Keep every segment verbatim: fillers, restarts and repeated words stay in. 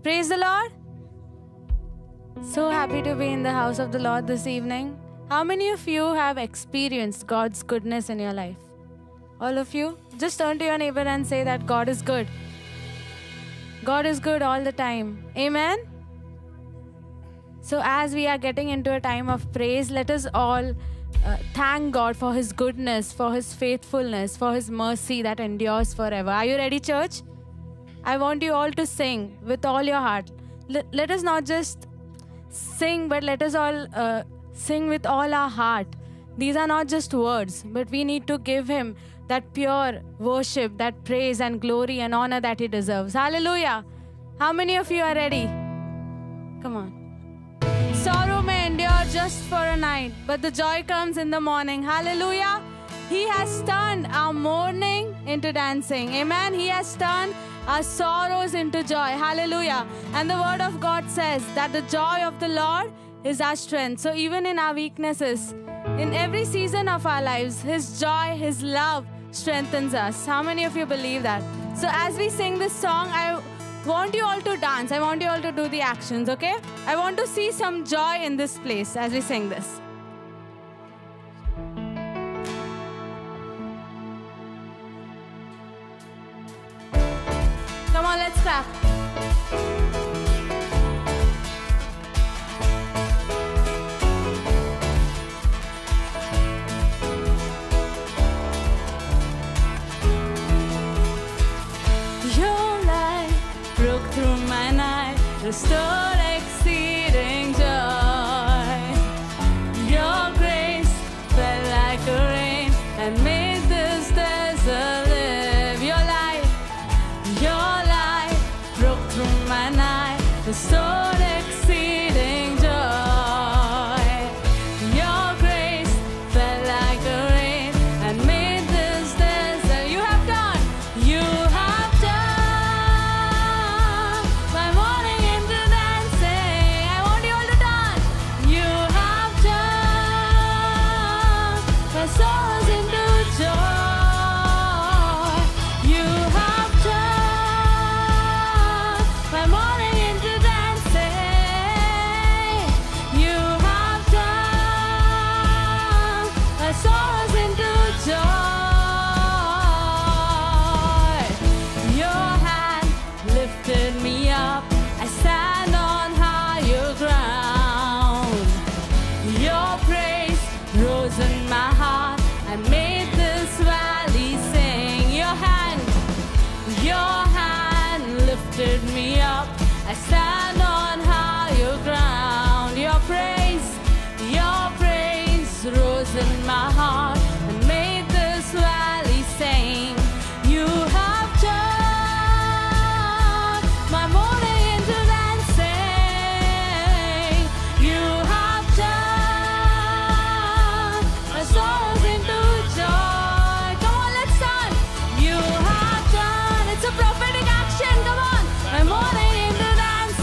Praise the Lord. So happy to be in the house of the Lord this evening. How many of you have experienced God's goodness in your life? All of you? Just turn to your neighbor and say that God is good. God is good all the time. Amen? So as we are getting into a time of praise, let us all uh, thank God for His goodness, for His faithfulness, for His mercy that endures forever. Are you ready, church? I want you all to sing with all your heart. Let, let us not just sing, but let us all uh, sing with all our heart. These are not just words, but we need to give Him that pure worship, that praise and glory and honor that He deserves. Hallelujah. How many of you are ready? Come on. Sorrow may endure just for a night, but the joy comes in the morning. Hallelujah. He has turned our mourning into dancing. Amen. He has turned our sorrows into joy. Hallelujah. And the word of God says that the joy of the Lord is our strength. So even in our weaknesses, in every season of our lives, His joy, His love strengthens us. How many of you believe that? So as we sing this song, I want you all to dance. I want you all to do the actions, okay? I want to see some joy in this place as we sing this. Come on, let's clap. Your light broke through my night, restored exceeding joy. Your grace fell like a rain and made this desert live. Your light, your light broke through my night, restored exceeding joy. Your grace fell like a rain and made this desert. You have done, you have done my morning into dancing. I want you all to dance. You have done my sorrows into joy. You have done my morning into dancing. You have done my sorrows into joy. Your hand lifted me up. I stand on higher ground. Your praise rose in my heart. I made this valley sing. Your hand, your hand lifted me up. I stand on higher ground. Your praise, your praise rose in my heart and made this valley sing. You have turned my morning into dancing. You have turned my sorrows into joy. Come on, let's stand. You have done. It's a prophetic action. Come on. My morning into dancing.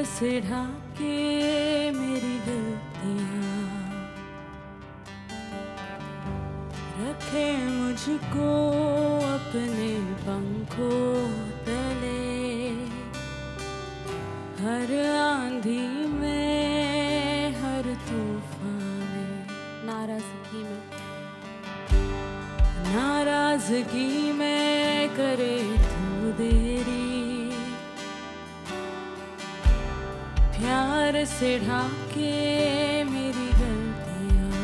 से ढाके मेरी गलतियाँ, रखे मुझको अपने पंखों तले। हर आंधी में, हर तूफान में, नाराजगी में नाराजगी में करे तू देरी, प्यार से ढाके मेरी गलतियाँ,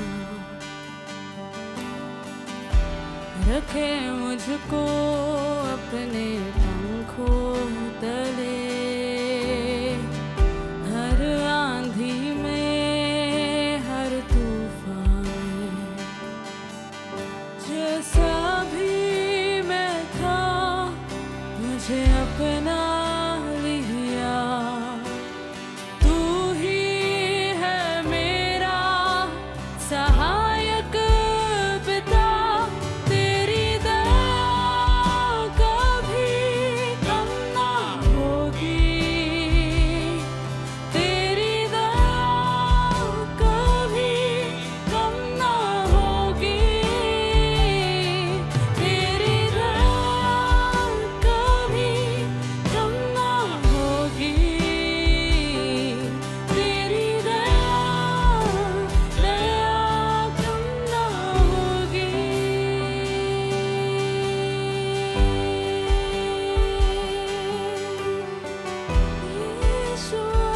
रखे मुझको अपने पंखों तले। हर आंधी में, हर तूफान में, जैसा भी मैं था मुझे अपना लिया। तू ही है मेरा सहायक पिता, तेरी दया कभी कम ना होगी, तेरी दया कभी कम ना होगी, तेरी दया कभी कम ना होगी, तेरी दया दया कम ना होगी। यीशुआ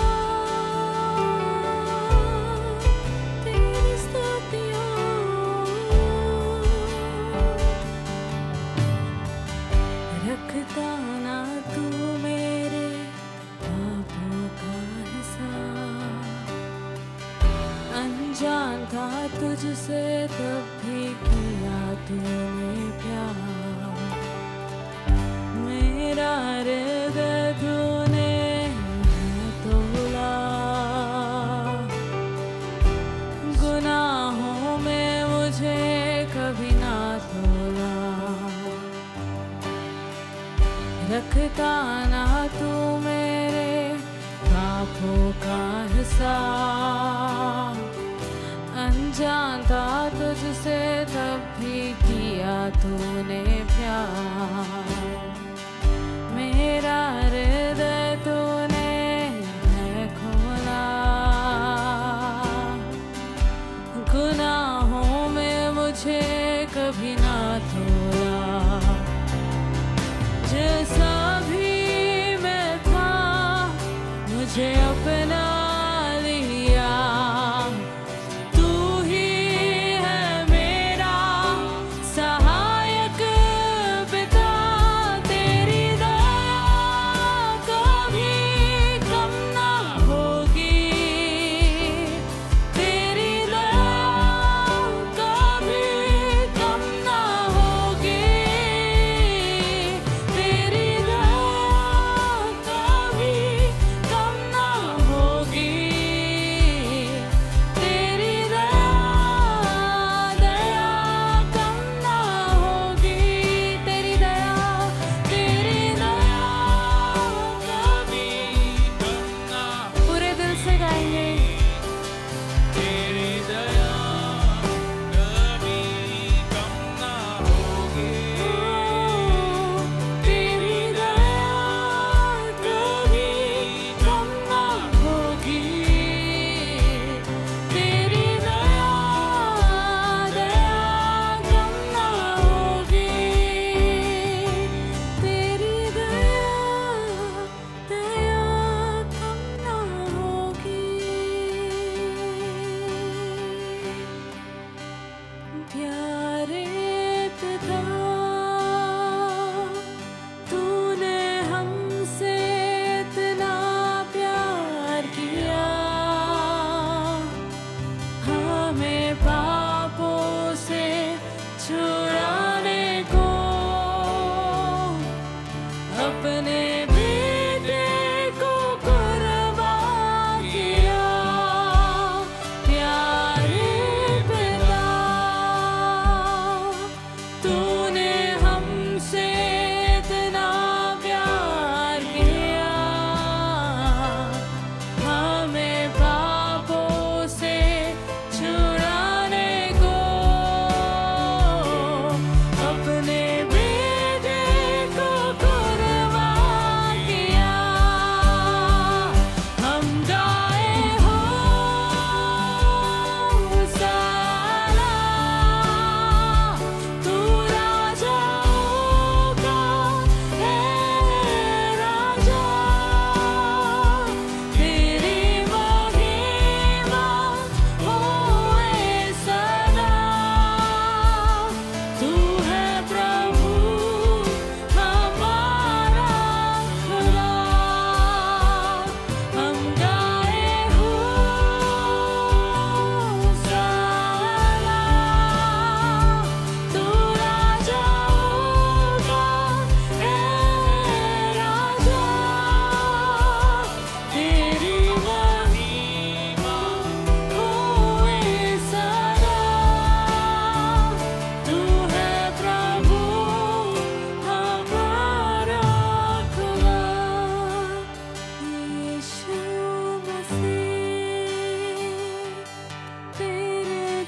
तेरी स्तुतियाँ, रखता ना तू मेरे पापों का हिसाब। अनजान था तुझसे तब भी किया तूने प्यार। मेरा हृदय तूने है तोला, गुनाहों में मुझे कभी ना तोला। रखता ना तू मेरे पापों का हिसाब। अनजान था तुझसे तब भी किया तूने प्यार। मेरा हृदय तूने है खोला, गुनाहों में मुझे कभी ना तोला। जैसा भी मैं था मुझे अपना लिया। तू ही है मेरा सहायक पिता, तेरी दया कभी कम ना होगी, तेरी दया कभी कम ना होगी, तेरी दया कभी कम ना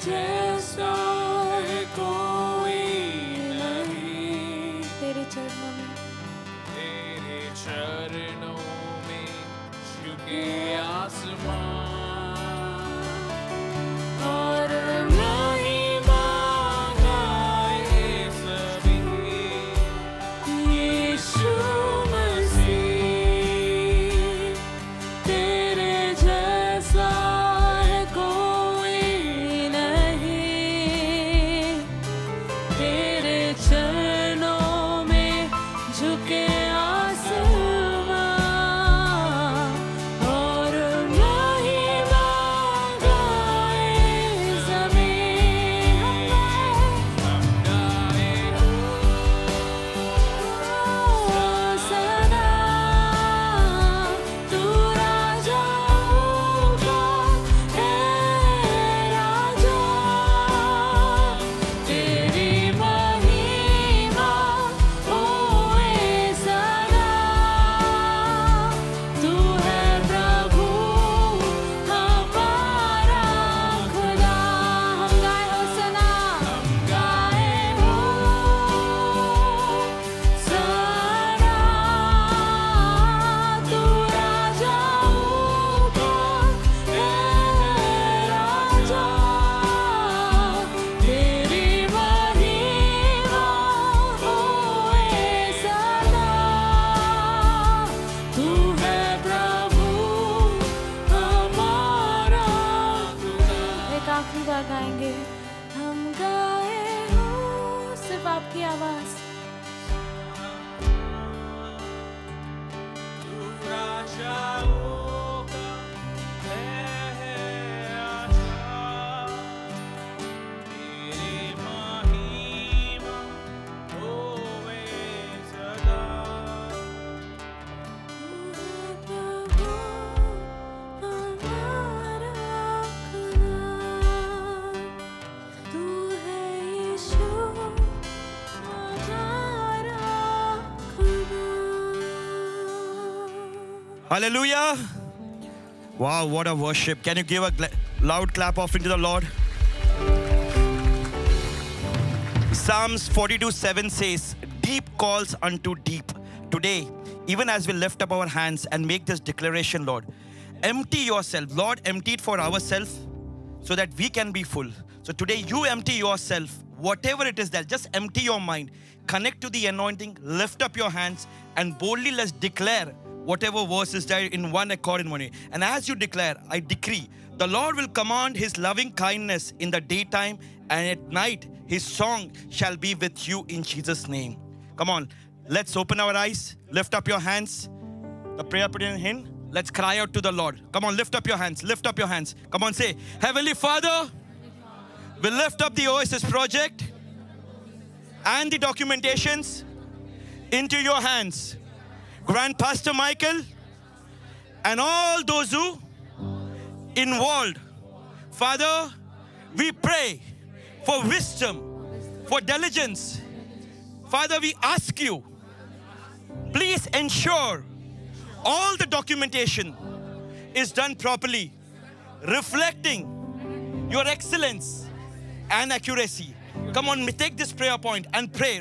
जैसा है कोई नहीं, तेरे चरणों में तेरे चरणों में झुके आसमान, और नहीं मांगा ये सभी, यीशु मसीह, तेरे जैसा है कोई नहीं, तेरे चरणों में झुके आसमान, और नहीं मांगा ये ज़मीन। हम गाए होसना, तू राजाओं का है राजा, तेरी महिमा होए सदा, तू है प्रभु हमारा खुदा। हम गाए होसना, हम गाए होसना, तू राजाओं का है राजा, तेरी महिमा होए सदा, तू है प्रभु हमारा खुदा। एक आखिरी बार गाएंगे। हम गाए हो, सिर्फ आपकी आवाज। तू राजाओं का है राजा, तेरी महिमा होए सदा, तू है प्रभु हमारा खुदा, तू है यीशु हमारा खुदा। Hallelujah. Wow, what a worship. Can you give a gla- loud clap offering to the Lord? Psalms forty-two seven says, deep calls unto deep. Today, even as we lift up our hands and make this declaration, Lord, empty yourself. Lord, empty it for ourselves so that we can be full. So today, you empty yourself. Whatever it is there, just empty your mind. Connect to the anointing, lift up your hands, and boldly let's declare whatever verse is there in one accord in one way. And as you declare, I decree, the Lord will command his loving kindness in the daytime, and at night his song shall be with you in Jesus' name. Come on, let's open our eyes, lift up your hands. The prayer put in hand. Let's cry out to the Lord. Come on, lift up your hands, lift up your hands. Come on, say, Heavenly Father, we lift up the Oasis project and the documentations into your hands. Grant Pastor Michael and all those who involved. Father, we pray for wisdom, for diligence. Father, we ask you, please ensure all the documentation is done properly, reflecting your excellence and accuracy. Come on, take this prayer point and pray.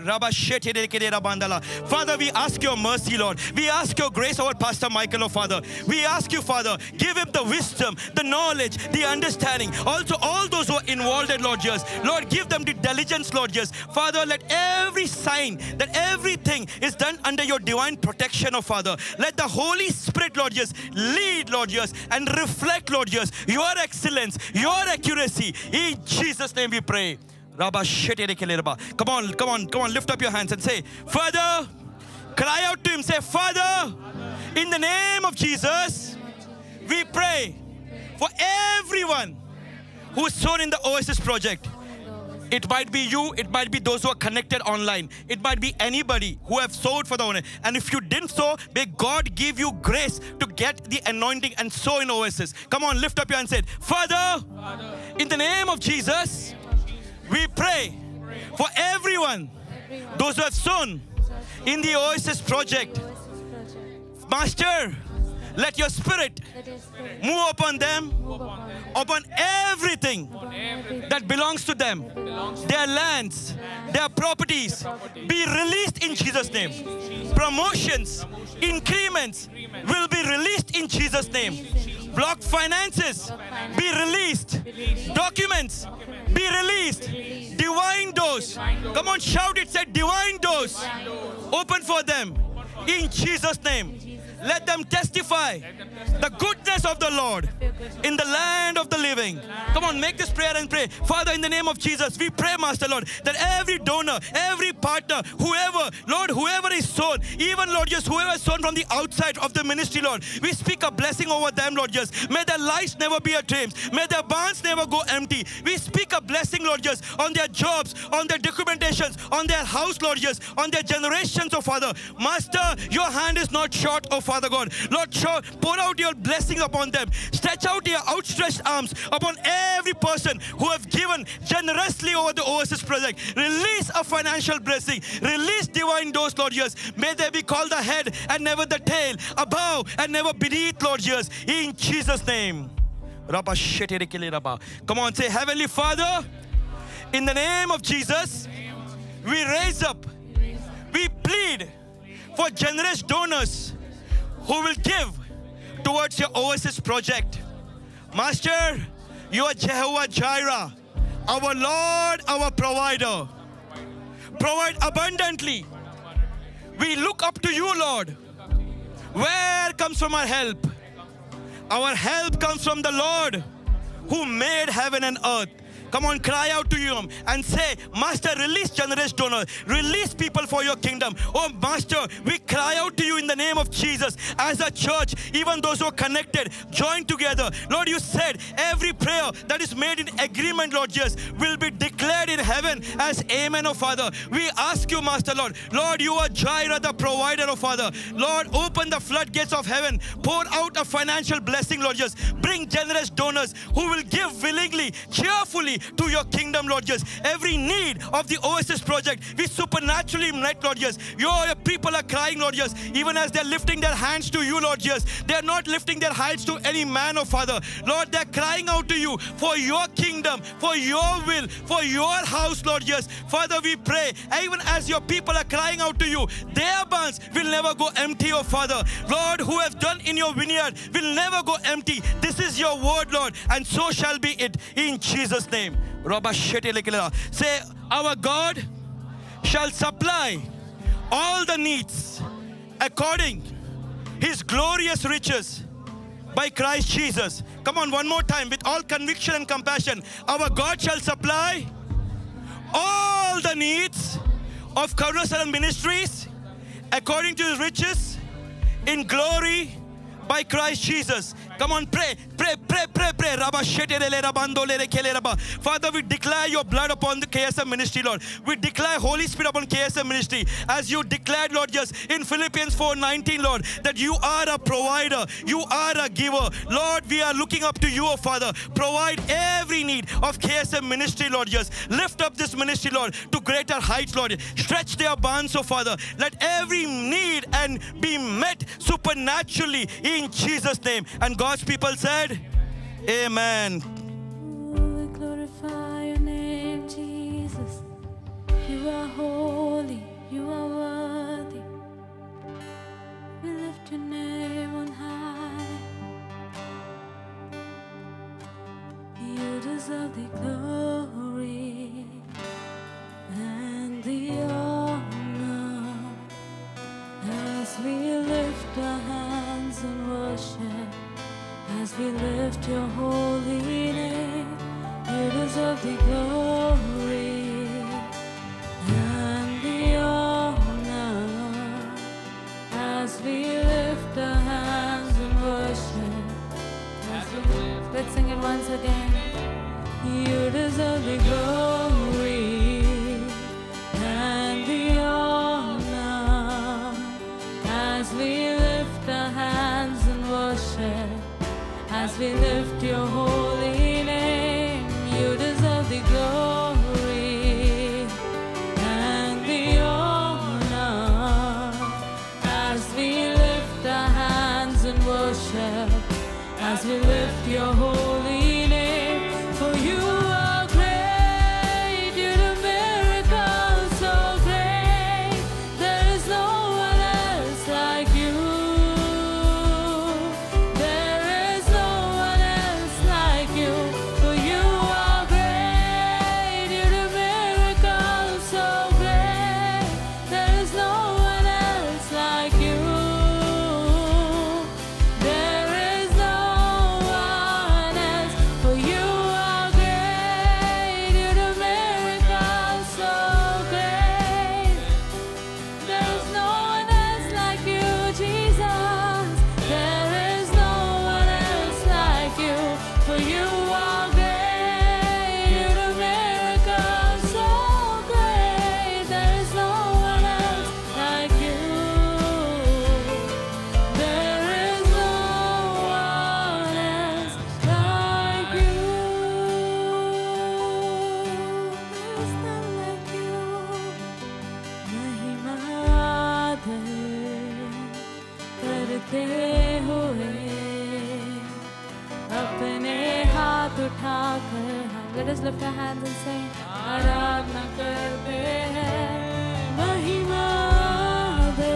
Father, we ask your mercy, Lord. We ask your grace over Pastor Michael, oh Father. We ask you, Father, give him the wisdom, the knowledge, the understanding. Also, all those who are involved in, Lord Jesus. Lord, give them the diligence, Lord Jesus. Father, let every sign, that everything is done under your divine protection, oh Father. Let the Holy Spirit, Lord Jesus, lead, Lord Jesus, and reflect, Lord Jesus, your excellence, your accuracy. In Jesus' name we pray. Come on, come on, come on, lift up your hands and say, Father, cry out to him, say, Father, in the name of Jesus, we pray for everyone who is sown in the Oasis project. It might be you, it might be those who are connected online. It might be anybody who have sowed for the owner. And if you didn't sow, may God give you grace to get the anointing and sow in Oasis. Come on, lift up your hand and say, Father, Father, in the name of Jesus, we pray for everyone, those who have sown in the Oasis project. Master, let your spirit move upon them, upon everything that belongs to them, their lands, their properties, be released in Jesus' name. Promotions, increments will be released in Jesus' name. Blocked finances, be released. Documents, be released. Divine doors. Come on, shout it, say divine doors. Open for them in Jesus' name. Let them testify the goodness of the Lord in the land of the living. Come on, make this prayer and pray. Father, in the name of Jesus, we pray, Master Lord, that every donor, every partner, whoever, Lord, whoever is sown, even, Lord, just whoever is sown from the outside of the ministry, Lord, we speak a blessing over them, Lord, just may their lives never be a dream. May their barns never go empty. We speak a blessing, Lord, just on their jobs, on their documentations, on their house, Lord, just on their generations, oh Father. Master, your hand is not short, oh Father God. Lord, show, pour out your blessings upon them. Stretch out your outstretched arms upon every person who have given generously over the Oasis project. Release a financial blessing. Release divine doors, Lord Jesus. May they be called the head and never the tail, above and never beneath, Lord Jesus. In Jesus' name. Come on, say, Heavenly Father, in the name of Jesus, we raise up, we plead for generous donors who will give towards your Oasis project. Master, you are Jehovah Jireh, our Lord, our provider. Provide abundantly. We look up to you, Lord. Where comes from our help? Our help comes from the Lord who made heaven and earth. Come on, cry out to Him and say, Master, release generous donors. Release people for your kingdom. Oh, Master, we cry out to you in the name of Jesus. As a church, even those who are connected, join together. Lord, you said every prayer that is made in agreement, Lord Jesus, will be declared in heaven as amen, oh Father. We ask you, Master, Lord. Lord, you are Jireh, the provider, oh Father. Lord, open the floodgates of heaven. Pour out a financial blessing, Lord Jesus. Bring generous donors who will give willingly, cheerfully, to your kingdom, Lord Jesus. Every need of the Oasis project, we supernaturally met, Lord Jesus. Your, your people are crying, Lord Jesus, even as they're lifting their hands to you, Lord Jesus. They're not lifting their hands to any man or Father. Lord, they're crying out to you for your kingdom, for your will, for your house, Lord Jesus. Father, we pray, even as your people are crying out to you, their barns will never go empty, oh Father. Lord, who have done in your vineyard will never go empty. This is your word, Lord, and so shall be it in Jesus' name. Say, our God shall supply all the needs according His glorious riches by Christ Jesus. Come on, one more time with all conviction and compassion. Our God shall supply all the needs of Karunasaram Ministries according to His riches in glory by Christ Jesus. Come on, pray, pray, pray, pray, pray. Father, we declare your blood upon the K S M ministry, Lord. We declare Holy Spirit upon K S M ministry. As you declared, Lord, just in Philippians four nineteen, Lord, that you are a provider, you are a giver. Lord, we are looking up to you, oh Father. Provide every need of K S M ministry, Lord, just lift up this ministry, Lord, to greater heights, Lord. Stretch their barns, oh Father. Let every need and be met supernaturally in Jesus' name. And God's people said, Amen. We glorify your name, Jesus. You are holy, you are worthy. We lift your name on high. You deserve the glory and the honor as we lift our hands in worship. As we lift your holy hands and sing. आराधना करते हैं, महिमा दे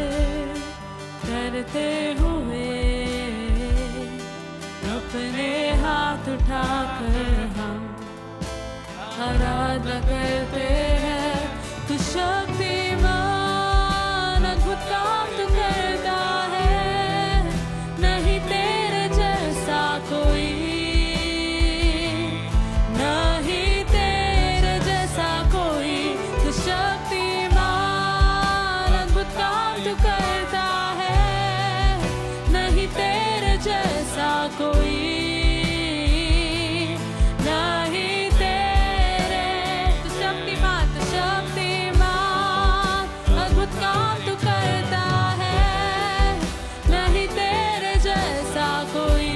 करते हुए अपने हाथ उठाकर हम आराधना करते हैं। तू शक्तिमान अद्भुत काम तू करता है, नहीं तेरे जैसा कोई, नहीं तेरे जैसा कोई। तू शक्तिमान अद्भुत काम तू करता है, नहीं तेरे जैसा कोई, नहीं तेरे। तू शक्तिमान, तू शक्तिमान अद्भुत काम तू करता है, नहीं तेरे जैसा कोई,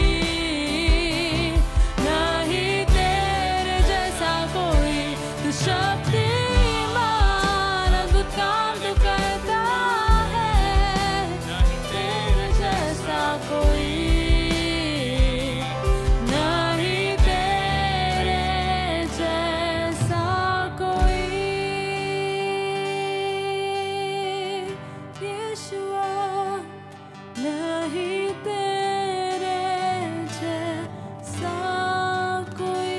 नहीं तेरे जैसा कोई। तू शक्तिमान अद्भुत काम तू करता है, नहीं तेरे जैसा कोई, नहीं तेरे जैसा कोई। यीशुआ, नहीं तेरे जैसा कोई।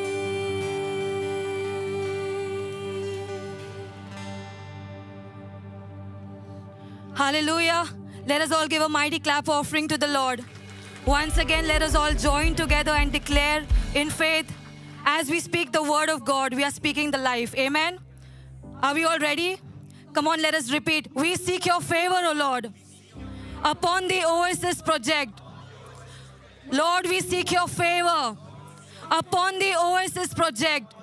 Hallelujah. Let us all give a mighty clap offering to the Lord. Once again, let us all join together and declare in faith as we speak the word of God, we are speaking the life. Amen. Are we all ready? Come on, let us repeat. We seek your favor, O Lord, upon the Oasis project. Lord, we seek your favor upon the Oasis project.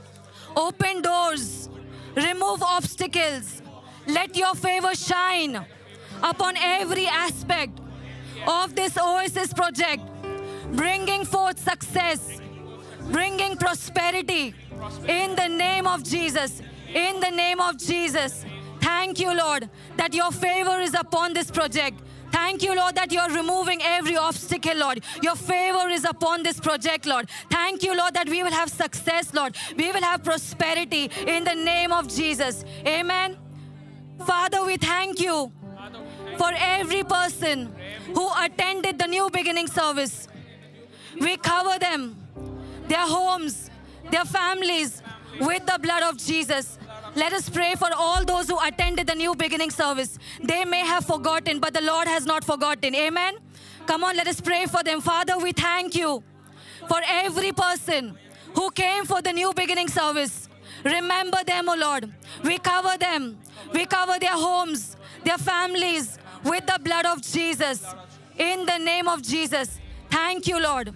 Open doors, remove obstacles. Let your favor shine upon every aspect of this Oasis project, bringing forth success, bringing prosperity in the name of Jesus. In the name of Jesus. Thank you, Lord, that your favor is upon this project. Thank you, Lord, that you're removing every obstacle, Lord. Your favor is upon this project, Lord. Thank you, Lord, that we will have success, Lord. We will have prosperity in the name of Jesus. Amen. Father, we thank you for every person who attended the New Beginning service. We cover them, their homes, their families with the blood of Jesus. Let us pray for all those who attended the New Beginning service. They may have forgotten, but the Lord has not forgotten. Amen. Come on, let us pray for them. Father, we thank you for every person who came for the New Beginning service. Remember them, O Lord. We cover them. We cover their homes, their families with the blood of Jesus. In the name of Jesus. Thank you, Lord.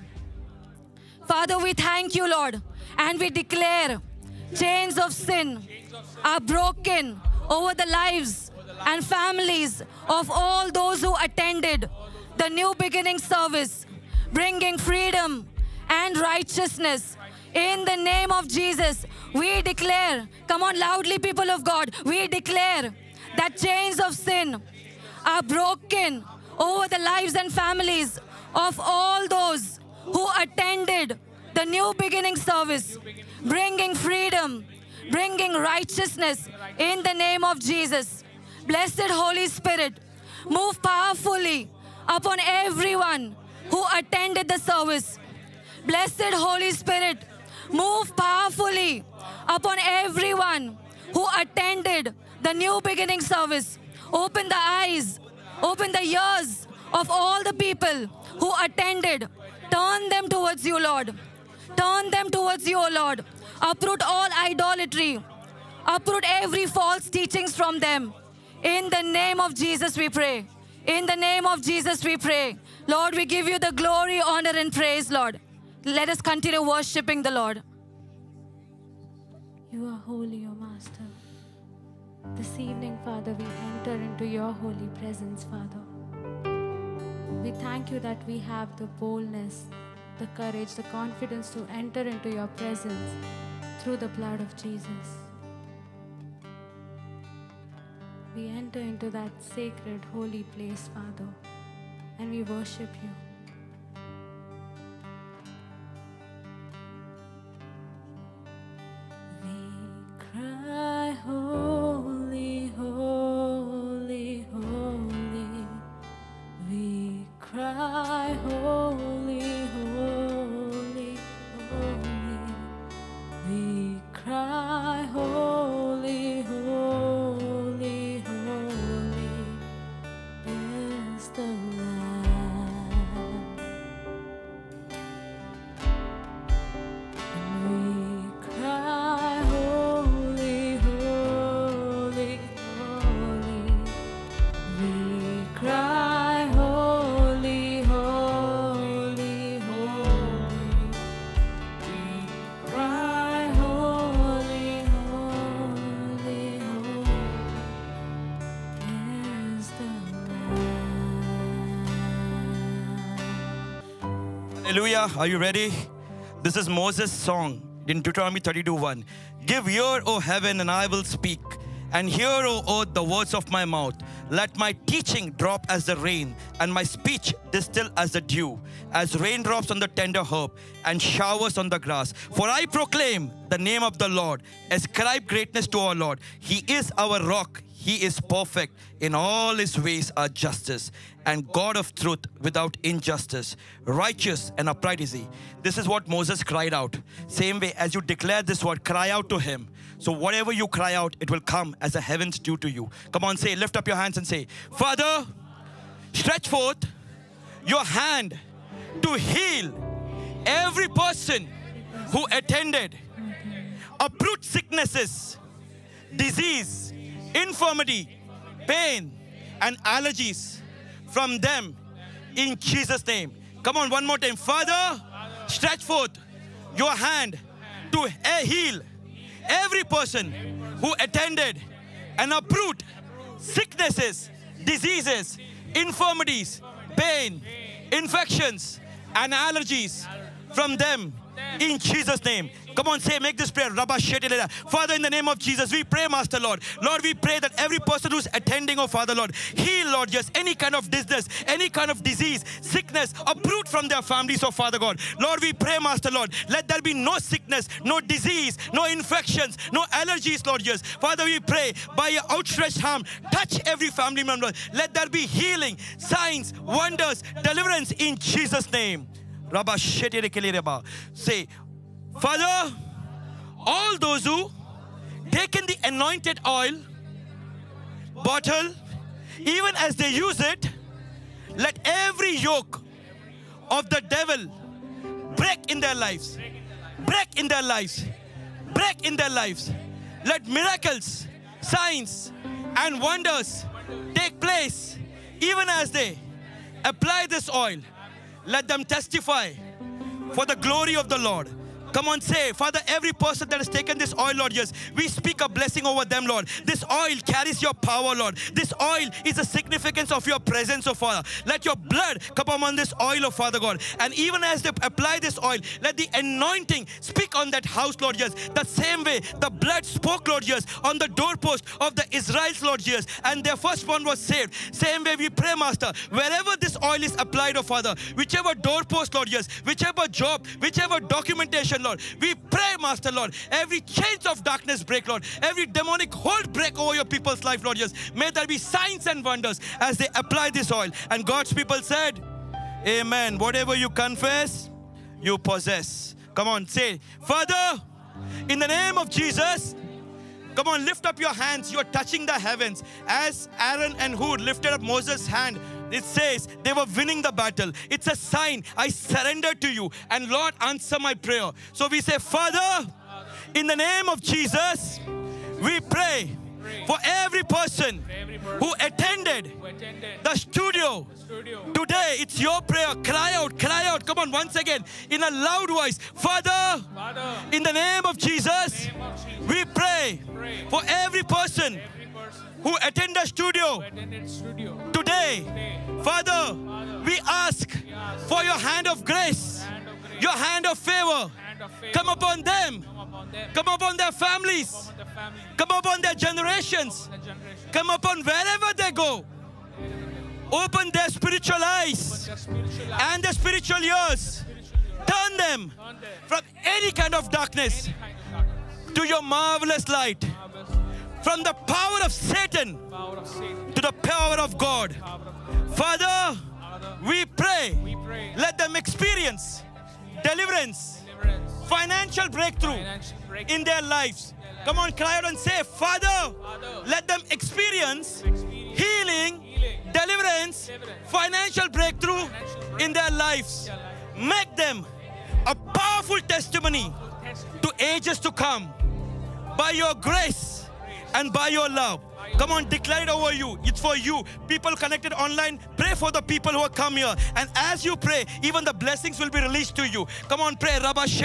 Father, we thank you, Lord. And we declare chains of sin are broken over the lives and families of all those who attended the New Beginning service, bringing freedom and righteousness. In the name of Jesus, we declare, come on loudly, people of God, we declare that chains of sin are broken over the lives and families of all those who attended the New Beginning service, bringing freedom, bringing righteousness in the name of Jesus. Blessed Holy Spirit, move powerfully upon everyone who attended the service. Blessed Holy Spirit, move powerfully upon everyone who attended the New Beginning service. Open the eyes, open the ears of all the people who attended. Turn them towards you, Lord. Turn them towards you, O Lord. Uproot all idolatry. Uproot every false teachings from them. In the name of Jesus we pray. In the name of Jesus we pray. Lord, we give you the glory, honor, and praise, Lord. Let us continue worshiping the Lord. You are holy, O Master. This evening, Father, we enter into your holy presence, Father. We thank you that we have the boldness, the courage, the confidence to enter into your presence through the blood of Jesus. We enter into that sacred, holy place, Father, and we worship you. cry, holy, holy, holy. We cry, holy, holy, holy. We cry, holy, holy, holy is the Lamb. And we cry, holy, holy, holy. We cry, holy, holy, holy. We cry, holy, holy, holy is the Lamb. Hallelujah. Are you ready? This is Moses' song in Deuteronomy thirty-two one. Give ear, O heaven, and I will speak, and hear, O earth, the words of my mouth. Let my teaching drop as the rain, and my speech distill as the dew, as raindrops on the tender herb, and showers on the grass. For I proclaim the name of the Lord. Ascribe greatness to our Lord. He is our rock. He is perfect. In all his ways are justice, and God of truth without injustice. Righteous and upright is he. This is what Moses cried out. Same way as you declare this word, cry out to him. So whatever you cry out, it will come as a heaven's due to you. Come on, say, lift up your hands and say, Father, stretch forth your hand to heal every person who attended. Uproot sicknesses, disease, infirmity, pain, and allergies from them in Jesus' name. Come on, one more time. Father, stretch forth your hand to heal every person who attended and uproot sicknesses, diseases, infirmities, pain, infections, and allergies from them in Jesus' name. Come on, say, make this prayer. Father, in the name of Jesus, we pray, Master Lord. Lord, we pray that every person who's attending, oh Father, Lord, heal, Lord, just any kind of disease, any kind of disease, sickness, uproot from their families, oh Father God. Lord, we pray, Master Lord, let there be no sickness, no disease, no infections, no allergies, Lord, yes. Father, we pray, by your outstretched arm, touch every family member. Let there be healing, signs, wonders, deliverance in Jesus' name. Say, Father, all those who taken the anointed oil bottle, even as they use it, let every yoke of the devil break in their lives. Break in their lives. Break in their lives. Let miracles, signs, and wonders take place, even as they apply this oil. Let them testify for the glory of the Lord. Come on, say, Father, every person that has taken this oil, Lord, yes, we speak a blessing over them, Lord. This oil carries your power, Lord. This oil is the significance of your presence, oh Father. Let your blood come upon this oil, oh Father God. And even as they apply this oil, let the anointing speak on that house, Lord, yes. The same way the blood spoke, Lord, yes, on the doorpost of the Israelites, Lord, yes, and their firstborn was saved. Same way we pray, Master, wherever this oil is applied, oh Father, whichever doorpost, Lord, yes, whichever job, whichever documentation, Lord, we pray, Master Lord, every chains of darkness break, Lord, every demonic hold break over your people's life, Lord, yes. May there be signs and wonders as they apply this oil. And God's people said, amen. Whatever you confess, you possess. Come on, say, Father, in the name of Jesus, come on, lift up your hands. You're touching the heavens. As Aaron and Hur lifted up Moses' hand, it says they were winning the battle. It's a sign. I surrender to you. And Lord, answer my prayer. So we say, Father, in the name of Jesus, we pray for every person who attended the studio today. It's your prayer. Cry out, cry out. Come on, once again, in a loud voice. Father, in the name of Jesus, we pray for every person who attend the studio today. Father, we ask for your hand of grace, your hand of favor. Come upon them. Come upon their families. Come upon their generations. Come upon wherever they go. Open their spiritual eyes and their spiritual ears. Turn them from any kind of darkness. to your marvelous light. From the power of Satan Power of Satan. to the power of God. Power of God. Father, Father, we pray, we pray. let them experience deliverance, Deliverance. financial breakthrough Financial breakthrough. in their lives. Come on, cry out and say, Father, Father, let them experience experience healing, healing, deliverance, deliverance, financial breakthrough financial in their lives. their life. Make them a powerful testimony Testimony. to ages to come by your grace and by your love. Come on, declare it over you. It's for you. People connected online, pray for the people who are come here. And as you pray, even the blessings will be released to you. Come on, pray.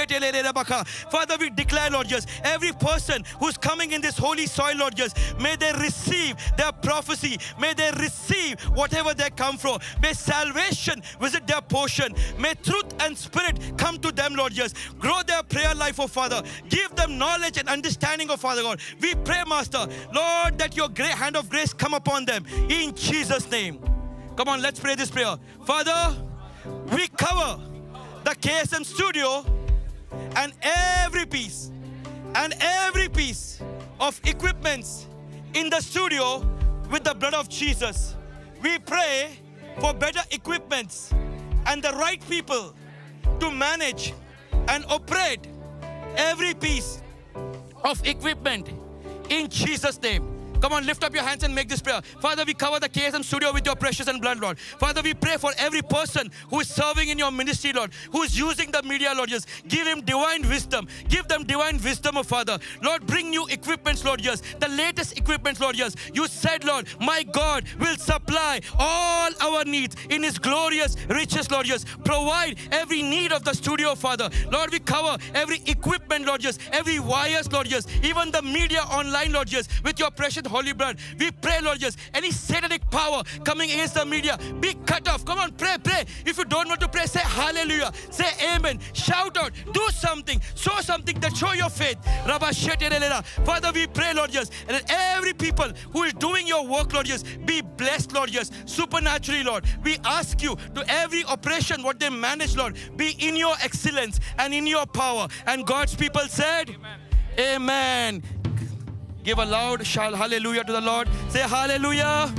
Father, we declare, Lord Jesus, every person who's coming in this holy soil, Lord Jesus, may they receive their prophecy. May they receive whatever they come from. May salvation visit their portion. May truth and spirit come to them, Lord Jesus. Grow their prayer life, oh Father. Give them knowledge and understanding, oh Father God. We pray, Master, Lord, that your great hand of grace come upon them in Jesus' name. Come on, let's pray this prayer. Father, we cover the K S M studio and every piece and every piece of equipments in the studio with the blood of Jesus. We pray for better equipments and the right people to manage and operate every piece of equipment in Jesus' name. Come on, lift up your hands and make this prayer. Father, we cover the K S M studio with your precious and blood, Lord. Father, we pray for every person who is serving in your ministry, Lord, who is using the media, Lord. Just give him divine wisdom. Give them divine wisdom, oh Father. Lord, bring new equipments, Lord, yes. The latest equipment, Lord, yes. You said, Lord, my God will supply all our needs in his glorious riches, Lord, yes. Provide every need of the studio, Father. Lord, we cover every equipment, Lord, yes. Every wires, Lord, yes. Even the media online, Lord, yes. With your precious holy blood. We pray, Lord Jesus, any satanic power coming against the media, be cut off. Come on, pray, pray. If you don't want to pray, say hallelujah. Say amen. Shout out. Do something. Show something that show your faith. Father, we pray, Lord Jesus, and that every people who is doing your work, Lord Jesus, be blessed, Lord Jesus, supernaturally, Lord. We ask you to every operation, what they manage, Lord, be in your excellence and in your power. And God's people said, amen. Amen. Give a loud shout hallelujah to the Lord. Say hallelujah.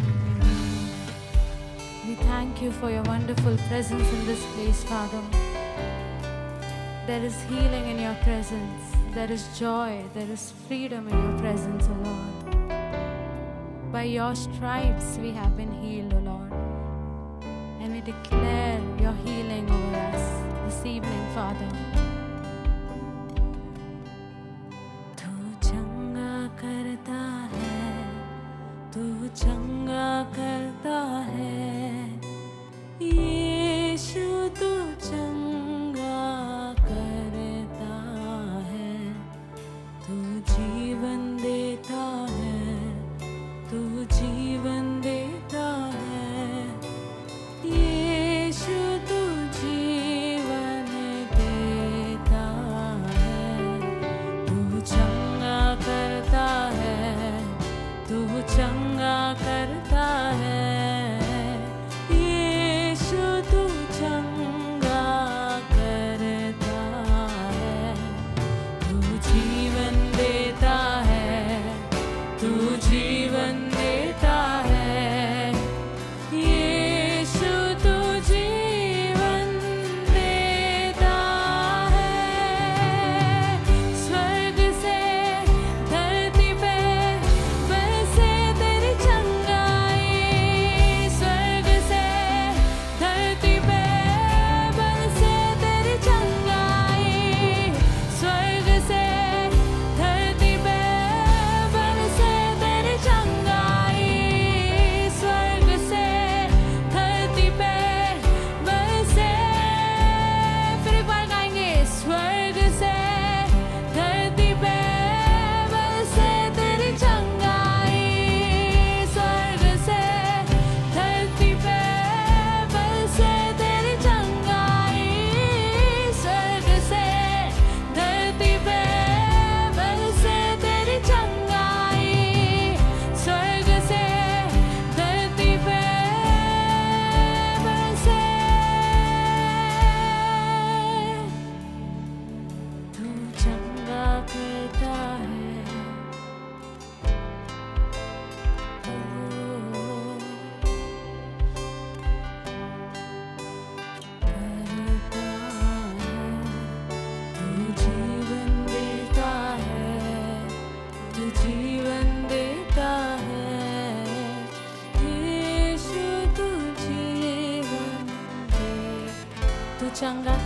We thank you for your wonderful presence in this place, Father. There is healing in your presence. There is joy. There is freedom in your presence, O Lord. By your stripes we have been healed, O Lord. And we declare your healing over us this evening, Father. करता है तू चंगा करता है यीशु तू चंगा करता है तू जीवन देता है तू जीवन देता है यीशु तू जीवन देता है तू चंगा करता है तू चंगा कर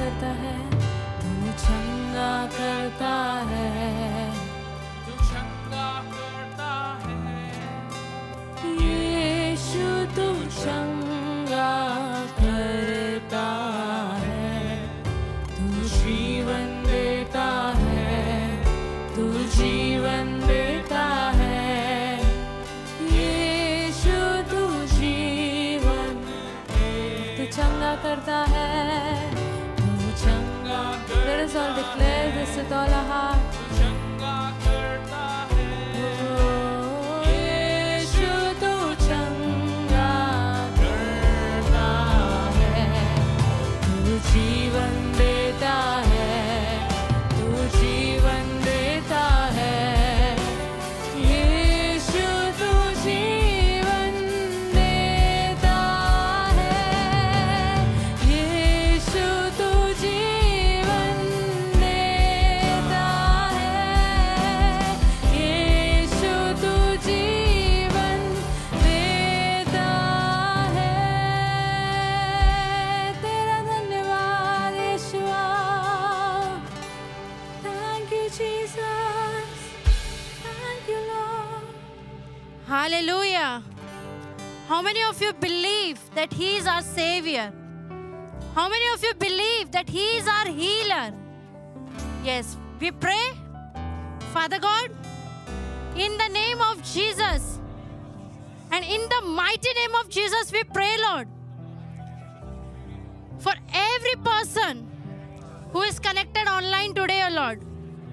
करता है, तू चंगा करता है, तू चंगा करता है, यीशु तू चंगा करता है, तू जीवन देता है, तू जीवन देता है, यीशु तू जीवन तू चंगा करता है, तू चंगा Let us all declare this with all our heart. तू चंगा करता है, यीशु तू चंगा करता है, तू जीवन देता है, तू जीवन देता है, यीशु तू जीवन देता है, यीशु तू जीवन देता है, यीशु तू जीवन देता है। तेरा धन्यवाद यीशुआ। Thank you Jesus. Thank you Lord. Hallelujah. How many of you believe that He is our Savior? How many of you believe that He is our healer? Yes, we pray, Father God, in the name of Jesus, and in the mighty name of Jesus, we pray, Lord, for every person who is connected online today, oh Lord.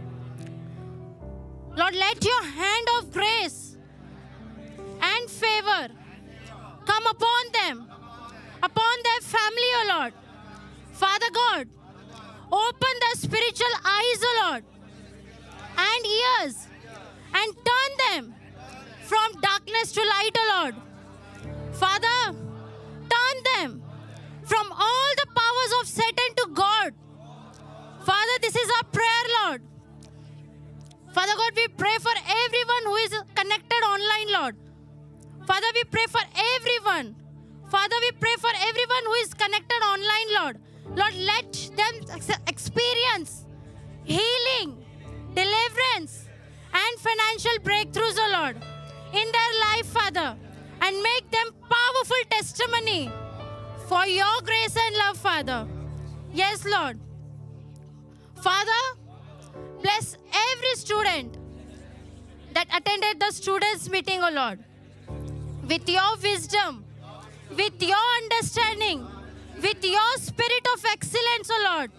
Lord, let your hand of grace and favor come upon them, upon their family, O Lord. Father God, open their spiritual eyes, O Lord, and ears, and turn them from darkness to light, O Lord. Father, turn them from all the powers of Satan to God. Father, this is our prayer, Lord. Father God, we pray for everyone who is connected online, Lord. Father, we pray for everyone. Father, we pray for everyone who is connected online, Lord. Lord, let them ex- experience healing, deliverance, and financial breakthroughs, oh Lord, in their life, Father, and make them powerful testimony for your grace and love, Father. Yes, Lord. Father, bless every student that attended the students' meeting, oh Lord, with your wisdom, with your understanding, with your spirit of excellence, oh Lord.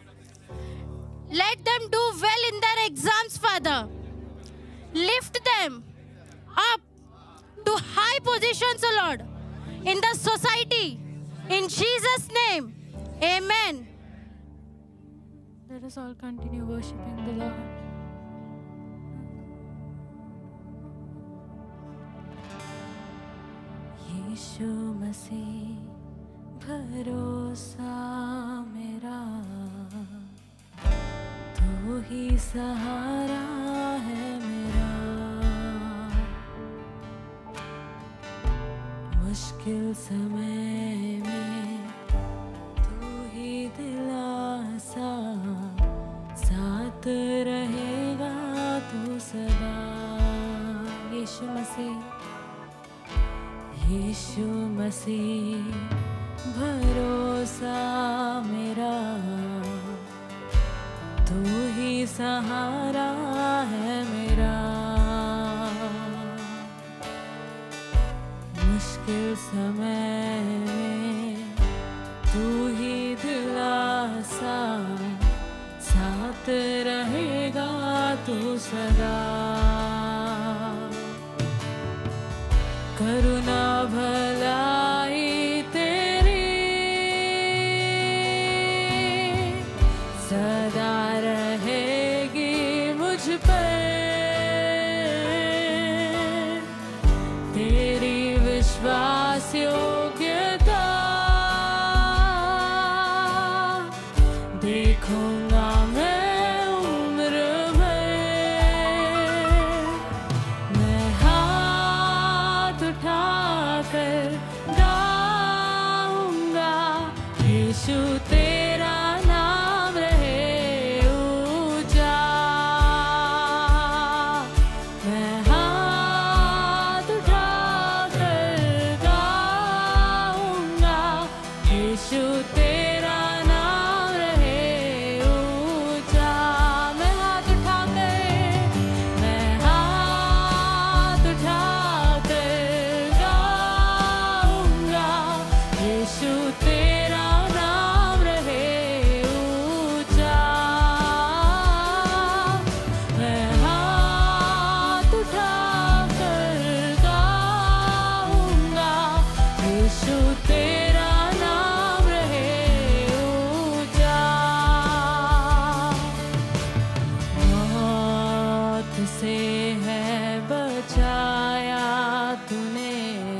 Let them do well in their exams, Father. Lift them up to high positions, oh Lord, in the society. In Jesus' name, amen. Let us all continue worshiping the Lord. यीशु मसीह भरोसा मेरा, तू ही सहारा है मेरा, मुश्किल समय में तू ही दिलासा, साथ रहेगा तू सदा। यीशु मसीह, यीशु मसीह भरोसा मेरा, तू ही सहारा है मेरा, मुश्किल समय में तू ही दिलासा, साथ रहेगा तू सदा। करुणा भलाई तेरी सदा रहेगी मुझ पे, तेरी विश्वास योग्यता देखूंगा मैं उम्र भर, मैं हाथ उठाकर गाऊंगा यीशु तेरा नाम। से है बचाया तूने,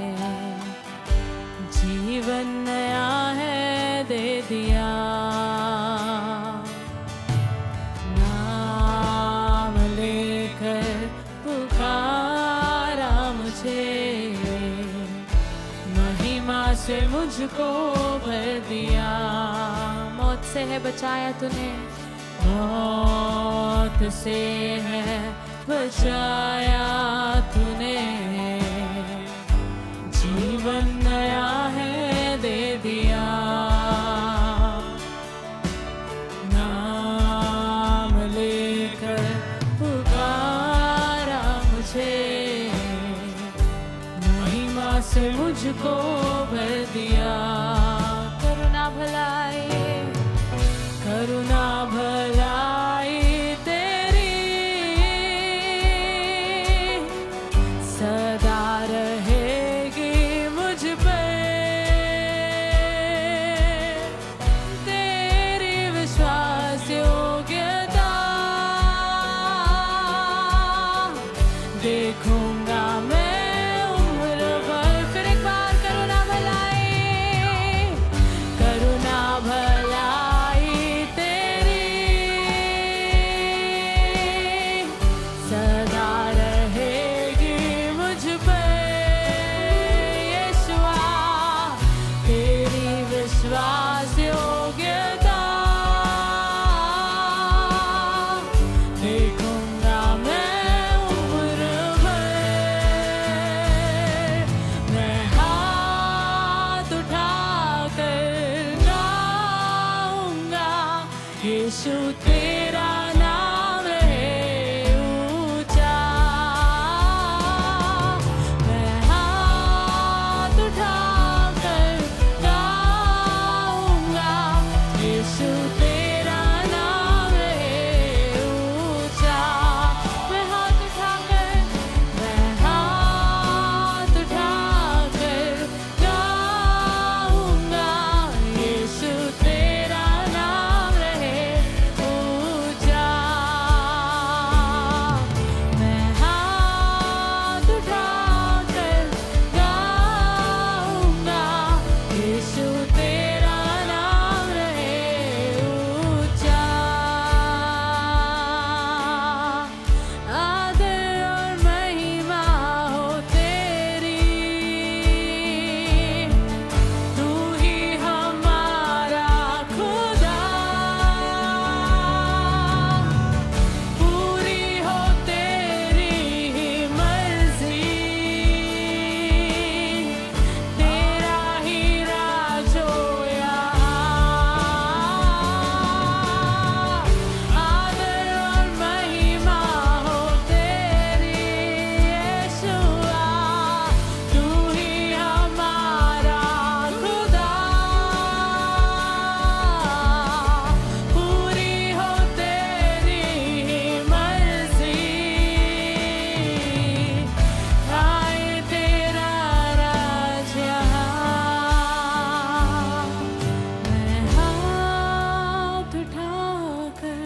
जीवन नया है दे दिया। नाम लेकर पुकारा मुझे, महिमा से मुझको भर दिया। मौत से है बचाया तूने, मौत से है बचाया तूने, जीवन नया है दे दिया। नाम लेकर पुकारा मुझे, महिमा से मुझको भर दिया। करुणा भलाई, करुणा भलाई तेरी सदा रहेगी मुझ पे। तेरी विश्वास योग्यता देखूंगा मैं उम्र भर। फिर एक बार करुणा भलाई, करुणा भलाई सदा रहेगी मुझ पे। यीशुआ तेरी विश्वास योग्यता देखूंगा मैं उम्र भर। मैं हाथ उठाकर गाऊंगा, यीशु तेरा नाम है ऊंचा। मैं हाथ उठाकर गाऊंगा, यीशु तेरा नाम है ऊंचा। मैं हाथ उठाकर, मैं हाथ उठाकर गाऊंगा, यीशु तेरा नाम है ऊंचा। मैं हाथ उठाकर गाऊंगा, यीशु तेरा नाम है ऊंचा। आदर और महिमा हो तेरी, तू ही हमारा खुदा। पूरी हो तेरी ही मर्जी, तेरा ही राज हो यहाँ। आदर और महिमा हो तेरी यीशुआ, तू ही हमारा खुदा। पूरी हो तेरी ही मर्जी, आए तेरा राज यहाँ। मैं हाथ उठाकर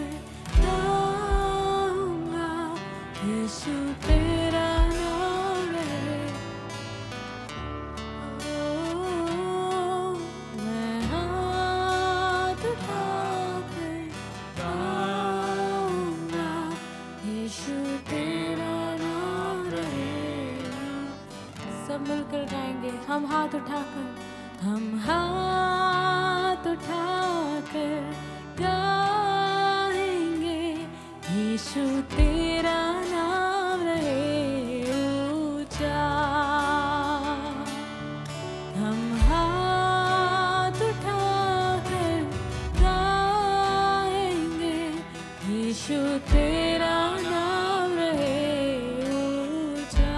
गाऊंगा, यीशु तेरा नाम है। ओ, मैं हाथ उठाकर गाऊंगा, यीशु तेरा नाम रहेगा। सब मिलकर गाएंगे हम हाथ उठाकर, हम हाथ उठाकर गाएंगे, यीशु तेरा नाम रहे ऊंचा। हम हाथ उठाकर गाएंगे, यीशु तेरा नाम रहे ऊंचा।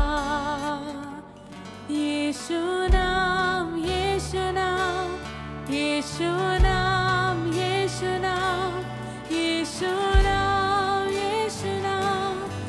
यीशु नाम, यीशु नाम, यीशु नाम, यीशु नाम, यीशु नाम, यीशु नाम,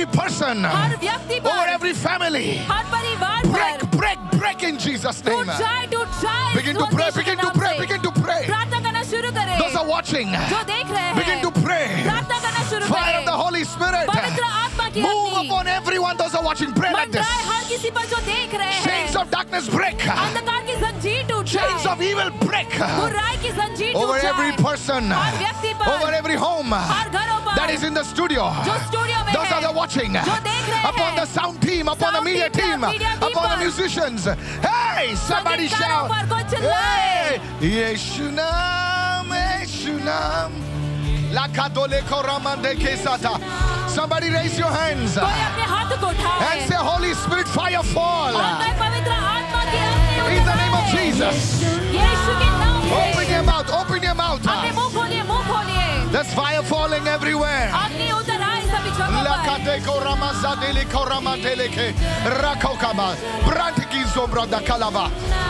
every person, हर व्यक्ति over पर, every family. हर परिवार Break, पर break, break in Jesus' name. टूट जाए, टूट जाए। Begin to pray, begin to pray, begin to pray. प्रार्थना करना शुरू करें। Those are watching, जो देख रहे हैं, begin to pray. प्रार्थना करना शुरू Fire of the करें। Holy Spirit. पवित्र आत्मा की Move अग्नि upon everyone. Those are watching. Pray like this. मंडराए हर किसी पर जो देख रहे Chains हैं। of darkness break. अंधकार की जंजीर टूट Chains जाए। of evil break. बुराई की जंजीर Over टूट every जाए। person, हर व्यक्ति पर, over every home हर घरों पर, that is in the studio. जो स्टूडियो में Those है, are the watching. जो देख रहे Upon हैं, the sound team, upon the Sound media team, team, media team upon the पर, musicians. Hey, somebody संगीतकारों shout. पर कोई चिल्लाए। Hey, Yeshu Nam, Yeshu Nam. Lakadole koramande kesata. Somebody raise your hands कोई अपने हाथ को उठाए and say, Holy Spirit, fire fall. और कहे, पवित्र आत्मा की अग्नि In the name of उतराए। Jesus. यीशु के नाम में Open your mouth, open your mouth. अपने मुंह खोलिए, मुंह खोलिए। There's fire falling everywhere. अग्नि उतर आए सभी जगहों पर। Lakate koramazadele koramandeleke. Rakokaba. Brantiki sombra da kalava.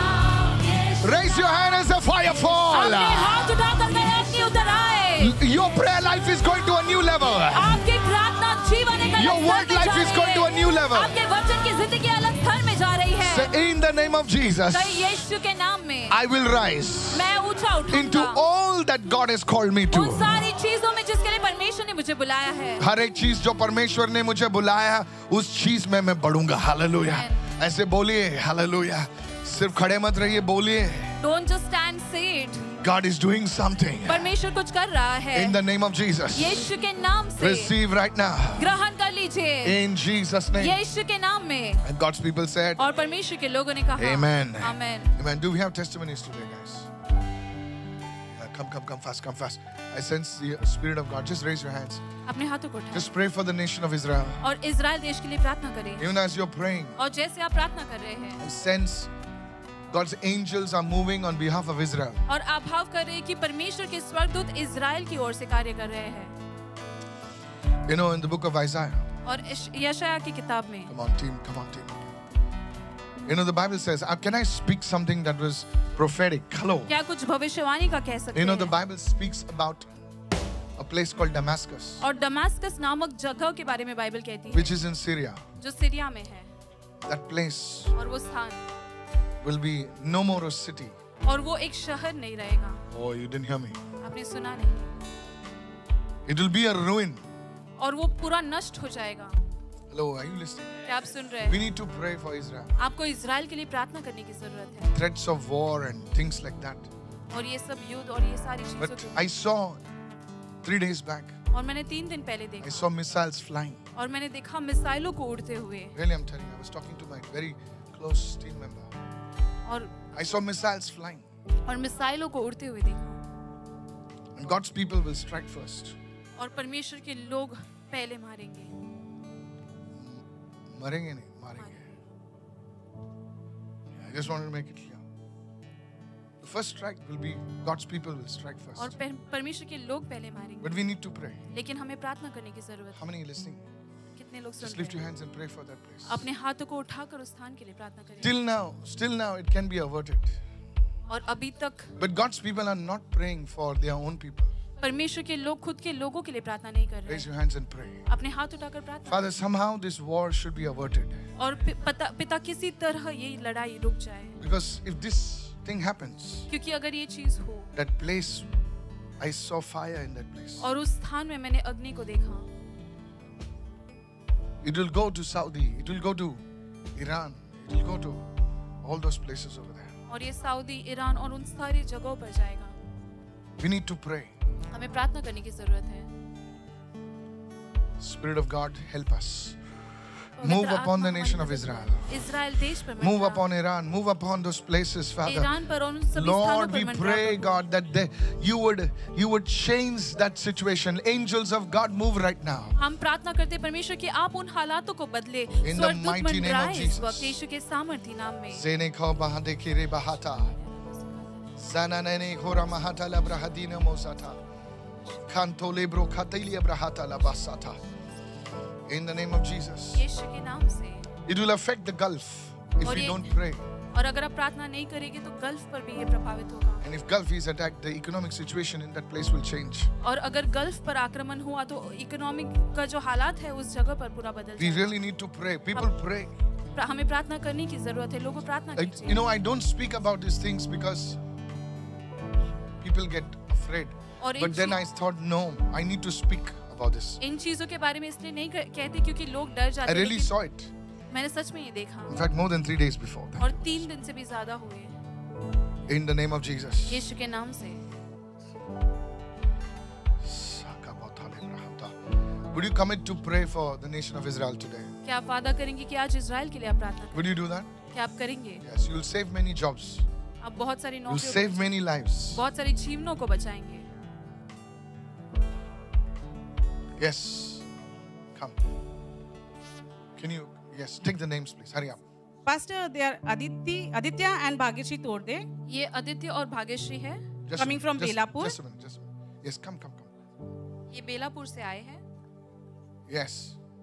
Raise your hand and say, fire fall. अपने हाथ उठाकर कहे, अग्नि उतर आए। Your prayer life is going to a new level. आपके प्रार्थना जीवन एक अलग Your स्तर word में life जा is रही going है। to a new level. आपके वचन की जिंदगी अलग स्तर में जा रही है। Say, in the name of Jesus, कहे, यीशु के नाम में I will rise मैं ऊंचा into उठाऊंगा all that God has called me उन to. सारी चीजों में जिसके लिए परमेश्वर ने मुझे बुलाया है। हर एक चीज जो परमेश्वर ने मुझे बुलाया है, उस चीज में मैं बढ़ूंगा. हालेलुया. ऐसे बोलिए हालेलुया. सिर्फ खड़े मत रहिए, बोलिए. Don't just stand, say it. God is doing something. परमेश्वर कुछ कर रहा है। In the name of Jesus. यीशु के नाम से Receive right now. ग्रहण कर लीजिए। In Jesus' name. यीशु के नाम में। And God's people said, और परमेश्वर के लोगों ने कहा Amen. Amen. Amen. Do we have testimonies today, guys? Uh, come, come, come fast, come fast. I sense the Spirit of God. Just raise your hands. अपने हाथों को उठाएं Just pray for the nation of Israel. और Israel देश के लिए प्रार्थना करें। Even as you're praying, और जैसे आप प्रार्थना कर रहे हैं I sense God's angels are moving on behalf of Israel. और आप भाव कर रहे हैं कि परमेश्वर के स्वर्गदूत इजराइल की ओर से कार्य कर रहे हैं। You know, in the book of Isaiah, और इश- यशायाह की किताब में come on, team, come on, team. You know, the Bible says, uh, can I speak something that was prophetic? Hello. क्या कुछ भविष्यवाणी का कह सकते You know, the हैं? Bible speaks about a place called Damascus, और दमास्कस नामक जगह के बारे में बाइबल कहती है which is in Syria. जो सीरिया में है। That place और वो स्थान will be no more a city. और वो एक शहर नहीं रहेगा। Oh, you didn't hear me. आपने सुना नहीं। It will be a ruin. और वो पूरा नष्ट हो जाएगा। Hello, are you listening? क्या आप सुन रहे We हैं? need to pray for Israel. आपको इजराइल के लिए प्रार्थना करने की जरूरत है। Threats of war and things like that. और ये सब युद्ध और ये सारी चीजों But को I saw three days back, और मैंने तीन दिन पहले I देखा saw missiles flying. और मैंने देखा मिसाइलों को उड़ते हुए Really, I'm telling you, I was talking to my very close team member. और I saw missiles flying. और मिसाइलों को उड़ते हुए देखा। And God's people will strike first. और परमेश्वर के लोग पहले मारेंगे। मरेंगे नहीं, मारेंगे. I just wanted to make it clear. The first strike will be God's people will strike और first. पर- परमेश्वर के लोग पहले मारेंगे। But we need to pray. लेकिन हमें प्रार्थना करने की जरूरत How है। many are listening? कितने लोग सुन Just रहे lift your हैं? hands and pray for that place. अपने हाथों को उठाकर उस स्थान के लिए प्रार्थना करें। Till now, still now, it can be averted. और अभी तक But God's people are not praying for their own people. परमेश्वर के लोग खुद के लोगों के लिए प्रार्थना नहीं कर रहे Raise हैं। your hands and pray. अपने हाथ उठाकर प्रार्थना Father, somehow this war should be averted. करें। और पि- पिता पिता किसी तरह ये लड़ाई रुक जाए Because if this thing happens, क्योंकि अगर ये चीज हो that place, I saw fire in that place. और उस स्थान में मैंने अग्नि को देखा It will go to Saudi, it will go to Iran, it will go to all those places over there. और ये सऊदी ईरान और उन सारी जगहों पर जाएगा। We need to pray. हमें प्रार्थना करने की जरूरत है। Spirit of God, help us. पवित्र Move आत्मा upon the हमारी nation of मदद Israel. करो। इजराइल देश पर Move मंडरा। upon Iran, move upon those places, Father. Iran पर और उन सभी स्थानों Lord, पर we मंडरा pray, Prabhu. God, that they, you would you would change that situation. Angels of God, move right now. हम प्रार्थना करते हैं परमेश्वर कि आप उन हालातों को बदले। In the स्वर्गदूत mighty name of मंडराए इस Jesus. वक्त यीशु के सामर्थी नाम में। Zene ko bahade kire bahata. Zananene kora mahata la brahadina mosata. Kanto lebro katili abrahata la basata. In the name of Jesus. यीशु के नाम से It will affect the Gulf if और we ये- don't pray. और अगर आप प्रार्थना नहीं करेंगे तो गल्फ पर भी ये प्रभावित होगा. And if Gulf is attacked, the economic situation in that place will change. और अगर गल्फ पर आक्रमण हुआ तो इकोनॉमिक का जो हालात है उस जगह पर पूरा बदल We जाएगा. really need to pray. People pray. प्रा- हमें प्रार्थना करने की जरूरत है. लोगों प्रार्थना I, कीजिए. you know, I don't speak about these things because people get afraid. और इन But then I चीज- thought, no, I need to speak about this. इन चीजों के बारे में इसलिए नहीं कह- कहते क्योंकि लोग डर I जाते हैं. really लेकिन saw it. मैंने सच में ये देखा In fact, more than three days before that. और तीन दिन से भी ज्यादा हुए In the name of Jesus. यीशु के नाम से. Would you commit to pray for the nation of Israel today? क्या आप वादा करेंगे कि आज इजराइल के लिए आप प्रार्थना Would you do that? करें? क्या आप करेंगे? Yes, you'll save many jobs. आप बहुत सारी You'll नौकरियों save many lives. बहुत सारी जीवनों को बचाएंगे. Yes. Come. Can you, yes, take the names, please. Hurry up. Pastor, they are Aditi, Aditya and Bhagyashree Torde, ये आदित्य और भाग्यश्री है. Just Coming a minute, from just, Belapur? Just a minute, just a minute. Yes, come, come, come. ये बेलापुर से आए हैं. Yes.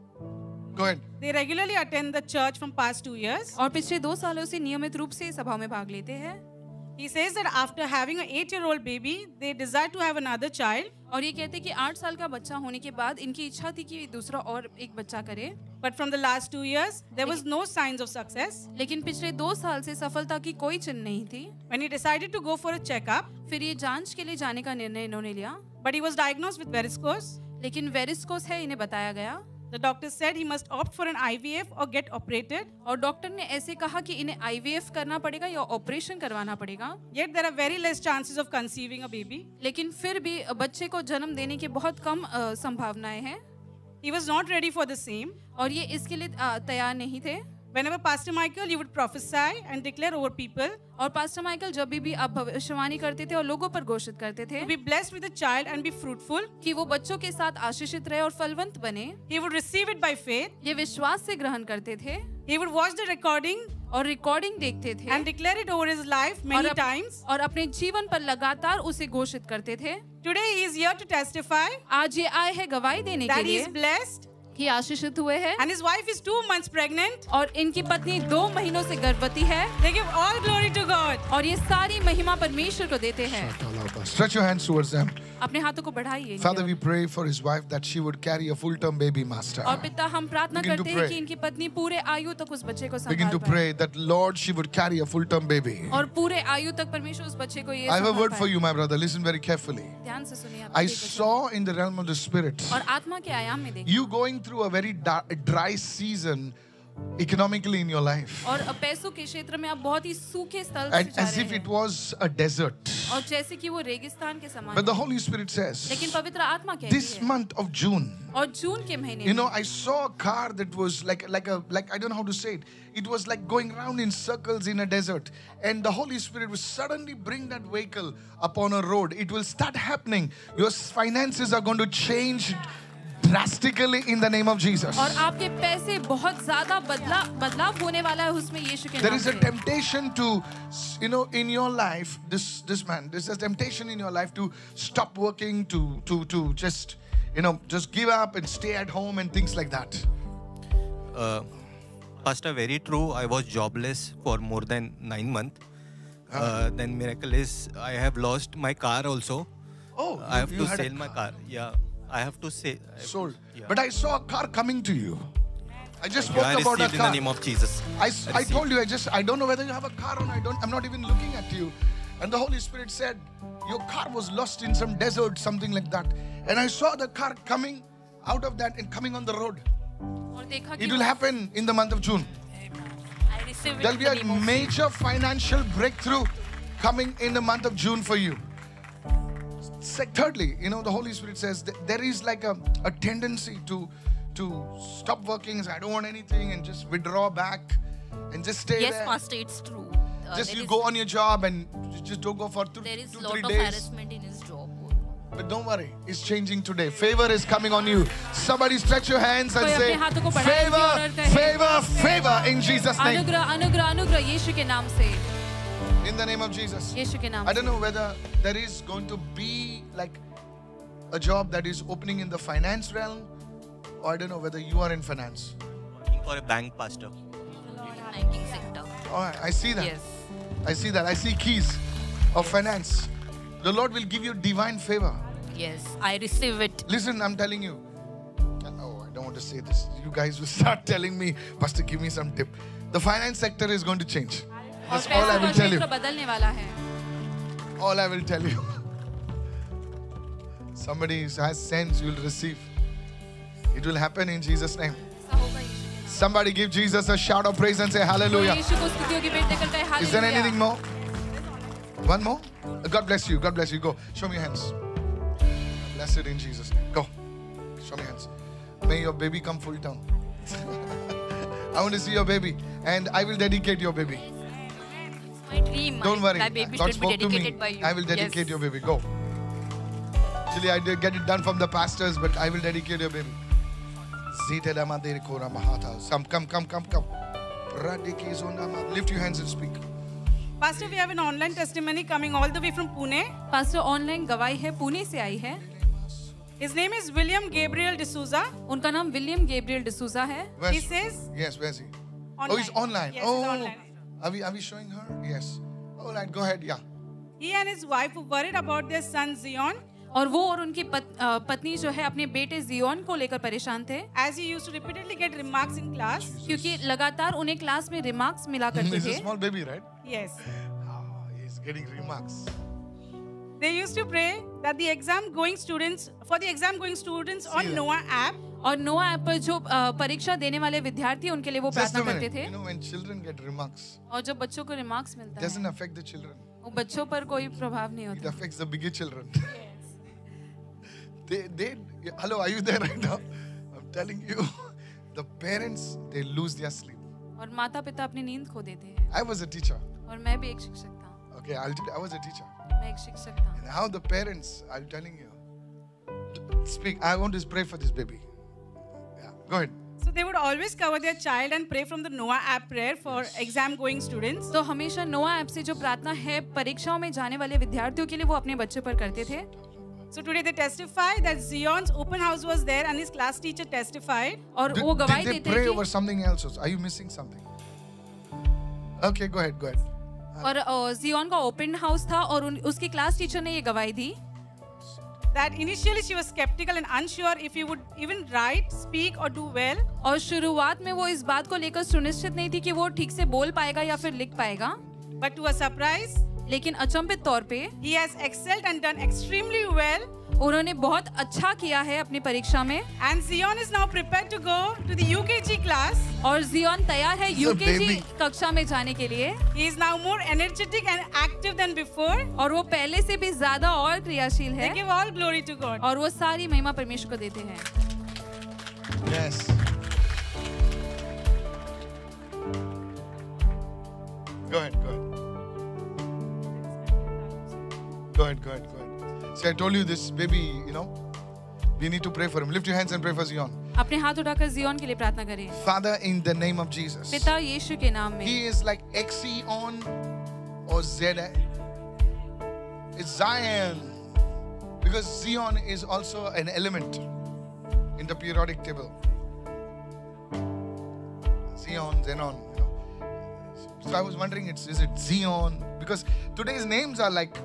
Go ahead. they regularly attend the church from past two years. और पिछले दो सालों से नियमित रूप से सभा में भाग लेते हैं. He says that after having an eight-year-old baby, they desire to have another child. और ये कहते हैं कि आठ साल का बच्चा होने के बाद इनकी इच्छा थी कि दूसरा और एक बच्चा करे. But from the last two years, there was no signs of success. लेकिन पिछले दो साल से सफलता की कोई चिन्ह नहीं थी. When he decided to go for a checkup, फिर ये जांच के लिए जाने का निर्णय इन्होंने लिया. but he was diagnosed with varicose. लेकिन वेरिस्कोस है इन्हें बताया गया. The doctor said he must opt for an I V F or get operated. और डॉक्टर ने ऐसे कहा कि इन्हें आई वी एफ करना पड़ेगा या ऑपरेशन करवाना पड़ेगा. Yet there are very less chances of conceiving a baby. लेकिन फिर भी बच्चे को जन्म देने की बहुत कम अ, संभावनाएं हैं. He was not ready for the same. और ये इसके लिए अ, तैयार नहीं थे. Whenever Pastor Michael, you would prophesy and declare over people और पास्टर माइकल जब भी भी आप भविष्यवाणी करते थे और लोगों पर घोषित करते थे to be blessed with a child and be fruitful. कि वो बच्चों के साथ आशीषित रहे और फलवंत बने. He would receive it by faith. ये विश्वास से ग्रहण करते थे He would watch the recording और रिकॉर्डिंग देखते थे and declare it over his life many और, अप, times. और अपने जीवन पर लगातार उसे घोषित करते थे. Today he is here to testify आज ये आए हैं गवाही देने के that he लिए is blessed कि आशीषित हुए हैं and his wife is two months pregnant. और इनकी पत्नी दो महीनों से गर्भवती है. They give all glory to God. और ये सारी महिमा परमेश्वर को देते हैं. Stretch your hands towards them. अपने हाथों को बढ़ाइए. Father, we pray for his wife that she would carry a full-term baby, Master. और पिता हम प्रार्थना Begin to करते pray. हैं कि इनकी पत्नी पूरे आयु तक उस बच्चे को Begin संभाल to पाए. pray that, Lord, she would carry a full-term baby. और पूरे आयु तक परमेश्वर उस बच्चे को ये I have a संभाल word for पाए. you, my brother. Listen very carefully. ध्यान से सुनिए आप I सभी वचन. saw in the realm of the Spirit और आत्मा के आयाम में देखिए. you going through a very da- dry season economically in your life. और पैसों के क्षेत्र में आप बहुत ही सूखे स्थल से And जा as रहे if it हैं. was a desert. और जैसे कि वो रेगिस्तान के समान But the है. Holy Spirit says, लेकिन पवित्र आत्मा कहती this है month of June, और जून के महीने you know, में I saw a car that was like, like a, like, I don't know how to say it. It was like going round in circles in a desert. And the Holy Spirit will suddenly bring that vehicle upon a road. It will start happening. Your finances are going to change drastically in the name of Jesus. और आपके पैसे बहुत ज्यादा बदला बदलाव होने वाला है उसमें यीशु के There नाम is a से. temptation to, you know, in your life, this this man, there's a temptation in your life to stop working, to to to just, you know, just give up and stay at home and things like that. Uh, Pastor, very true. I was jobless for more than nine months. Uh, then miracle is I have lost my car also. Oh, I have you to had a sell my car. Yeah, I have to say. I have sold. to- yeah. But I saw a car coming to you. I just You are spoke about a received in car. the name of Jesus. I, s- I received. told you, I just, I don't know whether you have a car or not. I don't, I'm not even looking at you. And the Holy Spirit said, your car was lost in some desert, something like that. And I saw the car coming out of that and coming on the road. और देखा कि It will happen in the month of June. I received There'll it be in the a name of- major financial breakthrough coming in the month of June for you. Se- Thirdly, you know, the Holy Spirit says that there is like a, a tendency to to stop working. Say, I don't want anything, and just withdraw back and just stay Yes, there. Pastor, it's true. Uh, Just there you is- go on your job and you just don't go for th- There is two, lot three of days. harassment in his job. But don't worry, it's changing today. Favor is coming on you. Somebody stretch your hands and कोई say, अपने हाथों को बढ़ाए हुए और favor, कहे, favor, favor in Jesus' name. अनुग्रह अनुग्रह अनुग्रह यीशु के नाम से. In the name of Jesus. यीशु के नाम I से. don't know whether there is going to be like a job that is opening in the finance realm, or I don't know whether you are in finance. Working for a bank, Pastor. Banking sector. All right, I see that. Yes. I see that. I see keys of finance. The Lord will give you divine favor. Yes. I receive it. Listen, I'm telling you. Oh, I don't want to say this. You guys will start telling me, Pastor, give me some tip. The finance sector is going to change. That's all I will tell you. बदलने वाला है. All I will tell you. Somebody has sense, you will receive. It will happen in Jesus' name. Somebody give Jesus a shout of praise and say hallelujah. यीशु को स्तुतियों की भेंट देकर कहे hallelujah. Is there anything more? One more? God bless you. God bless you. Go. Show me your hands. Bless it in Jesus' name. Go. Show me your hands. May your baby come full term. I want to see your baby. And I will dedicate your baby. My dream. Don't my, worry. My baby God should be spoke to me. dedicated by you. I will dedicate Yes. your baby. Go. Actually, I did get it done from the pastors, but I will dedicate your baby. Some, come, come, come, come. Lift your hands and speak. Pastor, we have an online testimony coming all the way from Pune. Pastor online गवाही है, पुणे से आई है. His name is William Gabriel D'Souza. उनका नाम William Gabriel D'Souza है. Where's- He says Yes, where's he? online. Oh, he's online. Yes, oh, he's online. Are we, are we showing her? Yes. All right, go ahead. Yeah. He and his wife were worried about their son Zion, और वो और उनकी पत, अ, पत्नी जो है अपने बेटे जियोन को लेकर परेशान थे, as he used to repeatedly get remarks in class. क्योंकि लगातार उन्हें क्लास में रिमार्क्स मिला करते He's a थे. small baby, right? Yes. Ah, he's getting remarks. They used to pray that the exam going students, for the exam going students on that. Noah app, और नोआ app पर जो अ, परीक्षा देने वाले विद्यार्थी उनके लिए वो Just प्रार्थना a करते minute. थे. You know, when children get remarks, और जब बच्चों को रिमार्क्स it मिलता doesn't है, affect the children. वो बच्चों पर कोई प्रभाव नहीं It होता. affects the bigger children. they, they, hello, are you there right now? I'm telling you, the parents, they lose their sleep. और माता पिता अपनी नींद खो देते हैं. I was a teacher. और मैं भी एक शिक्षक था. Okay, I'll tell you, I was a teacher. मैं एक शिक्षक था. And how the parents, I'm telling you, speak. I want to pray for this baby. Yeah, go ahead. so they would always cover their child and pray from the Noah app prayer for exam going students. तो हमेशा नोआ app से जो प्रार्थना है परीक्षाओं में जाने वाले विद्यार्थियों के लिए वो अपने बच्चे पर करते थे. So today they testify that Zion's open house was there and his class teacher testified. और Did, वो गवाही did they देते pray हैं over कि something else also? Are you missing something? Okay, go ahead, go ahead. और अ, Zion का open house था और उन, उसकी क्लास टीचर ने ये गवाही दी That initially she was skeptical and unsure if he would even write, speak or do well. और शुरुआत में वो इस बात को लेकर सुनिश्चित नहीं थी कि वो ठीक से बोल पाएगा या फिर लिख पाएगा. But to her surprise, लेकिन अचंभित तौर पे he has excelled and done extremely well. उन्होंने बहुत अच्छा किया है अपनी परीक्षा में. And Zion is now prepared to go to the U K G class. और जियोन तैयार है He's a यूकेजी baby. कक्षा में जाने के लिए. He is now more energetic and active than before. और वो पहले से भी ज्यादा और क्रियाशील They है. give all glory to God. और वो सारी महिमा परमेश्वर को देते हैं. Yes. Go ahead, go ahead. Go ahead, go ahead, go ahead. See, I told you this baby, you know, we need to pray for him. Lift your hands and pray for Zion. अपने हाथ उठाकर Xeon के लिए प्रार्थना करें. Father, in the name of Jesus. पिता यीशु के नाम में. He is like Exion or Zed. It's Zion. Because Zion is also an element in the periodic table. Zion, Zenon. You know. So I was wondering, it's, is it Zion? Because today's names are like.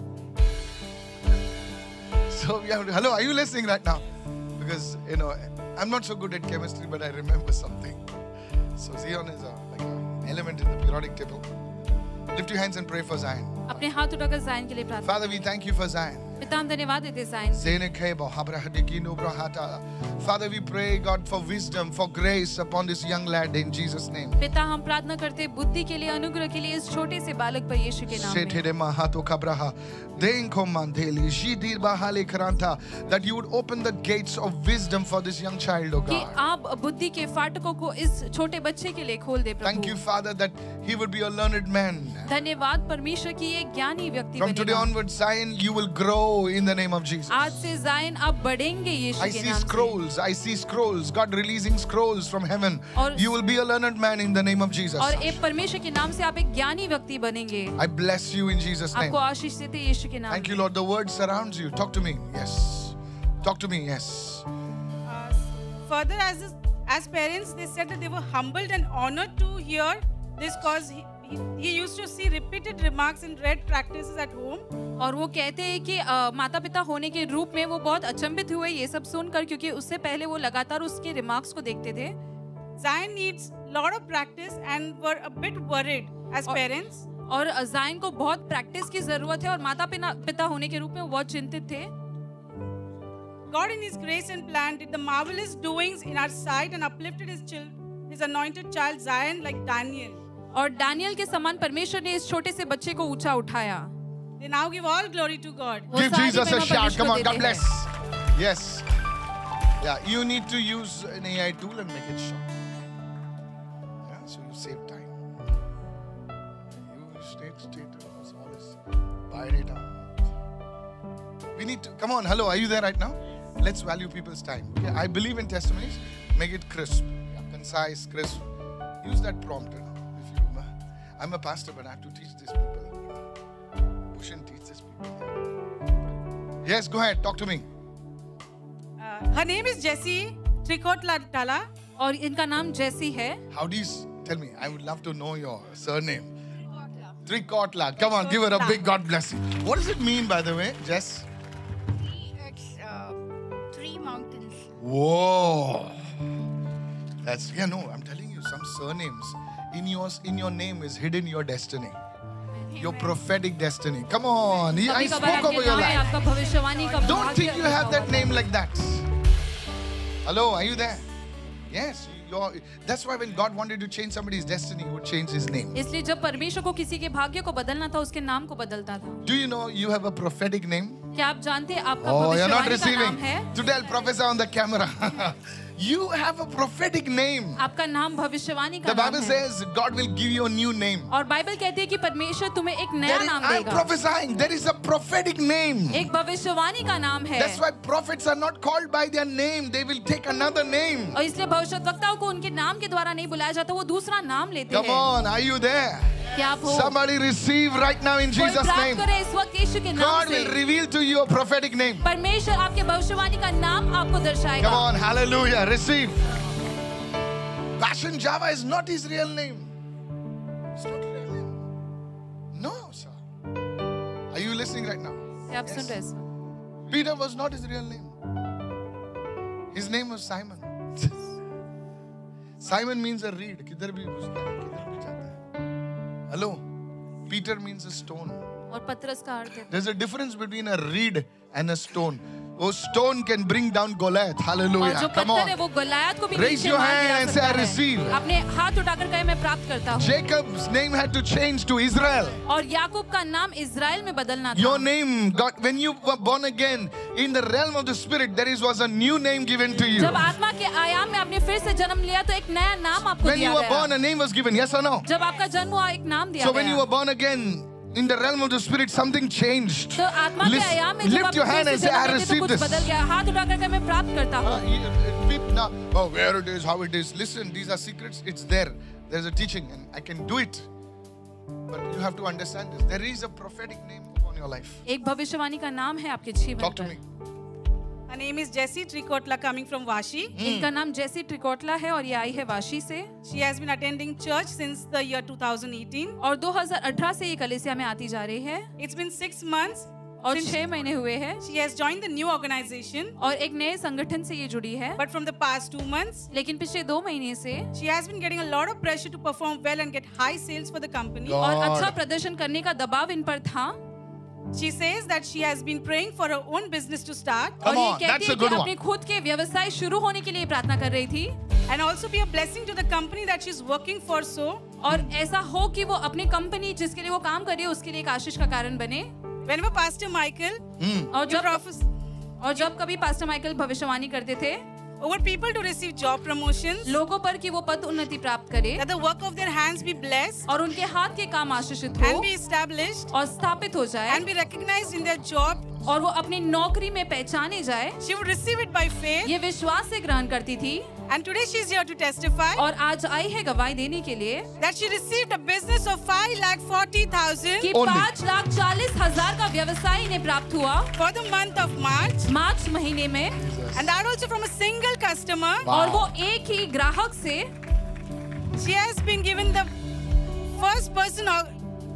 So we have to, hello, are you listening right now? Because, you know, I'm not so good at chemistry, but I remember something. So Zion is a, like an element in the periodic table. Lift your hands and pray for Zion. अपने हाथ उठाकर जायन के लिए प्रार्थना. Father, we thank you for Zion. पिता हम धन्यवाद देते हैं जायन. Zenekebo, Habrahadikino Brahata. Father, we pray, God, for wisdom, for grace upon this young lad in Jesus' name. पिता हम प्रार्थना करते हैं बुद्धि के लिए अनुग्रह के लिए इस छोटे से बालक पर यीशु के नाम में. Setere Mahato Kabraha. Denko Mandeli, Jidir Bahale Karanta. That you would open the gates of wisdom for this young child, oh कि God. आप बुद्धि के फाटकों को इस छोटे बच्चे के लिए खोल दे Thank you, Prabhu. Father, that he would be a learned man. धन्यवाद परमेश्वर की ये ज्ञानी व्यक्ति From today बनेगा. onwards, Zion, you will grow in the name of Jesus. आज से जायन आप बढ़ेंगे यीशु I के see नाम से. scrolls. I see scrolls. God releasing scrolls from heaven. और- You will be a learned man in the name of Jesus. और एक परमेश्वर के नाम से आप एक ज्ञानी व्यक्ति बनेंगे. I bless you in Jesus' name. आपको आशीष देते हैं यीशु के नाम Thank you, में. Lord. The word surrounds you. Talk to me. Yes. Talk to me. Yes. Uh, further, as as parents, they said that they were humbled and honored to hear this, cause he, he, he used to see repeated remarks and read practices at home. और वो कहते हैं कि अ, माता पिता होने के रूप में वो बहुत अचंभित हुए ये सब सुनकर, क्योंकि उससे पहले वो लगातार उसके रिमार्क्स को देखते थे. Zion needs lot of practice and were a bit worried as parents. और जायन को बहुत प्रैक्टिस की जरूरत है और माता पिता पिता होने के रूप में वो बहुत चिंतित थे. God in His grace and plan did the marvelous doings in our sight and uplifted His child, His anointed child Zion like Daniel. और डैनियल के समान परमेश्वर ने इस छोटे से बच्चे को ऊंचा उठाया. They now give all glory to God. वो Give सारी Jesus a महिमा shout. Come on, परमेश्वर God देते bless. हैं. Yes. Yeah, you need to use an A I tool and make it short. Yeah, so you save time. You state, state, all this. Bide it out. We need to, come on, hello, are you there right now? Let's value people's time. Okay, I believe in testimonies. Make it crisp, yeah, concise, crisp. Use that prompter. If you, I'm a pastor, but I have to teach these people. Push and teach these people. Yes, go ahead, talk to me. Uh, her name is Jessie Trikotla Tala. और इनका नाम जेसी है. How do you s- tell me? I would love to know your surname. Trikotla. Come on, give her a big God bless you. What does it mean, by the way, Jess? It's uh, three mountains. Whoa. That's yeah. No, I'm telling you, some surnames in yours in your name is hidden your destiny, your prophetic destiny. Come on, He- I कभी-कभार spoke आपके over your नाम में life. आपका भविष्यवाणी का Don't भाग्य think you have लिखा that हुआ name है. like that. Hello, are you there? Yes. You're, that's why when God wanted to change somebody's destiny, He would change his name. इसलिए जब परमेश्वर को किसी के भाग्य को बदलना था उसके नाम को बदलता था. Do you know you have a prophetic name? क्या आप जानते हैं आपका Oh, you're not भविष्यवाणी का नाम receiving. है? To tell Professor on the camera. You have a prophetic name. आपका नाम भविष्यवाणी का The नाम Bible है. says God will give you a new name. और बाइबल कहती है कि परमेश्वर तुम्हें एक नया There is, नाम I'm देगा. prophesying. There is a prophetic name. एक भविष्यवाणी का नाम है. That's why prophets are not called by their name. They will take another name. और इसलिए भविष्यवक्ताओं को उनके नाम के द्वारा नहीं बुलाया जाता, वो दूसरा नाम लेते Come हैं. on, are you there? क्या आप हो? Somebody receive right now in कोई Jesus' प्राप्त name. करे इस वक्त यीशु के नाम God से. will reveal to you a prophetic name. परमेश्वर आपके भविष्यवाणी का नाम आपको दर्शाएगा. Come on, hallelujah. Receive. Passion Java is not his real name. It's not real name. No, sir. Are you listening right now? क्या आप सुन रहे हैं? Peter was not his real name. His name was Simon. Simon means a reed. किधर भी घुसता है, किधर भी जाता है. Hello. Peter means a stone. और पतरस का अर्थ है. There's a difference between a reed and a stone. Oh, stone can bring down Goliath. और Hallelujah. जो Come पत्थर है on. वो गलायत को भी Raise नीचे your मार hand गिरा and say, सकता "I है." receive. अपने हाथ उठाकर कहे मैं प्राप्त करता हूँ. Jacob's name had to change to Israel. और याकूब का नाम इज़राइल में बदलना था. Your name got, when you were born again in the realm of the spirit, there is was a new name given to you. जब आत्मा के आयाम में आपने फिर से जन्म लिया तो एक नया नाम आपको When दिया you were born, गया. a name was given. Yes or no? जब आपका जन्म हुआ एक नाम दिया So when you were गया. born again in the realm of the spirit, something changed. तो आत्मा के List- आयाम में जब lift आप your hand फिर and से say, "I जन्म लेते तो receive कुछ this." बदल गया. हाथ उठाकर कहे मैं प्राप्त करता Uh, हूँ. you- uh, people now, oh, where it is, how it is. Listen, these are secrets. It's there. There's a teaching, and I can do it. But you have to understand this. There is a prophetic name upon your life. एक भविष्यवाणी का नाम है आपके जीवन Talk to पर. me. Her name is Jessie Trikotla, coming from Vashi. इनका नाम जेसी ट्रिकोटला है और ये आई है वाशी से. She has been attending church since the year two thousand eighteen. और दो हज़ार अठारह से ये कलीसिया में आती जा रही है. It's been six months और since छह महीने हुए हैं. she has joined the new organization. और एक नए संगठन से ये जुड़ी है. But from the past two months, लेकिन पिछले दो महीने से she has been getting a lot of pressure to perform well and get high sales for the company. God. और अच्छा प्रदर्शन करने का दबाव इन पर था. She says that she has been praying for her own business to start Come और ये on, कहती that's है a कि good अपने one. खुद के व्यवसाय शुरू होने के लिए प्रार्थना कर रही थी. and also be a blessing to the company that she's working for. So, और ऐसा हो कि वो अपनी कंपनी जिसके लिए वो काम कर रही है उसके लिए एक आशीष का कारण बने. whenever Pastor Michael और you जब prophes- और जब कभी पास्टर माइकल भविष्यवाणी करते थे over people to receive job promotions, लोगों पर कि वो पद उन्नति प्राप्त करे that the work of their hands be blessed और उनके हाथ के काम आशीषित and हो be established और स्थापित हो जाए and be recognized in their job, और वो अपनी नौकरी में पहचाने जाए, she would receive it by faith. ये विश्वास से ग्रहण करती थी. And today she's here to testify और आज आई है गवाही देने के लिए that she received a business of five lakh forty thousand कि Only. पाँच लाख चालीस हजार का व्यवसाय इन्हें प्राप्त हुआ for the month of March, मार्च महीने में. and that also from a single customer. और वो एक ही ग्राहक से She has been given the first person or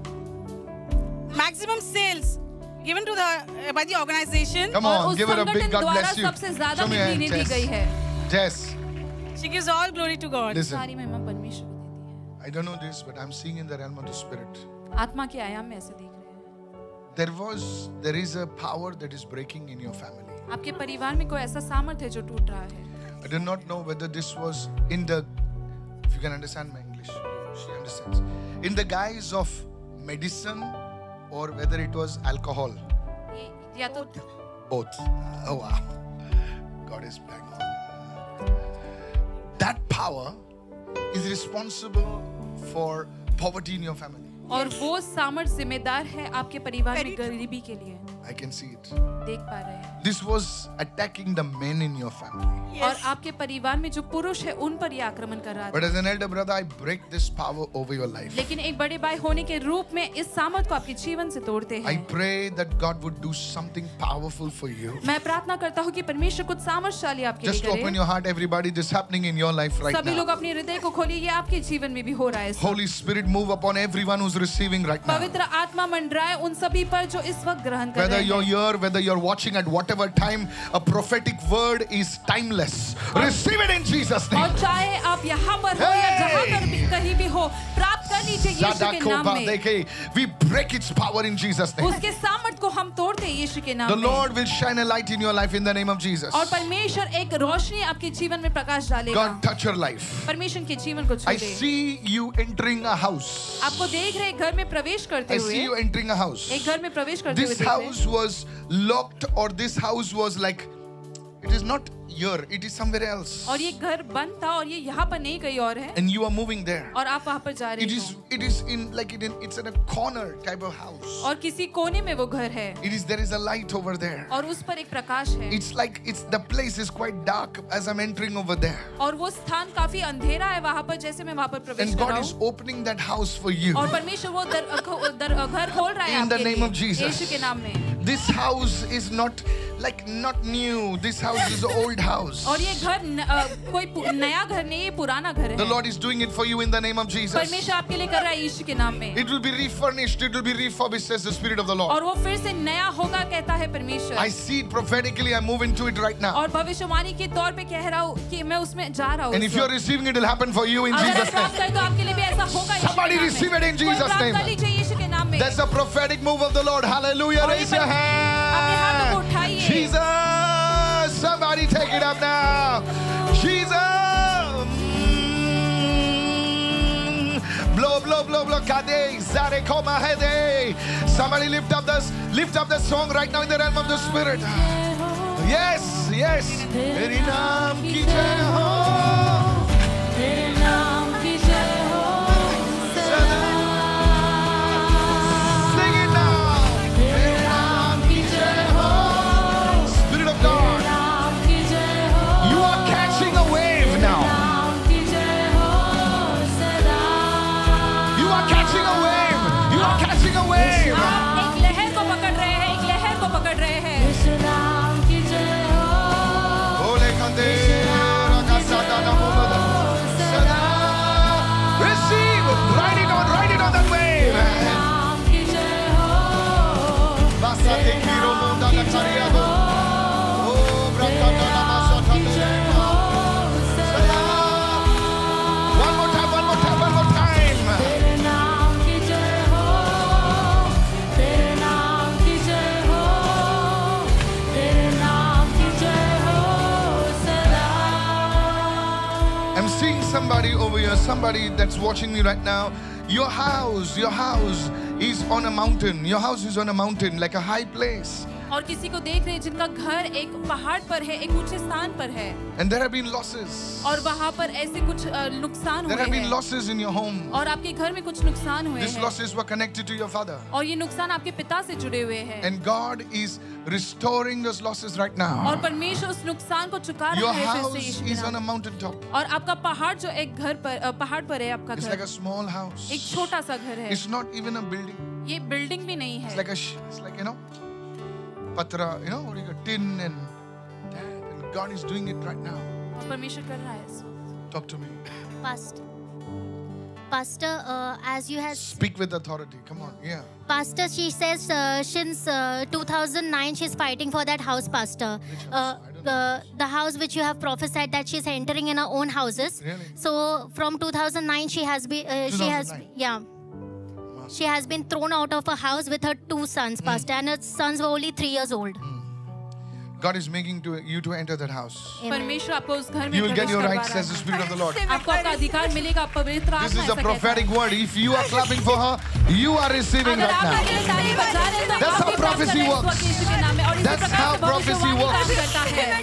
maximum sales given to the by the organization. Come और on, उस give her a big संगठन God द्वारा bless you. सबसे ज्यादा Show me her बिक्री दी Jess. गई है। Jess, She gives all glory to God. listen. सारी महिमा परमेश्वर को देती I don't know this, but I'm seeing in the realm of the spirit. है। आत्मा के आयाम में ऐसे देख रहे हैं। There was, there is a power that is breaking in your family. आपके परिवार में कोई ऐसा सामर्थ्य है जो टूट रहा है। I do not know whether this was in the, if you can understand my English, she understands. In the guise of medicine or whether it was alcohol. ये या तो Both. Oh wow. God is bang on. That power is responsible for poverty in your family. और वो सामर्थ जिम्मेदार है आपके परिवार में गरीबी के लिए। I can see it. देख पा रहे हैं। This was attacking the men in your family. और आपके परिवार में जो पुरुष है उन पर ये आक्रमण कर रहा But था। as an elder brother, I break this power over your life. लेकिन एक बड़े भाई होने के रूप में इस सामर्थ को आपके जीवन से तोड़ते I हैं। pray that God would do something powerful for you. मैं प्रार्थना करता हूँ कि परमेश्वर कुछ सामर्थशाली आपके Just लिए open करे। your heart, everybody. This is happening in your life right सभी लोग now. अपने हृदय को खोलिए, ये आपके जीवन में भी हो रहा है। इस वक्त। Holy Spirit, move upon everyone who's receiving right now. पवित्र आत्मा मंडराए उन सभी पर जो इस वक्त ग्रहण कर Whether रहे you're हैं। here, whether you're watching at whatever time, a prophetic word is timeless. Receive it in Jesus' name. और चाहे आप यहाँ पर हो या जहाँ पर भी कहीं भी हो, प्राप्त कर लीजिए यीशु के नाम में। Zadako, we break its power in Jesus' name. उसके सामर्थ को हम तोड़ते हैं यीशु के नाम The में। Lord will shine a light in your life in the name of Jesus. और परमेश्वर एक रोशनी आपके जीवन में प्रकाश डालेगा। God, touch your life. परमेश्वर के जीवन को छू I they. see you entering a house. आपको देख रहे घर में प्रवेश करते I see you हुए, entering a house. एक घर में प्रवेश करते हुए This देख रहे हैं। house was locked, or this house was like, it is not here, it is somewhere else. और ये घर बंद था और ये यहाँ पर नहीं कहीं और है And you are moving there. और आप वहाँ पर जा रहे It is, हो it is in like it in, it's in a corner type of house. और किसी कोने में वो घर है It is, there is a light over there. और उस पर एक प्रकाश है It's like it's the place is quite dark as I'm entering over there. और वो स्थान काफी अंधेरा है वहाँ पर जैसे मैं वहाँ पर प्रवेश And कर God रहा is हूँ opening that house for you. और परमेश्वर वो दर, ख- दर, घर खोल रहा है In the आपके name of लिए Jesus. यीशु के नाम में। This house is not like not new. This house is an old house. और ये घर न, अ, कोई पु- नया घर नहीं, ये पुराना घर The है। Lord is doing it for you in the name of Jesus. परमेश्वर आपके लिए कर रहा है यीशु के नाम में It will be refurnished. It will be refurbished, says the Spirit of the Lord. और वो फिर से नया होगा कहता है परमेश्वर। I see it prophetically. I move into it right now. और भविष्यवाणी के तौर पे कह रहा हूँ कि मैं उसमें जा रहा हूँ And इस if you're वक्त। receiving it, it will happen for you in अगर आप Jesus' प्राप्त name. करें तो आपके लिए भी ऐसा होगा यीशु के Somebody नाम में। receive it in कोई Jesus' प्राप्त name. कर लीजिए यीशु के नाम में। That's a prophetic move of the Lord. Hallelujah. और ये Raise your पर- अपने हाथों को hand. उठाइए। Jesus. Somebody take it up now. Jesus. Mm. Blow, blow, blow, blow. Kade, zare, koma, hede. Somebody lift up this, lift up the song right now in the realm of the Spirit. Yes, yes. Teri naam ki jai ho. तेरे नाम की जय हो सदा। Sing it now. तेरे नाम की जय हो, Spirit of God. नाम की जय हो, You are catching a wave now. नाम की जय हो सदा। You are catching a wave. You are catching a wave. आप एक लहर को पकड़ रहे हैं, एक लहर को पकड़ रहे हैं। इस नाम की जय हो, Ole kande rakasada namomada. Sada. Receive. Ride it on. Ride it on that wave. नाम की जय हो, Basate kiro monda la kariado. Oh, brakanda la masata lema. Sada. One more time. One more time. One more time. तेरे नाम की जय हो, तेरे नाम की जय हो, तेरे नाम की जय हो सदा। I'm seeing somebody over here, somebody that's watching me right now. Your house, your house is on a mountain. Your house is on a mountain, like a high place. और किसी को देख रहे हैं जिनका घर एक पहाड़ पर है, एक ऊंचे स्थान पर है And there have been losses. और वहाँ पर ऐसे कुछ अ, नुकसान There हुए have been हैं losses in your home. और आपके घर में कुछ नुकसान हुए These हैं losses were connected to your father. और ये नुकसान आपके पिता से जुड़े हुए हैं And God is restoring those losses right और now. परमेश्वर उस नुकसान को चुका Your रहा है फिर से house यीशु के is on a नाम। mountaintop. और आपका पहाड़ जो एक घर पर अ, पहाड़ पर है आपका It's घर like a small house. एक छोटा सा घर है It's not even a building. ये बिल्डिंग भी नहीं It's है like a, sh- it's like, you know, patra, you know, what do you got, tin and that. And God is doing it right now. और परमेश्वर कर रहा है इस वक्त। Talk to me. Past. Pastor, uh, as you have Speak with authority. Come on. Yeah. Pastor, she says uh, since uh, two thousand nine she's fighting for that house, Pastor. Uh, the, the house which you have prophesied that she's entering in her own houses. Really? So from two thousand nine she has been uh, she has two thousand nine. yeah. She has been thrown out of a house with her two sons, Pastor, and her sons were only three years old. God is making to you to enter that house. परमेश्वर आपको उस घर में You will get प्रवेश your करवा rights, रहा says the है। Spirit of the Lord. आपको आपका अधिकार मिलेगा, पवित्र आत्मा This is a ऐसा कहता है। prophetic word. If you are clapping for her, you are receiving अगर right आप now. उसके लिए ताली बजा रहे हैं, तो That's आप how भी प्राप्त prophecy कर रहे हैं इस works. वक्त यीशु के नाम में। और इसी That's प्रकार how से prophecy भविष्यवाणी works. काम करता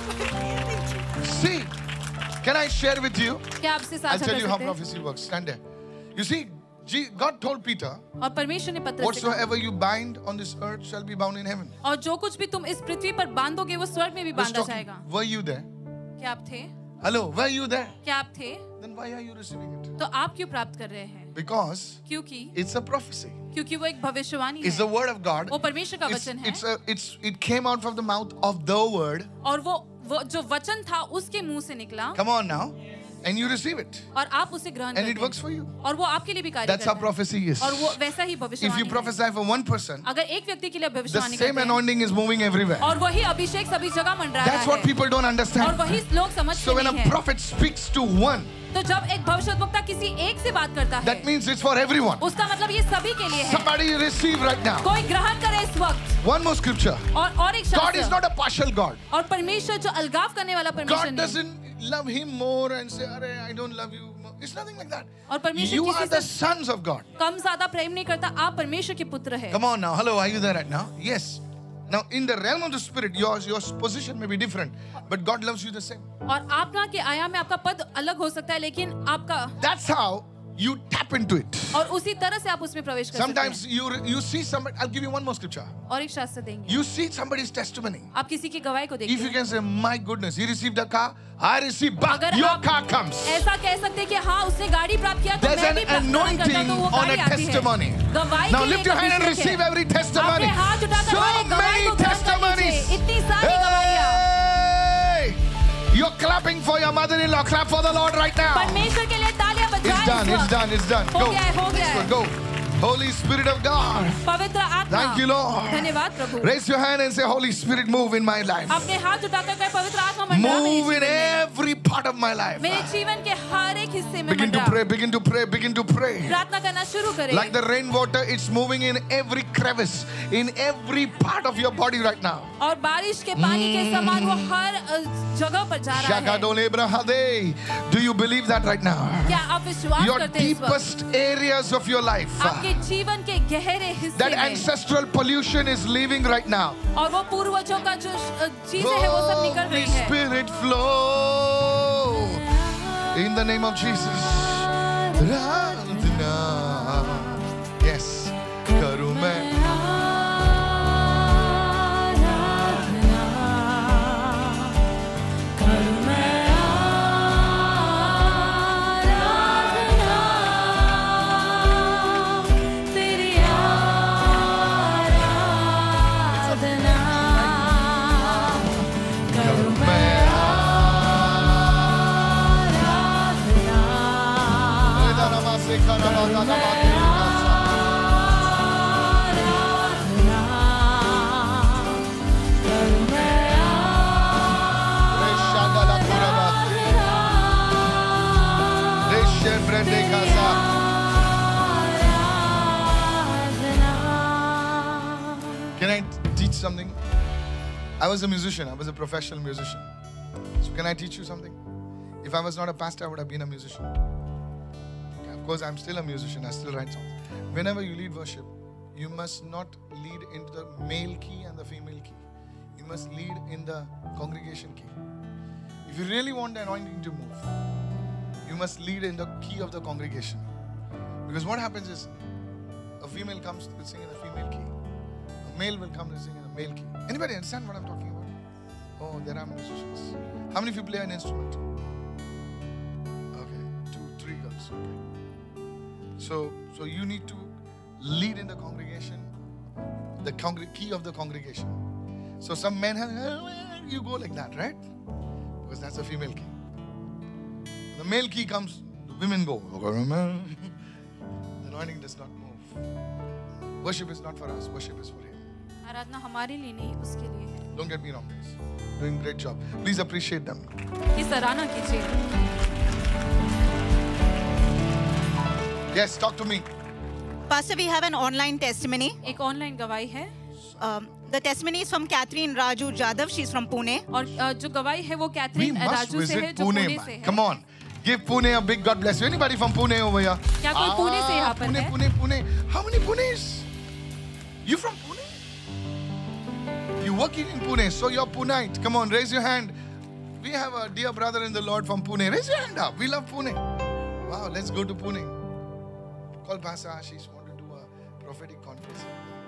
है। See, can I share with you? क्या आपसे I'll साझा tell कर you how सकते हैं? prophecy works. Stand there. You see, G- God told Peter, और परमेश्वर ने पत्र से कहा, whatsoever you bind on this earth shall be bound in heaven. और जो कुछ भी तुम इस पृथ्वी पर बांधोगे वो स्वर्ग में भी Who's बांधा talking? जाएगा। Were you there? क्या आप थे? Hello, were you there? क्या आप थे? Then why are you receiving it? तो आप क्यों प्राप्त कर रहे हैं? Because क्योंकि it's a prophecy. क्योंकि वो एक भविष्यवाणी It's है। the word of God. वो परमेश्वर का It's, वचन है। it's a, it's, it came out from the mouth of the word. और वो वो जो वचन था उसके मुंह से निकला। Come on now. And you receive it. और आप उसे ग्रहण And करते it works for you. हैं। और वो आपके लिए भी कार्य That's how करता है। prophecy is. और वो वैसा ही If भविष्यवाणी you है। prophesy for one person, अगर एक व्यक्ति के लिए the भविष्यवाणी same करते हैं anointing is moving everywhere. और वही अभिषेक सभी जगह मंडरा रहा That's what है people don't और understand. वही लोग So समझते when नहीं a है। prophet speaks to one, तो जब एक भविष्यद्वक्ता किसी एक से बात करता है that means it's for everyone. उसका मतलब ये सभी के लिए है। Somebody receive right now. कोई ग्रहण करे इस वक्त। One more scripture. और और एक God is शास्त्र not a partial God. और परमेश्वर जो अलगाव करने वाला परमेश्वर God नहीं doesn't love him more and say, "Arey, I don't love you more." It's nothing like that. और परमेश्वर You किसी are the से sons of God. कम ज्यादा प्रेम नहीं करता। आप परमेश्वर के पुत्र हैं। Come on now. Hello, are you there right now? Yes. Now, in the realm of the spirit, your, your position may be different, but God loves you the same. और आपका के आयाम में आपका पद अलग हो सकता है लेकिन आपका That's how you tap into it. और उसी तरह से आप उसमें प्रवेश कर सकते Sometimes you you see somebody. I'll give you one more scripture. हैं। और एक शास्त्र देंगे। You see somebody's testimony. आप किसी की गवाही को If देखते you हैं। can say, "My goodness, he received a car. I received back. अगर Your आप car comes." ऐसा कह सकते हैं कि हाँ उसने गाड़ी प्राप्त किया तो There's मैं an भी प्राप्त anointing करता तो वो on a गाड़ी आती है। testimony. गवाही Now के लिए lift your hand and अभिषेक है। receive every testimony. अपने हाथ उठाकर So हर एक गवाही many को ग्रहण कर लीजिए। testimonies. इतनी सारी गवाहियाँ। Hey! You're clapping for your mother-in-law. Clap for the Lord right now. परमेश्वर के लिए तालियां It's बजाएं done. इस It's वक्त। done. It's done. हो Go. गया है, हो गया Next है। one, go. Holy Spirit of God. पवित्र आत्मा। Thank you, Lord. धन्यवाद प्रभु। Raise your hand and say, "Holy Spirit, move in my life. अपने हाथ उठाकर कहे पवित्र आत्मा मंडरा मेरे Move in जीवन में। every part of my life." मेरे जीवन के हर एक हिस्से में Begin to मंडरा। pray. Begin to pray. Begin to pray. प्रार्थना करना शुरू करें। Like the rainwater, it's moving in every crevice, in every part of your body right now. और बारिश के पानी के समान वो हर अ, जगह पर जा रहा है। Shakadole brahade. Do you believe that right now? क्या आप विश्वास Your करते हैं इस वक्त? deepest areas of your life, आपके जीवन के गहरे हिस्से that में ancestral pollution is leaving right now. और वो पूर्वजों का जो अ, चीजें है वो सब निकल Holy रही है। Spirit flow in the name of Jesus. Radhana. Yes. करूं मैं करूं मैं Can I teach something? I was a musician. I was a professional musician. So can I teach you something? If I was not a pastor, I would have been a musician. Okay, of course, I'm still a musician. I still write songs. Whenever you lead worship, you must not lead into the male key and the female key. You must lead in the congregation key. If you really want the anointing to move, you must lead in the key of the congregation. Because what happens is, a female comes to sing in a female key. A male will come to sing in a male key. Anybody understand what I'm talking about? Oh, there are musicians. How many of you play an instrument? Okay, two, three girls. Okay. So, so you need to lead in the congregation, the congr- key of the congregation. So some men have, you go like that, right? Because that's a female key. The male key comes, the women go. Anointing does not move. Worship is not for us. Worship is for Him. आराधना हमारे लिए नहीं उसके लिए है। Don't get me wrong, guys. Doing great job. Please appreciate them. ये सराहना कीजिए। Yes, talk to me. Pastor, we have an online testimony. एक ऑनलाइन गवाही है। Um, the testimony is from Catherine Raju Jadhav. She's from Pune. और uh, जो गवाही है वो We कैथरीन must राजू से है visit जो Pune, पुणे man. से है। Come on. Give Pune a big God bless you. Anybody from Pune over here? क्या कोई पुणे से यहाँ पर Pune, है? Pune, Pune. How many Punes? You from Pune? You working in Pune, so you're Punite. Come on, raise your hand. We have a dear brother in the Lord from Pune. Raise your hand up. We love Pune. Wow, let's go to Pune. Call Pastor Ashish. Want to do a prophetic conference.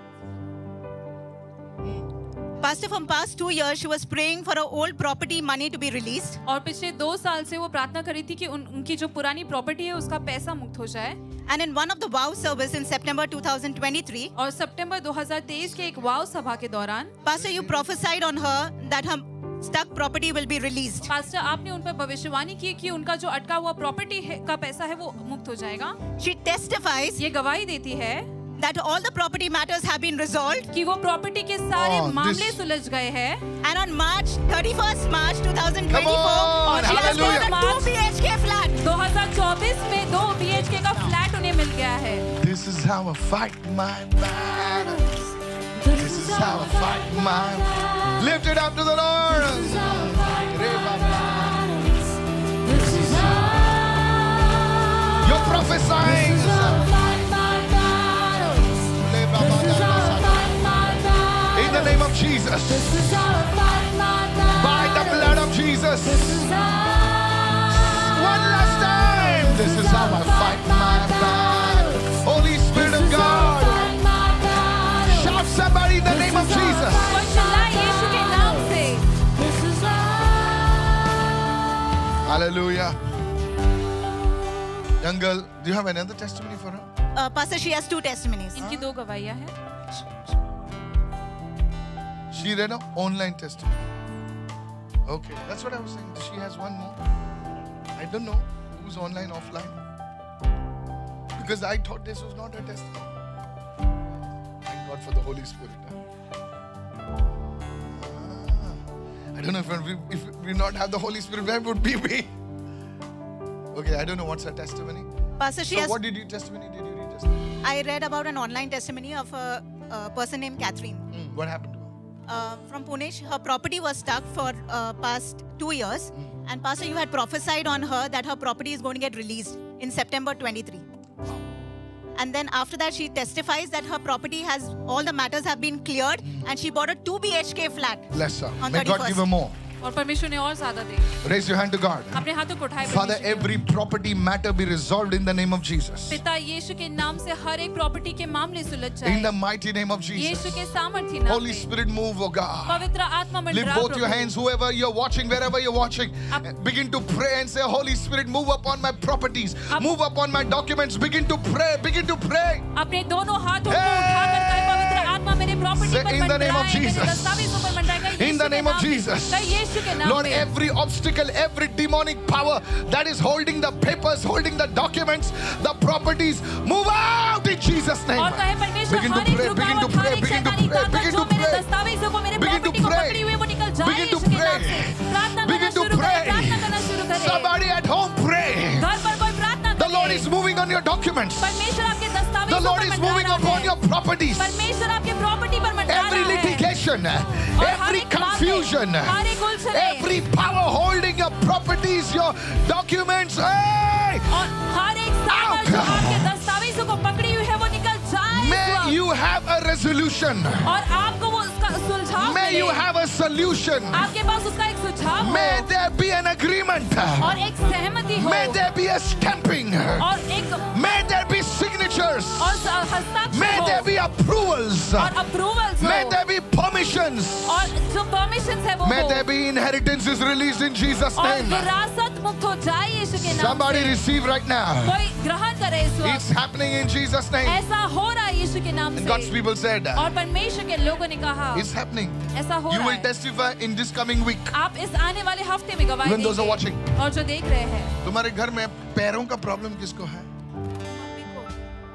Pastor, from past two years, she was praying for her old property money to be released. और पिछले दो साल से वो प्रार्थना करी थी कि उन, उनकी जो पुरानी प्रॉपर्टी है उसका पैसा मुक्त हो जाए। And in one of the wow service in September twenty twenty-three, और सितंबर दो हज़ार तेईस के एक वाव सभा के दौरान, Pastor, you prophesied on her that her stuck property will be released. Pastor आपने उन पर भविष्यवाणी की कि उनका जो अटका हुआ प्रॉपर्टी का पैसा है वो मुक्त हो जाएगा। She testifies ये गवाही देती है that all the property matters have been resolved. कि वो प्रॉपर्टी के सारे Oh, मामले this- सुलझ गए हैं। And on March thirty-first, March twenty twenty-four, Come on, she has got a hallelujah. two B H K flat. दो हज़ार चौबीस में दो बी एच के का फ्लैट उन्हें मिल गया है। This is how I fight my battles. This is how I fight my. Lift it up to the Lord. You're prophesying. In the name of Jesus. By the blood of Jesus. One last time. This is how I fight my battle. Holy Spirit of God. Shout somebody in the name of Jesus. और चिल्लाए यीशु के नाम से। Hallelujah. Young girl, do you have another testimony for her? Uh, Pastor, she has two testimonies. इनकी दो गवाहियां हैं। She read an online testimony. Okay, that's what I was saying. She has one more. I don't know who's online, offline. Because I thought this was not a testimony. Thank God for the Holy Spirit. Ah, I don't know if we, if we not have the Holy Spirit, where would we be? Okay, I don't know what's her testimony. Pastor, she So has. what did you testimony? Did you read testimony? I read about an online testimony of a, a person named Catherine. Hmm, what happened to her? Uh, from Pune, she- her property was stuck for uh, past two years. And Pastor, you had prophesied on her that her property is going to get released in September twenty-three. And then after that, she testifies that her property has, all the matters have been cleared, and she bought a two B H K flat. Bless her. On May God give her more. और परमेश्वर ने और ज्यादा दे। Raise your hand to God. अपने हाथों को उठाए Father, परमेश्वर की every property matter be resolved in the name of Jesus. पिता यीशु के नाम से हर एक प्रॉपर्टी के मामले सुलझ जाए। In the mighty name of Jesus. यीशु के सामर्थ्य नाम Holy से। Spirit, move, oh God. पवित्र आत्मा Lift मंडरा both your Prabhu. hands, whoever you're watching, wherever you're watching. Begin to pray and say, Holy Spirit, move upon my properties. Move upon my documents. Begin to pray. Begin to pray. अपने दोनों हाथों को उठाकर कहे पवित्र आत्मा मेरे property Say, पर in the name of मंडराए, मेरे Jesus. दस्तावेजों पर मंडराए, कहे In यीशु the के name of नाम में। Jesus. कहे यीशु के नाम Lord, में। every obstacle, every demonic power that is holding the papers, holding the documents, the properties, move out in Jesus' name. और कहे परमेश्वर Begin to हर एक pray, begin to रुकावट, हर pray, एक begin to शैतानी pray, ताकत begin जो to मेरे pray. दस्तावेजों को मेरे Begin to प्रॉपर्टी को pray. पकड़ी हुई है वो निकल जाए Begin to यीशु के नाम pray. से। प्रार्थना करना Begin to शुरू करें, pray. प्रार्थना करना शुरू करें। Somebody at home, pray. घर पर कोई प्रार्थना The Lord करे। is moving on your documents. परमेश्वर आपके The दस्तावेजों Lord पर is मंडरा moving रहा upon है। your properties. परमेश्वर आपके प्रॉपर्टी पर मंडरा Every रहा है। litigation, और हर every एक मामले, confusion, हर एक उलझने, every power holding your properties, your documents, hey! और हर एक सावर जो आपके दस्तावेजों को पकड़ी हुई है वो निकल जाए इस May वक्त। you have a resolution. और आपको वो उसका सुलझाव May मिले। you have a solution. आपके पास उसका एक सुझाव हो May there be an agreement. और एक सहमति हो May there be a stamping. और एक May there be signatures. और हस्ताक्षर May हो there be approvals. और अप्रूवल्स May हो there be permissions. और जो परमिशंस है वो May हो there be inheritances released in Jesus' और name. विरासत मुक्त हो जाए यीशु के नाम Somebody से। receive right now. कोई ग्रहण करे इस It's वक्त happening in Jesus' name. ऐसा हो रहा है यीशु के नाम And God's से people said, और परमेश्वर के लोगों ने कहा it's happening. ऐसा हो You रहा will है testify in this coming week. आप इस आने वाले हफ्ते में गवाही Even those are देंगे watching. और जो देख रहे हैं तुम्हारे घर में पैरों का प्रॉब्लम किसको है?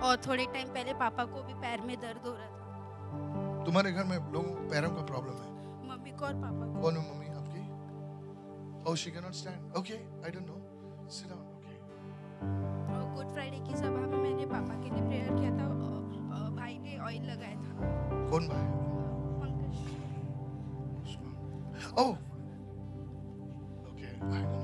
और थोड़े टाइम पहले पापा को भी पैर में दर्द हो रहा था। तुम्हारे घर में लोगों को पैरों का प्रॉब्लम है? मम्मी को और पापा को। कौन है मम्मी आपकी? Oh, she cannot stand. Okay, I don't know. Sit down. Okay. और गुड फ्राइडे की सभा में मैंने पापा के लिए प्रेयर किया था और भाई ने ऑयल लगाया था। कौन भाई? Oh. Okay, I don't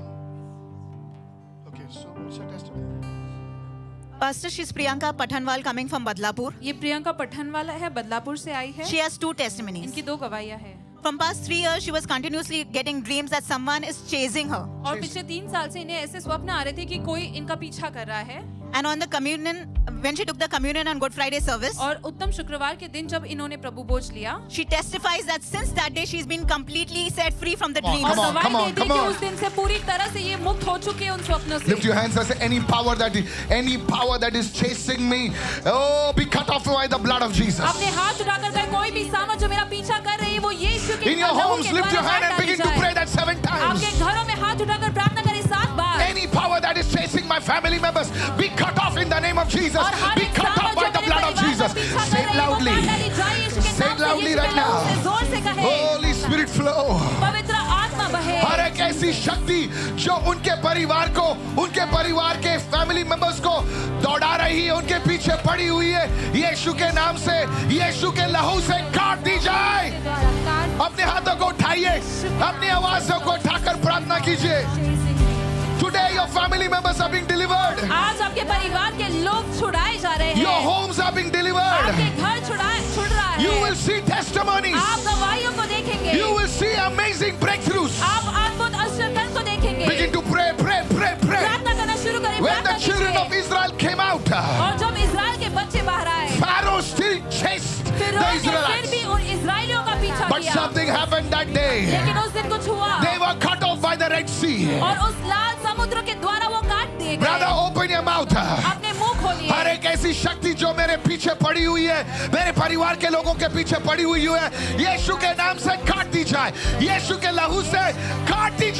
know. Okay, so what's your testimony? Pastor, she's Priyanka Pathanwal coming from Badlapur. ये प्रियंका पठानवाला है, बदलापुर से आई है। She has two testimonies. इनकी दो गवाहियां हैं। From past three years, she was continuously getting dreams that someone is chasing her. और पिछले तीन साल से इन्हें ऐसे स्वप्न आ रहे थे कि कोई इनका पीछा कर रहा है। And on the communion, when she took the communion on Good Friday service, और उत्तम शुक्रवार के दिन जब इन्होंने प्रभु भोज लिया, she testifies that since that day she's been completely set free from the dreams. और गवाही देती है कि उस दिन से पूरी तरह से ये मुक्त हो चुके हैं उन स्वप्नों से। Lift your hands and say, any power that is, any power that is chasing me, oh, be cut off by the blood of Jesus. अपने हाथ उठाकर कहे कोई भी सामर्थ जो मेरा पीछा कर रही है वो यीशु के In your homes, lift your hand and begin to pray that seven times. आपके घरों में हाथ उठाकर प्रार्थना करें सात बार। Any power that is chasing my family members, be cut off in the name of Jesus. Be cut off by the blood of Jesus. Say it loudly. Say it loudly right now. Holy Spirit flow. पवित्र आत्मा बहे। हर एक ऐसी शक्ति जो उनके परिवार को, उनके परिवार के फैमिली मेंबर्स को दौड़ा रही है, उनके पीछे पड़ी हुई है, यीशु के नाम से, यीशु के लहू से काट दी जाए। अपने हाथों को उठाइए, अपनी आवाज़ों को उठाकर प्रार्थना कीजिए। Today your family members are being delivered. आज आपके परिवार के लोग छुड़ाए जा रहे हैं। Your homes are being delivered. आपके घर छुड़ाए छुड़ रहा है। You will see testimonies. आप गवाहियों को देखेंगे। You will see amazing breakthroughs. आप अद्भुत आश्चर्य को देखेंगे। Begin to pray, pray, pray, pray. प्रार्थना करना शुरू करें। When the children of Israel came out, और जब इस्राएल के बच्चे बाहर आए, Pharaoh still chased the Israelites. फिर भी उन इस्राएलियों का पीछा But किया। something happened that day. लेकिन उस दिन कुछ हुआ। They were cut off by the Red Sea. और उस लाल समुद्र के द्वारा वो काट दिए गए। Brother, open your mouth. अपने मुंह खोलिए। हर एक ऐसी शक्ति जो मेरे पीछे पड़ी हुई है, मेरे परिवार के लोगों के पीछे पड़ी हुई है, यीशु के नाम से काट दी जाए, यीशु के लहू से काट दी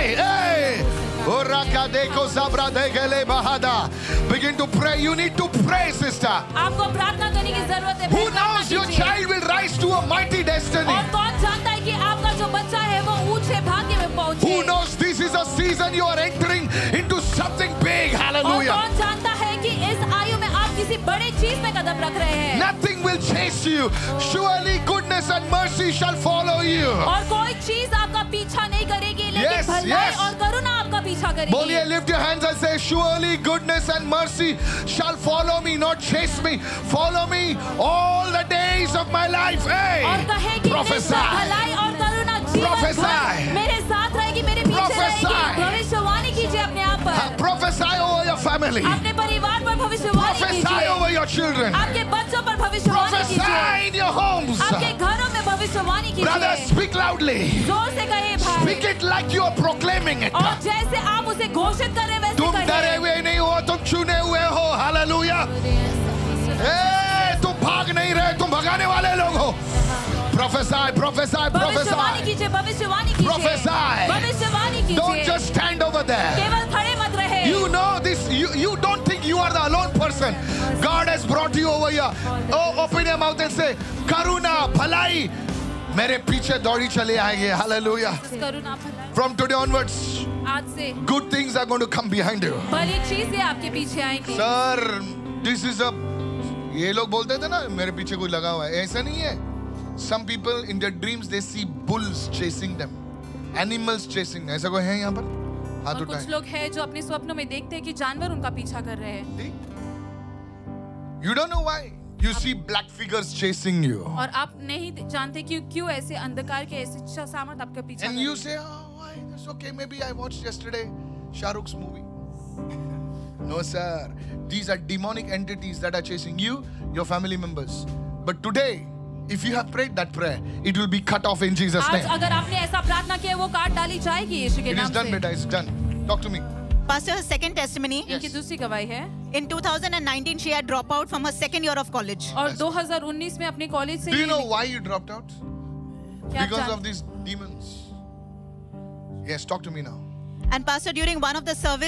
जाए। Begin to pray. You need to pray, sister. आपको प्रार्थना करने की जरूरत है। Who knows your child will rise to a mighty destiny? और कौन जानता है कि आपका जो बच्चा है वो ऊंचे भाग्य में पहुंचे? Who knows this is a season you are entering into something big? Hallelujah. और कौन जानता है कि इस आयु में आप किसी बड़ी चीज में कदम रख रहे हैं? Nothing will chase you. Surely goodness and mercy shall follow you. और कोई चीज आपका पीछा नहीं करेगी, लेकिन Yes, भलाई yes. और करुणा आपका पीछा करेगी। बोलिए, lift your hands and say, surely goodness and mercy shall follow me, not chase me. Follow me all the days of my life. Hey, और कहे कि prophesy. भलाई और करुणा जीवन Prophesy. भर मेरे साथ रहेगी, मेरे पीछे Prophesy. रहेगी। भविष्यवाणी कीजिए अपने आप पर। Prophesy over your family. अपने परिवार पर भविष्यवाणी Prophesy कीजिए। over your children. आपके बच्चों पर भविष्यवाणी Prophesy कीजिए। in your homes. आपके घरों में भविष्यवाणी कीजिए। Brother, speak loudly. जोर से कहिए भाई। Speak it like you are proclaiming it. और जैसे आप उसे घोषित कर रहे हैं वैसे तुम कहिए। डरे हुए नहीं हो, तुम चुने हुए हो। हालेलुया। ए, तुम भाग नहीं रहे, तुम भगाने वाले लोग हो। Prophesy, prophesy, भविष्यवाणी prophesy. कीजिए, भविष्यवाणी कीजिए। Prophesy. भविष्यवाणी कीजिए। Don't just stand over there. केवल खड़े मत रहे। You know this. You, you don't think you are the alone person. God has brought you over here. Oh, open your mouth and say, Karuna, bhalai. मेरे पीछे दौड़ी चले आएंगे। Hallelujah. करुणा भलाई। From today onwards, आज से good things are going to come behind you. भली चीजें आपके पीछे आएंगी। Sir, this is a. ये लोग बोलते थे ना मेरे पीछे कोई लगा हुआ है, ऐसा नहीं है. Some people in their dreams they see bulls chasing them, animals chasing them. ऐसा कोई है यहाँ पर? हाथ और कुछ उठाएं. लोग हैं जो अपने स्वप्नों में देखते हैं कि जानवर उनका पीछा कर रहे हैं। You don't know why. You see black figures chasing you. और आप नहीं जानते कि क्यों ऐसे अंधकार के ऐसे सामत आपके पीछे। And you say, oh, why? That's okay. Maybe I watched yesterday Shah Rukh's movie. No, sir. These are demonic entities that are chasing you, your family members. But today, if you have prayed that prayer, it will be cut off in Jesus' आज name. अगर आपने ऐसा प्रार्थना किया वो काट डाली जाएगी यीशु के It नाम is done, से। beta. It's done. Talk to me. Pastor, her second testimony. इनकी दूसरी गवाही है। In two thousand nineteen, she had dropped out from her second year of college. और दो हज़ार उन्नीस में अपने कॉलेज से Do you ये- know why you dropped out? क्या आप Because जान- of these demons. Yes, talk to me now. And Pastor, during one of the service,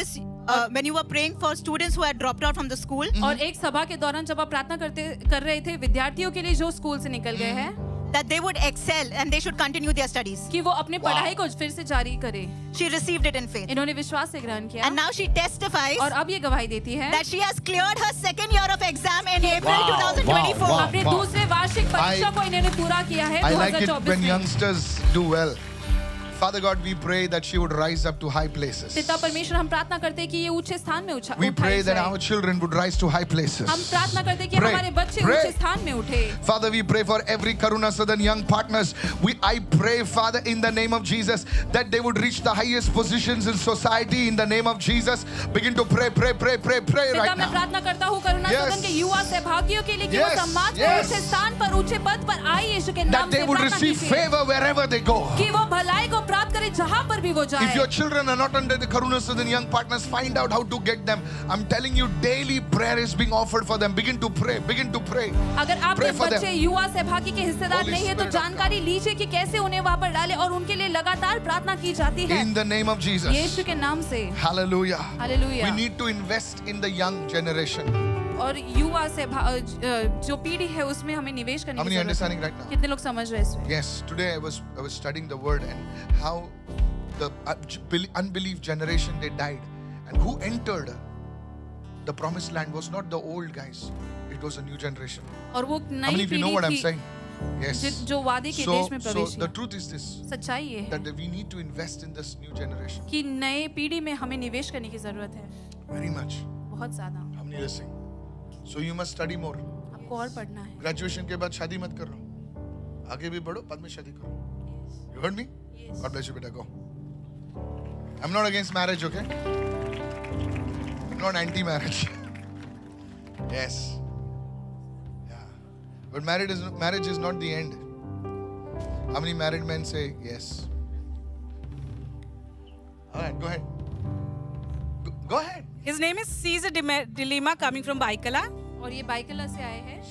uh, when you were praying for students who had dropped out from the school. और एक सभा के दौरान जब आप प्रार्थना करते कर रहे थे विद्यार्थियों के लिए जो स्कूल से निकल गए हैं, that they would excel and they should continue their studies. कि वो अपने पढ़ाई को फिर से जारी करे. She received it in faith. इन्होंने विश्वास से ग्रहण किया. And now she testifies और अब ये गवाही देती है that she has cleared her second year of exam in April Wow, twenty twenty-four. wow, wow. अपने दूसरे वार्षिक परीक्षा को इन्होंने पूरा किया है I दो like हज़ार it चौबीस when में. youngsters do well. Father God, we pray that she would rise up to high places. पिता परमेश्वर हम प्रार्थना करते हैं कि ये ऊंचे स्थान में उठा We उठाई pray that जाए. our children would rise to high places. हम प्रार्थना करते हैं कि Pray, हमारे बच्चे pray. ऊंचे स्थान में उठे. Father, we pray for every Karuna Southern young partners. We, I pray, Father, in the name of Jesus, that they would reach the highest positions in society in the name of Jesus. Begin to pray, pray, pray, pray, pray पिता right मैं now. प्रार्थना करता हूँ करुणा Yes. सदन के युवा सहभागियों के लिए कि Yes, वो समाज yes. में ऊंचे स्थान पर ऊंचे पद पर आए यीशु के नाम That they से would प्रार्थना receive कीजिए favor wherever they go. कि वो भलाई को प्राप्त करे जहाँ पर भी वो If जाए. your children are not under the Karuna Southern young partners, find out how to get them. I'm telling you, daily prayer is being offered for them. Begin to pray. Begin to pray. अगर आपके Pray for them. बच्चे युवा सहभागी के हिस्सेदार Holy नहीं है तो Spirit of जानकारी लीजिए कि कैसे उन्हें वहाँ पर डालें और उनके लिए लगातार प्रार्थना की जाती है In the name of Jesus. यीशु के नाम से. Hallelujah. Hallelujah. We need to invest in the young generation. और युवा से जो पीढ़ी है उसमें हमें निवेश करने How की many जरूरत understanding है. right now? कितने लोग समझ रहे हैं इसमें? Yes, today I was I was studying the word and how the unbelief generation they died, and who entered the promised land was not the old guys, it was a new generation. और वो How नई many of you know पीढ़ी what I'm थी saying? Yes. जि- जो वादे के So, देश में so प्रवेश the किया. truth is this, सच्चाई ये है that we need to invest in this new generation कि नए पीढ़ी में हमें निवेश करने की जरूरत है very much. बहुत ज्यादा. How many listening? So you must study more. आपको और पढ़ना है. Graduation के बाद शादी मत करो, आगे भी बढ़ो, बाद में शादी करो. You heard me? Yes. God bless you, beta. Go. I'm not against marriage, okay? I'm not anti-marriage. Yes. Yeah. But marriage is marriage is not the end. How many married men say yes? All right, go ahead. Go, go ahead. His name is Caesar Dilema, coming from Baikala. और ये बाइकला से आए हैं.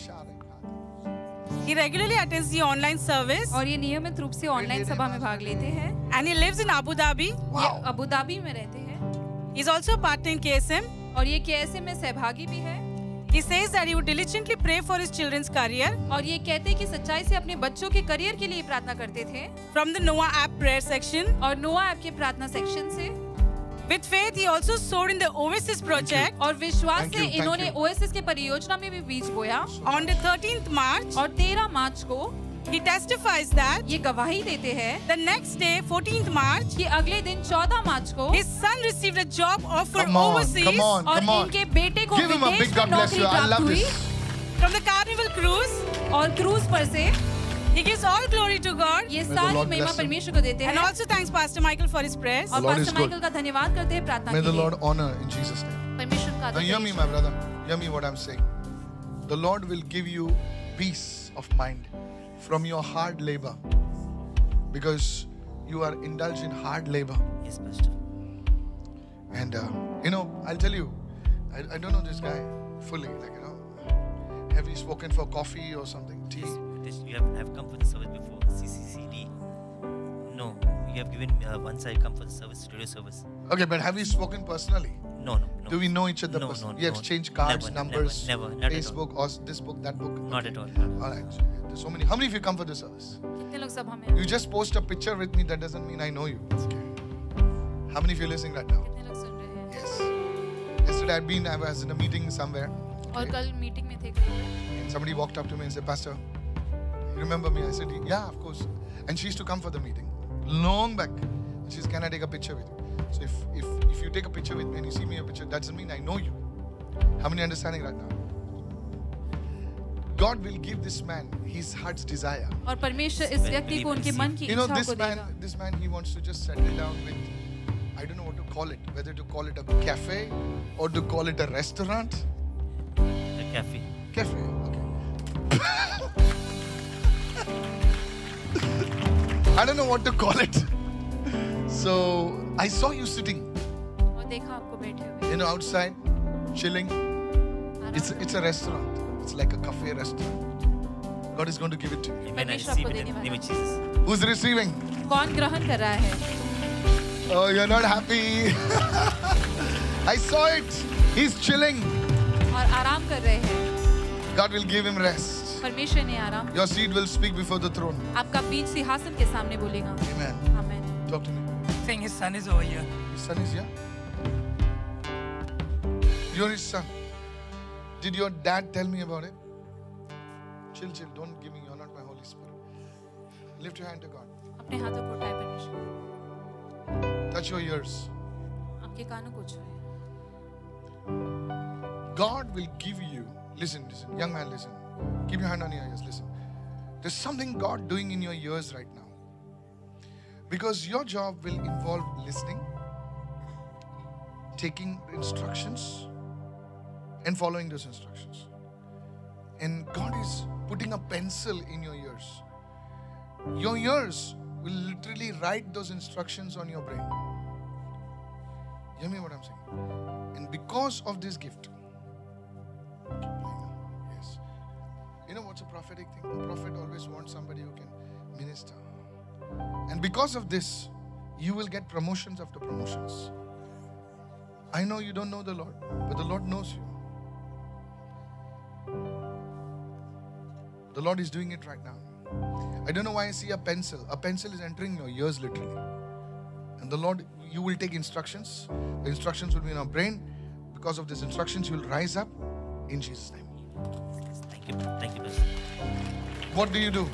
He regularly attends the online service. और ये नियमित रूप से ऑनलाइन सभा में भाग लेते हैं. And he lives in Abu Dhabi. ये अबू धाबी में रहते हैं. He's also a partner in K S M. और ये के एस एम में सहभागी भी है. He says that he would diligently pray for his children's career. और ये कहते हैं कि सच्चाई से अपने बच्चों के करियर के लिए प्रार्थना करते थे. From the Noah app prayer section. और नोआ ऐप के प्रार्थना सेक्शन से. With faith, he also sowed in the Oasis project. और विश्वास Thank से you, thank इन्होंने you. ओएसएस के परियोजना में भी बीज बोया. On the thirteenth March, और तेरह मार्च को he testifies that ये गवाही देते हैं the next day, fourteenth March, कि अगले दिन चौदह मार्च को his son received a job offer Come on, overseas come on, और come on. इनके बेटे को Give him a विदेश big में God bless नौकरी you. I प्राप्त love हुई. this. from the Carnival cruise. और क्रूज पर से He gives all glory to God. ये the सारी Lord महिमा bless him. परमेश्वर को देते And हैं. also thanks Pastor Michael for his prayers. और The Lord is pastor good. Michael का धन्यवाद करते हैं प्रार्थना May के the लिए. Lord honor in Jesus' name. परमेश्वर का Now hear me, आदर my brother. Hear me what I'm saying. The Lord will give you peace of mind from your hard labor, because you are indulged in hard labor. Yes, Pastor. And uh, you know, I'll tell you, I, I don't know this guy fully. Like, you know, have you spoken for coffee or something? Tea? Yes, this, you have, have come for the service before, C C C D. No, you have given uh, once I come for the service, radio service. Okay, but have you spoken personally? No, no, no. Do we know each other No, personally? no, You no. exchange cards, Never, numbers, never, never, not at Facebook, or this book, that book? Not at all. All right. So there's so many. How many of you come for this service? कितने लोग सभा में हैं? You just post a picture with me, that doesn't mean I know you. Okay. How many of you are listening right now? कितने लोग सुन रहे हैं? Yes. Yesterday I'd been, I was in a meeting somewhere. और Okay. कल meeting में थे कहीं. And somebody walked up to me and said, Pastor, you remember me? I said, yeah, of course. And she used to come for the meeting long back. And she says, can I take a picture with you? So if, if, if you take a picture with me and you see me a picture, that doesn't mean I know you. How many are understanding right now? God will give this man his heart's desire. और परमेश्वर इस व्यक्ति को उनके मन की You know, इच्छाओं this को man, देगा. this man, he wants to just settle down with, I don't know what to call it, whether to call it a cafe or to call it a restaurant. The cafe. Cafe, okay. I don't know what to call it. So I saw you sitting, और देखा आपको बैठे हुए. you know, outside, chilling. It's it's a restaurant. It's like a cafe restaurant. God is going to give it to you. Amen. I परमेश्वर receive आपको it in देने the name वाला of Jesus. Who's receiving? कौन ग्रहण कर रहा है? Oh, you're not happy. I saw it. He's chilling. और आराम कर रहे हैं। God will give him rest. परमेश्वर ने आराम। Your seed will speak before the throne. आपका बीज सिंहासन के सामने बोलेगा। Amen. Amen. Talk to me. Saying his son is over here. His son is here? You're his son. Did your dad tell me about it? Chill, chill. Don't give me. You're not my Holy Spirit. Lift your hand to God. अपने हाथों को उठाए परमेश्वर। Touch your ears. आपके कानों को छुए। God will give you. Listen, listen. Young man, listen. Keep your hand on your ears. Listen. There's something God doing in your ears right now. Because your job will involve listening, taking instructions, and following those instructions. And God is putting a pencil in your ears. Your ears will literally write those instructions on your brain. You hear me what I'm saying? And because of this gift, keep playing now. Yes. You know what's a prophetic thing? A prophet always wants somebody who can minister. And because of this, you will get promotions after promotions. I know you don't know the Lord, but the Lord knows you. The Lord is doing it right now. I don't know why I see a pencil. A pencil is entering your ears literally. And the Lord, you will take instructions. The instructions will be in our brain. Because of these instructions, you will rise up in Jesus' name. Thank you. Thank you, Pastor. What do you do?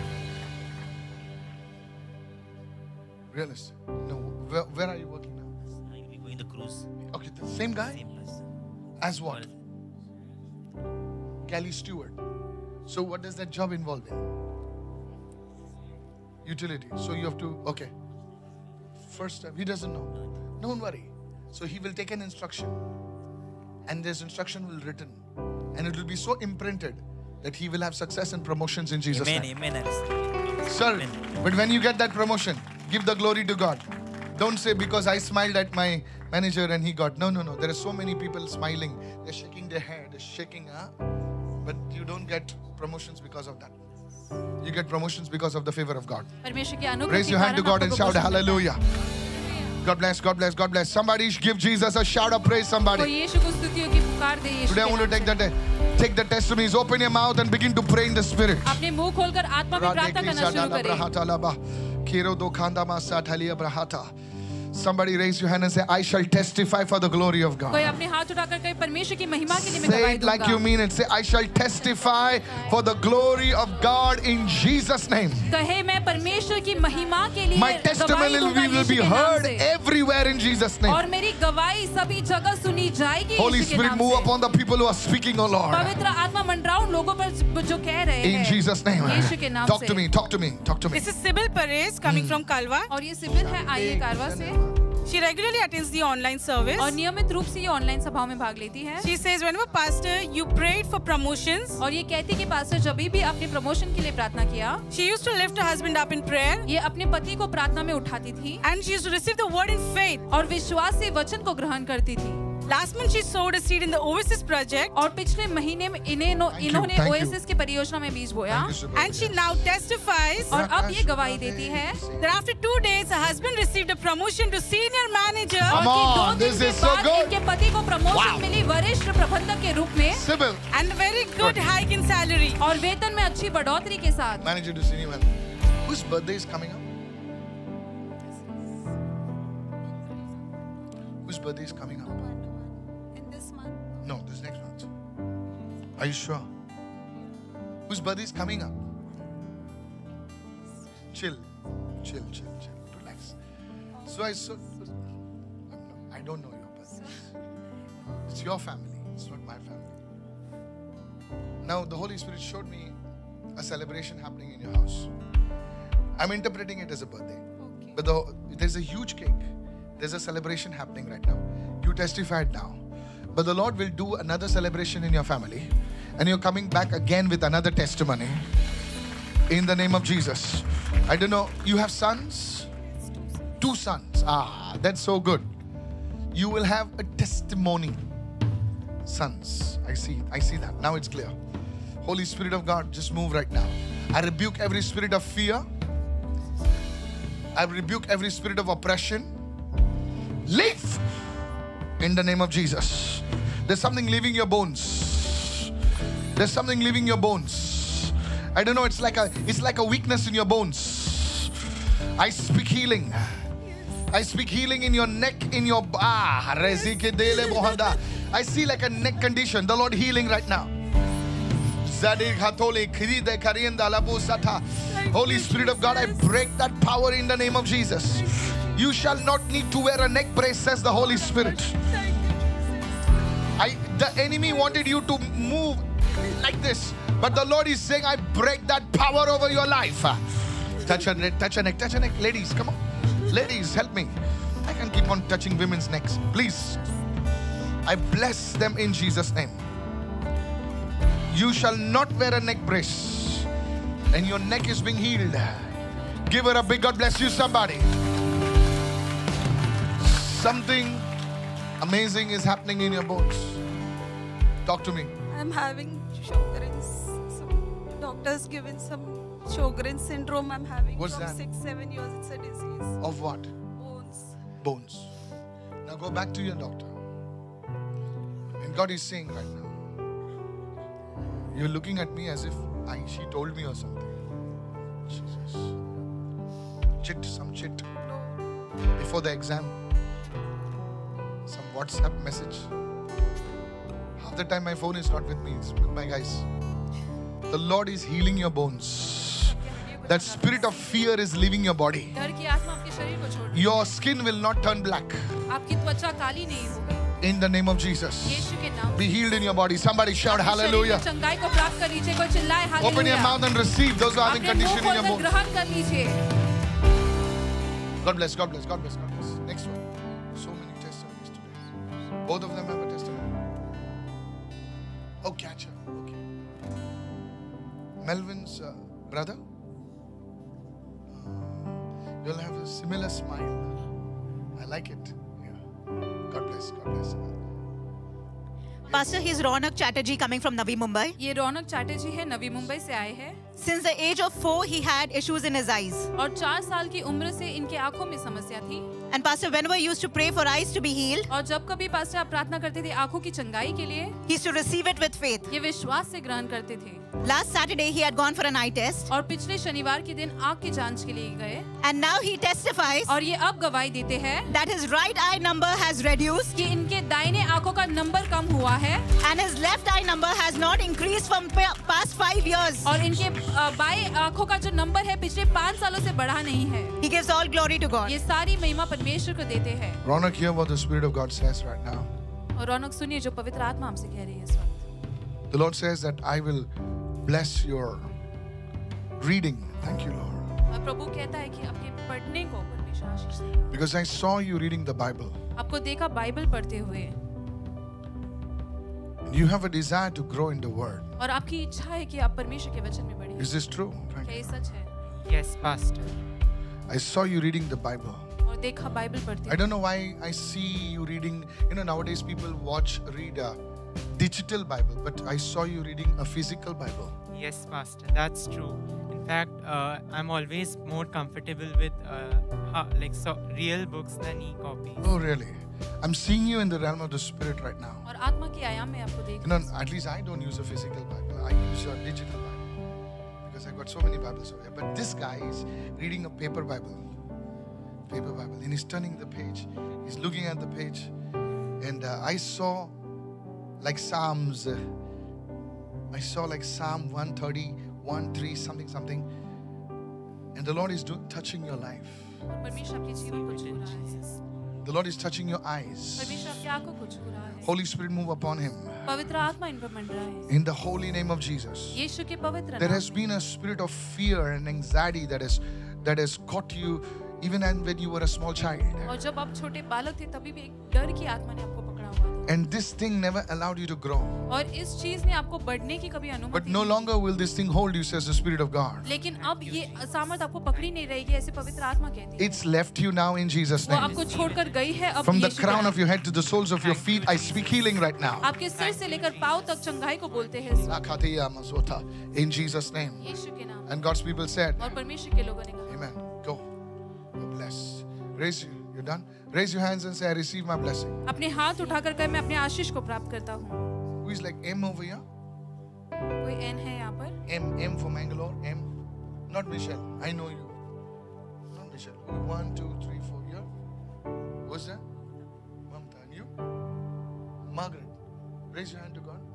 Realist. No. Where, where are you working now? I will be going the cruise. Okay, the same guy? Same person. As what? Galley steward. So what does that job involve in? Utility. So you have to, okay. First step, he doesn't know. Don't worry. So he will take an instruction. And this instruction will written. And it will be so imprinted that he will have success and promotions in Jesus' Amen, name. amen. I receive it. Sir, Amen. but when you get that promotion, give the glory to God. Don't say because I smiled at my manager and he got. No, no, no. There are so many people smiling. They're shaking their head. They're shaking. Huh? But you don't get promotions because of that. You get promotions because of the favor of God. परमेश्वर के अनुग्रह Raise के your hand to कारण God आपको and shout promotion मिलता है। hallelujah. God bless, God bless, God bless. Somebody give Jesus a shout of praise, कोई somebody. यीशु को स्तुतियों की पुकार दे यीशु Today I के want to नाम take से। the, take the testimonies. Open your mouth and begin to pray in the Spirit. अपने मुंह खोलकर आत्मा में प्रार्थना करना शुरू करें। Somebody raise your hand and say, I shall testify for the glory of God. कोई अपने हाथ उठाकर कहे परमेश्वर की महिमा के लिए मैं Say गवाही it like you दूंगा। mean it. Say, I shall testify for the glory of God in Jesus' name. कहे मैं परमेश्वर की महिमा के लिए My गवाही testimony दूंगा will, will यीशु be के नाम heard से। everywhere in Jesus' name. और मेरी गवाही सभी जगह सुनी जाएगी Holy यीशु के Spirit, नाम move से। upon the people who are speaking, oh Lord. पवित्र आत्मा मंडराओ उन लोगों पर जो कह रहे In हैं Jesus' name. यीशु के नाम Talk से। to me, talk to me, talk to me. This is Sybil Perez coming from Kalwa. और ये सिबिल है आइए कारवा से। She regularly attends the online service. और नियमित रूप से ये ऑनलाइन सभाओं में भाग लेती है। She says, whenever pastor, you prayed for promotions. और ये कहती कि पास्टर जब भी आपने प्रमोशन के लिए प्रार्थना किया, She used to lift her husband up in prayer. ये अपने पति को प्रार्थना में उठाती थी। And she used to receive the word in faith. और विश्वास से वचन को ग्रहण करती थी। Last month she sowed a seed in the Oasis project. और पिछले महीने में इन्हें इन्होंने ओएसिस की परियोजना में बीज बोया। And she now testifies. और अब ये गवाही देती है that after two days her husband received a promotion to senior manager. Come on, this is so good. इनके पति को प्रमोशन मिली वरिष्ठ प्रबंधक के रूप में। Sybil. And a very good hike in salary. और वेतन में अच्छी बढ़ोतरी के साथ। Manager to senior manager. Whose birthday is coming up? Whose birthday is coming up? In this month. No, this next month. Are you sure? Whose birthday is coming up? Chill, chill, chill, chill. Relax. So I so I don't know your birthday. It's your family. It's not my family. Now the Holy Spirit showed me a celebration happening in your house. I'm interpreting it as a birthday. Okay. But the, there's a huge cake. There's a celebration happening right now. You testified now. But the Lord will do another celebration in your family. And you're coming back again with another testimony. In the name of Jesus. I don't know. You have sons? Two sons. Ah, that's so good. You will have a testimony. Sons. I see. I see that. Now it's clear. Holy Spirit of God, just move right now. I rebuke every spirit of fear. I rebuke every spirit of oppression. Leave In the name of Jesus. There's something leaving your bones. There's something leaving your bones. I don't know, it's like a it's like a weakness in your bones. I speak healing. I speak healing in your neck, in your ah, rezike-dele bohanda. I see like a neck condition. The Lord healing right now. Holy Spirit of God, I break that power in the name of Jesus. You shall not need to wear a neck brace, says the Holy Spirit. I, the enemy wanted you to move like this, but the Lord is saying, I break that power over your life. Touch a neck, touch a neck, touch a neck. Ladies, come on. Ladies, help me. I can keep on touching women's necks. Please. I bless them in Jesus' name. You shall not wear a neck brace, and your neck is being healed. Give her a big God bless you, somebody. Something amazing is happening in your bones. Talk to me. I'm having Sjogren's. Some doctors given some Sjogren's syndrome. I'm having What's from that? six, seven years. It's a disease. Of what? Bones. Bones. Now go back to your doctor. And God is saying right now, you're looking at me as if I, she told me or something. Jesus. Chit, some chit. Before the exam. Some WhatsApp message. Half the time my phone is not with me. It's with my guys. The Lord is healing your bones. That spirit of fear is leaving your body. डर की आत्मा आपके शरीर को छोड़ देगी। Your skin will not turn black. आपकी त्वचा काली नहीं होगी। In the name of Jesus. यीशु के नाम। Be healed in your body. Somebody shout hallelujah. चंगाई को प्राप्त कर लीजिए, कोई चिल्लाए hallelujah. Open your mouth and receive those who are having condition in your bones. ग्रहण कर लीजिए। God bless, God bless, God bless, God bless. Next one. So many testimonies today. Both of them have a testimony. Oh, catch her. Okay. Melvin's uh, brother. Uh, you'll have a similar smile. I like it. God bless, God bless. Pastor, he's Ronak Chatterjee coming from Navi Mumbai. ये रौनक चैटर्जी है, नवी मुंबई से आए हैं। Since the age of four, he had issues in his eyes. और चार साल की उम्र से इनके आंखों में समस्या थी। And Pastor, whenever he used to pray for eyes to be healed, और जब कभी पास्टर आप प्रार्थना करते थे आंखों की चंगाई के लिए, he used to receive it with faith. ये विश्वास से ग्रहण करते थे। Last Saturday, he had gone for an eye test. और पिछले शनिवार के दिन आंख की जांच के लिए गए। And now he testifies और ये अब गवाही देते हैं that his right eye number has reduced. कि इनके दाहिने आंखों का नंबर कम हुआ है। And his left eye number has not increased from past five years. और इनके बाएं आंखों का जो नंबर है पिछले पाँच सालों से बढ़ा नहीं है। He gives all glory to God. ये सारी महिमा परमेश्वर को देते हैं। Ronak, hear what the Spirit of God says right now. और रौनक सुनिए जो पवित्र आत्मा हमसे कह रही है इस वक्त। The Lord says that I will bless your reading. Thank you, Lord. और प्रभु कहता है कि आपके पढ़ने को परमेश्वर आशीष देगा। Because I saw you reading the Bible. आपको देखा बाइबल पढ़ते हुए। You have a desire to grow in the Word. और आपकी इच्छा है कि आप परमेश्वर के वचन में बढ़िए। Is this true? क्या ये सच है? Yes, Pastor. I saw you reading the Bible. और देखा बाइबल पढ़ते I don't know why I see you reading. You know, nowadays people watch, read a digital Bible, but I saw you reading a physical Bible. Yes, Pastor. That's true. In fact, uh, I'm always more comfortable with uh, how, like so real books than e-copies. Oh, really? I'm seeing you in the realm of the Spirit right now. और आत्मा के आयाम में आपको देख You know, at least I don't use a physical Bible. I use a digital Bible because I got so many Bibles over here. But this guy is reading a paper Bible, paper Bible, and he's turning the page. He's looking at the page, and uh, I saw like Psalms. Uh, I saw like Psalm one thirty-one, three, something, something, and the Lord is do- touching your life. और परमेश्वर आपके जीवन को छू रहा है। The Lord is touching your eyes. परमेश्वर आपकी आंखों को छू रहा है। Holy Spirit, move upon him. पवित्र आत्मा इन पर मंडरा है। In the holy name of Jesus. यीशु के पवित्र There नाम has been a spirit of fear and anxiety that has that has caught you even when you were a small child. और जब आप छोटे बालक थे तभी भी एक डर की आत्मा ने आपको पकड़ा हुआ था। And this thing never allowed you to grow. और इस चीज ने आपको बढ़ने की कभी अनुमति But no longer will this thing hold you, says the Spirit of God. लेकिन अब ये सामर्थ आपको पकड़ी नहीं रहेगी ऐसे पवित्र आत्मा कहती है। It's left you now in Jesus' वो name. आपको छोड़कर गई है अब From the यीशु के crown नाम। of your head to the soles of your feet, I speak healing right now. आपके सिर से लेकर पाँव तक चंगाई को बोलते हैं इस वक्त। In Jesus' name. यीशु के नाम। And God's people said, और परमेश्वर के लोगों ने कहा Amen. Go. Go bless. Raise You're done? Raise your hands and say, I receive my blessing. अपने हाथ उठाकर कहें मैं अपने आशीष को प्राप्त करता हूँ. Who is like M over here? कोई N है यहाँ पर? M, M for Mangalore, M. Not Michelle, I know you. Not Michelle. One, two, three, four, here. What's that? Mamta, and you? Margaret. Raise your hand to God.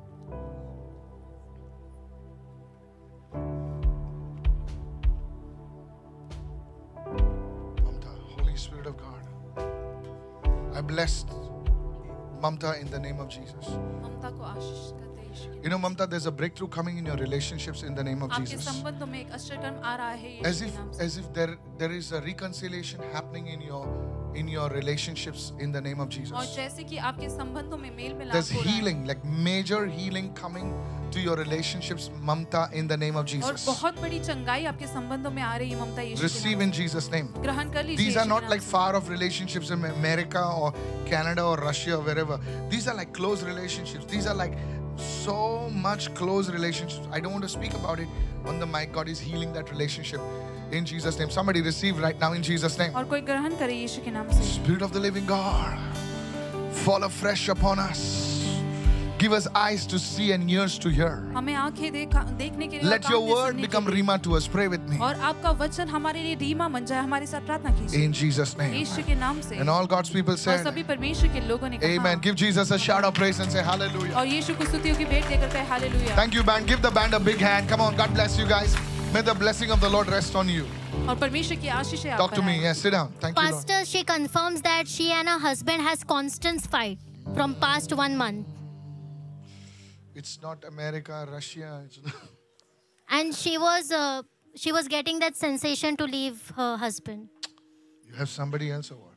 Mamta, Holy Spirit of God, I blessed Mamta in the name of Jesus. ममता को आशीष करते हैं यीशु के. You know, Mamta, there's a breakthrough coming in your relationships in the name of आपके Jesus. संबंधों में एक आश्चर्यकर्म आ रहा है As यीशु if, के नाम से. as if there, there is a reconciliation happening in your, in your relationships in the name of Jesus. और जैसे कि आपके संबंधों में मेल मिलाप There's हो रहा है. healing, like major healing coming to your relationships, Mamta, in the name of और Jesus. बहुत बड़ी चंगाई आपके संबंधों में आ रही है ममता यीशु के Receive नाम in से. Jesus' name. ग्रहण कर लीजिए These यीशु are के not नाम like से. far off relationships in America or Canada or Russia or wherever. These are like close relationships. These are like so much close relationships. I don't want to speak about it on the mic. God is healing that relationship in Jesus' name. Somebody receive right now in Jesus' name. और कोई ग्रहण करे यीशु के नाम से. Spirit of the living God, fall afresh upon us. Give us eyes to see and ears to hear. हमें आंखें देखा देखने के लिए. Let your word become rima to us. Pray with me. और आपका वचन हमारे लिए रीमा बन जाए. हमारे साथ प्रार्थना कीजिए. In Jesus' name. यीशु के नाम से. And all God's people और said, सभी परमेश्वर के लोगों ने कहा. Amen. Give Jesus a shout of praise and say hallelujah. और यीशु को स्तुतियों की भेंट देकर कहे hallelujah. Thank you, band. Give the band a big hand. Come on. God bless you guys. May the blessing of the Lord rest on you. और परमेश्वर की आशीष है आप Talk to पर me. आए. Yes, sit down. Thank you, Lord. Pastor, she confirms that she and her husband has constant fight from past one month. It's not America, Russia. It's not. And she was uh, she was getting that sensation to leave her husband. You have somebody else or what?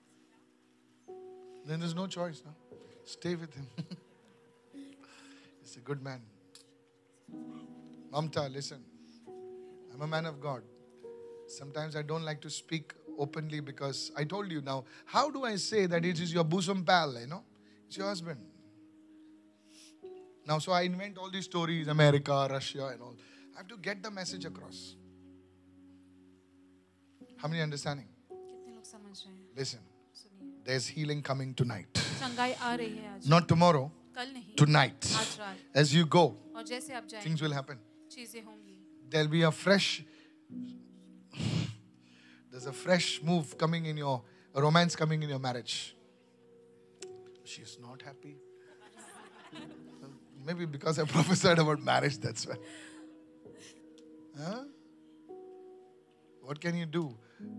Then there's no choice now. Stay with him. He's a good man. Mamta, listen. I'm a man of God. Sometimes I don't like to speak openly because I told you now. How do I say that it is your bosom pal, you know? It's your husband. Now, so I invent all these stories, America, Russia and all. I have to get the message across. How many understanding? कितने लोग समझ रहे हैं? Listen, there's healing coming tonight. चंगाई आ रही है आज. Not tomorrow, कल नहीं. tonight. आज रात. As you go, और जैसे आप जाएं. things will happen. चीजें होंगी. There'll be a fresh, there's a fresh move coming in your, a romance coming in your marriage. She is not happy. Maybe because I prophesied about marriage, that's why. Huh? What can you do?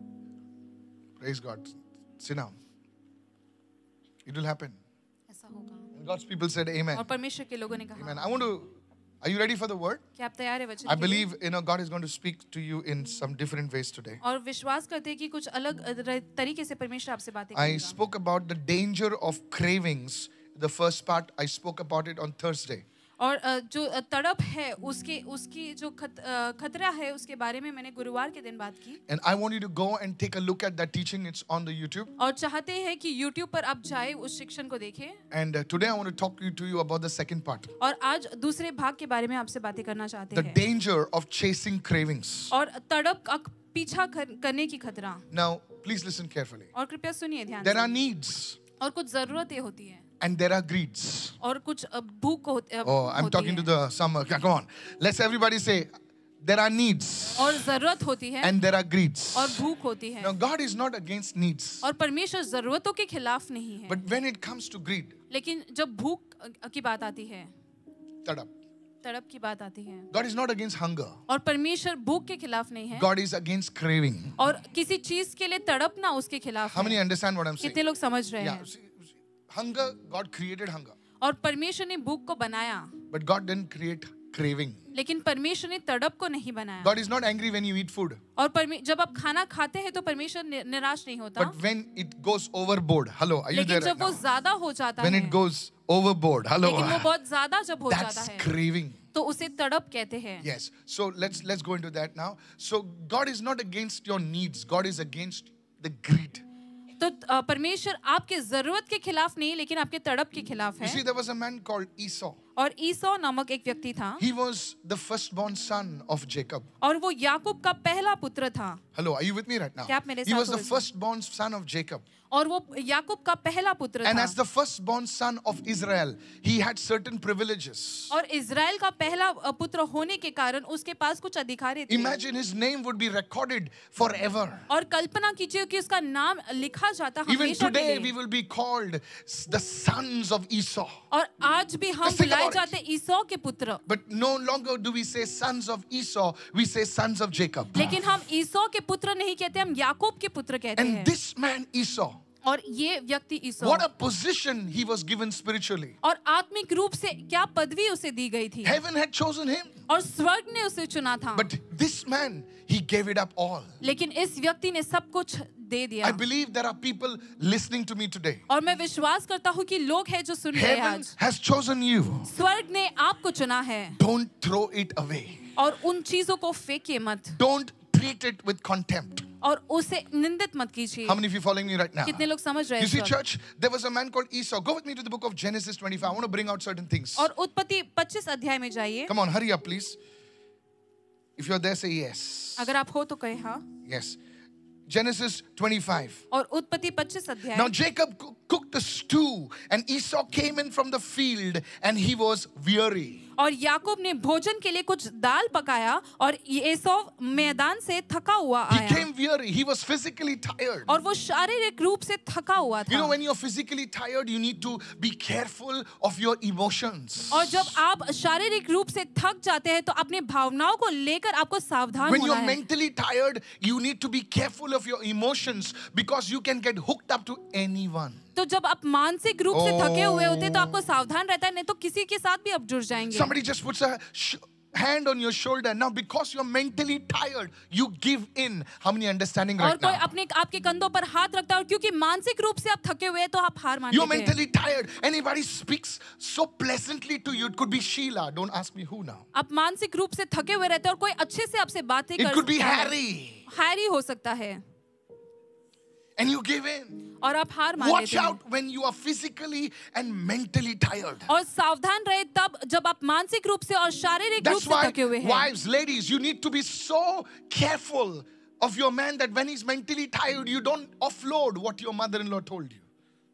Praise God. Sit down. It will happen. ऐसा होगा. And God's people said amen. और परमेश्वर के लोगों ने कहा. Amen. I want to, are you ready for the word? क्या आप तैयार हैं वचन I के लिए? believe, you know, God is going to speak to you in some different ways today. और विश्वास करते हैं कि कुछ अलग अ, तरीके से परमेश्वर आपसे बातें I करेगा. spoke about the danger of cravings. The first part, I spoke about it on Thursday. और अ, जो अ, तड़प है उसके उसकी जो खत, अ, खतरा है उसके बारे में मैंने गुरुवार के दिन बात की. And I want you to go and take a look at that teaching. It's on the YouTube. और चाहते हैं कि YouTube पर आप जाए उस शिक्षण को देखें. And uh, today I want to talk you, to you about the second part. और आज दूसरे भाग के बारे में आपसे बातें करना चाहते The हैं. danger of chasing cravings. और तड़प का पीछा कर, करने की खतरा. Now, please listen carefully. और कृपया सुनिए ध्यान There are से. needs और कुछ जरूरतें होती हैं. and there are greeds. और कुछ अ, भूख हो, अ, Oh, I'm होती talking है. to the summer. Come on. Let's everybody say, there are needs और जरूरत होती है. and there are greeds. और भूख होती है. Now, God is not against needs. और परमेश्वर जरूरतों के खिलाफ नहीं है. But when it comes to greed, लेकिन जब भूख अ, की बात आती है, tadap. तड़प की बात आती है, God is not against hunger. और परमेश्वर भूख के खिलाफ नहीं है. God is against craving. और किसी चीज के लिए तड़पना उसके खिलाफ How many है. understand what I'm saying? कितने लोग समझ रहे Yeah. हैं. see, see, Hunger, God created hunger. और परमेश्वर ने भूख को बनाया, But God didn't create craving. लेकिन परमेश्वर ने तड़प को नहीं बनाया. God is not angry when you eat food. और परमे- जब आप खाना खाते हैं तो परमेश्वर नि- निराश नहीं होता. But when it goes overboard, hello, are you लेकिन there जब right वो now? ज्यादा हो जाता When है, it goes overboard, hello, लेकिन वो बहुत ज्यादा जब हो जाता that's है, craving. तो उसे तड़प कहते हैं. Yes. So let's let's go into that now. So God is not against your needs. God is against the greed. तो अ, परमेश्वर आपके जरूरत के खिलाफ नहीं, लेकिन आपके तड़प के खिलाफ You see, है. there was a man called Esau. और ईसो नामक एक व्यक्ति था. He was the firstborn son of Jacob. और वो याकूब का पहला पुत्र था. Hello, are you with me right now? क्या आप मेरे He साथ was हो the इस firstborn son of Jacob. और वो याकूब का पहला पुत्र And था. as the firstborn son of Israel, he had certain privileges. और इज़राइल का पहला पुत्र होने के कारण उसके पास कुछ अधिकार थे. Imagine his name would be recorded forever. और कल्पना कीजिए कि उसका नाम लिखा जाता Even हमेशा के today, लिए. we will be called the sons of Esau. और आज भी हम Just think बुलाए about जाते ईसो के पुत्र. But no longer do we say sons of Esau, we say sons of Jacob. लेकिन हम ईसो के पुत्र नहीं कहते, हम याकूब के पुत्र कहते हैं. And this man Esau, और ये व्यक्ति ईसो, what a position he was given spiritually. और आत्मिक रूप से क्या पदवी उसे दी गई थी. Heaven had chosen him. और स्वर्ग ने उसे चुना था. But this man, he gave it up all. लेकिन इस व्यक्ति ने सब कुछ दे दिया. I believe there are people listening to me today. और मैं विश्वास करता हूँ कि लोग हैं जो सुन रहे हैं Heaven आज. has chosen you. स्वर्ग ने आपको चुना है. Don't throw it away. और उन चीजों को फेंकिए मत. Don't treat it with contempt. और उसे निंदित मत कीजिए. How many of you following me right now? कितने लोग समझ रहे हैं? You see, इस वक्त? church, there was a man called Esau. Go with me to the book of Genesis twenty-five. I want to bring out certain things. और उत्पत्ति पच्चीस अध्याय में जाइए. Come on, hurry up, please. If you're there, say yes. अगर आप हो तो कहे हाँ. Yes. Genesis twenty-five. और उत्पत्ति पच्चीस अध्याय. Now Jacob co- cooked the stew, and Esau came in from the field, and he was weary. और याकूब ने भोजन के लिए कुछ दाल पकाया और एसौ मैदान से थका हुआ He आया. came weary. He was physically tired. और वो शारीरिक रूप से थका हुआ You know, था. when you're physically tired, you need to be careful of your emotions. और जब आप शारीरिक रूप से थक जाते हैं तो अपनी भावनाओं को लेकर आपको सावधान When होना you're है. mentally tired, you need to be careful of your emotions because you can get hooked up to anyone. तो जब आप मानसिक रूप से थके हुए होते हैं तो आपको सावधान रहता है, नहीं तो किसी के साथ भी आप जुड़ जाएंगे. Somebody just puts a sh- hand on your shoulder. Now, because you're mentally tired, you give in. How many understanding और right कोई now? अपने आपके कंधों पर हाथ रखता है और क्योंकि मानसिक रूप से आप थके हुए हैं तो आप हार मान You're लेते हैं. mentally tired. Anybody speaks so pleasantly to you. It could be Sheila. Don't ask me who now. आप मानसिक रूप से थके हुए रहते हैं और कोई अच्छे से आपसे बातें It कर could be सकता है. Harry. हैरी हो सकता है. And you give in. और आप हार मान Watch लेते हैं. out when you are physically and mentally tired. और सावधान रहे तब जब आप मानसिक रूप से और शारीरिक रूप That's से why, थके हुए हैं. wives, ladies, you need to be so careful of your man that when he's mentally tired, you don't offload what your mother-in-law told you.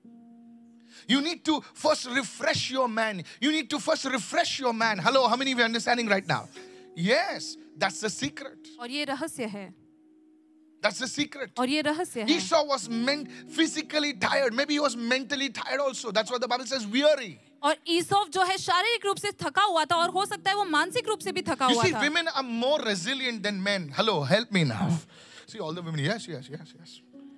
You need to first refresh your man. You need to first refresh your man. Hello, how many of you are understanding right now? Yes, that's the secret. और ये रहस्य है. That's the secret. और ये रहस्य है. Esau was men- physically tired. Maybe he was mentally tired also. That's what the Bible says, weary. और ईसोफ जो है शारीरिक रूप से थका हुआ था और हो सकता है वो मानसिक रूप से भी थका You हुआ see, था. women are more resilient than men. Hello, help me now. See, all the women, yes, yes, yes, yes.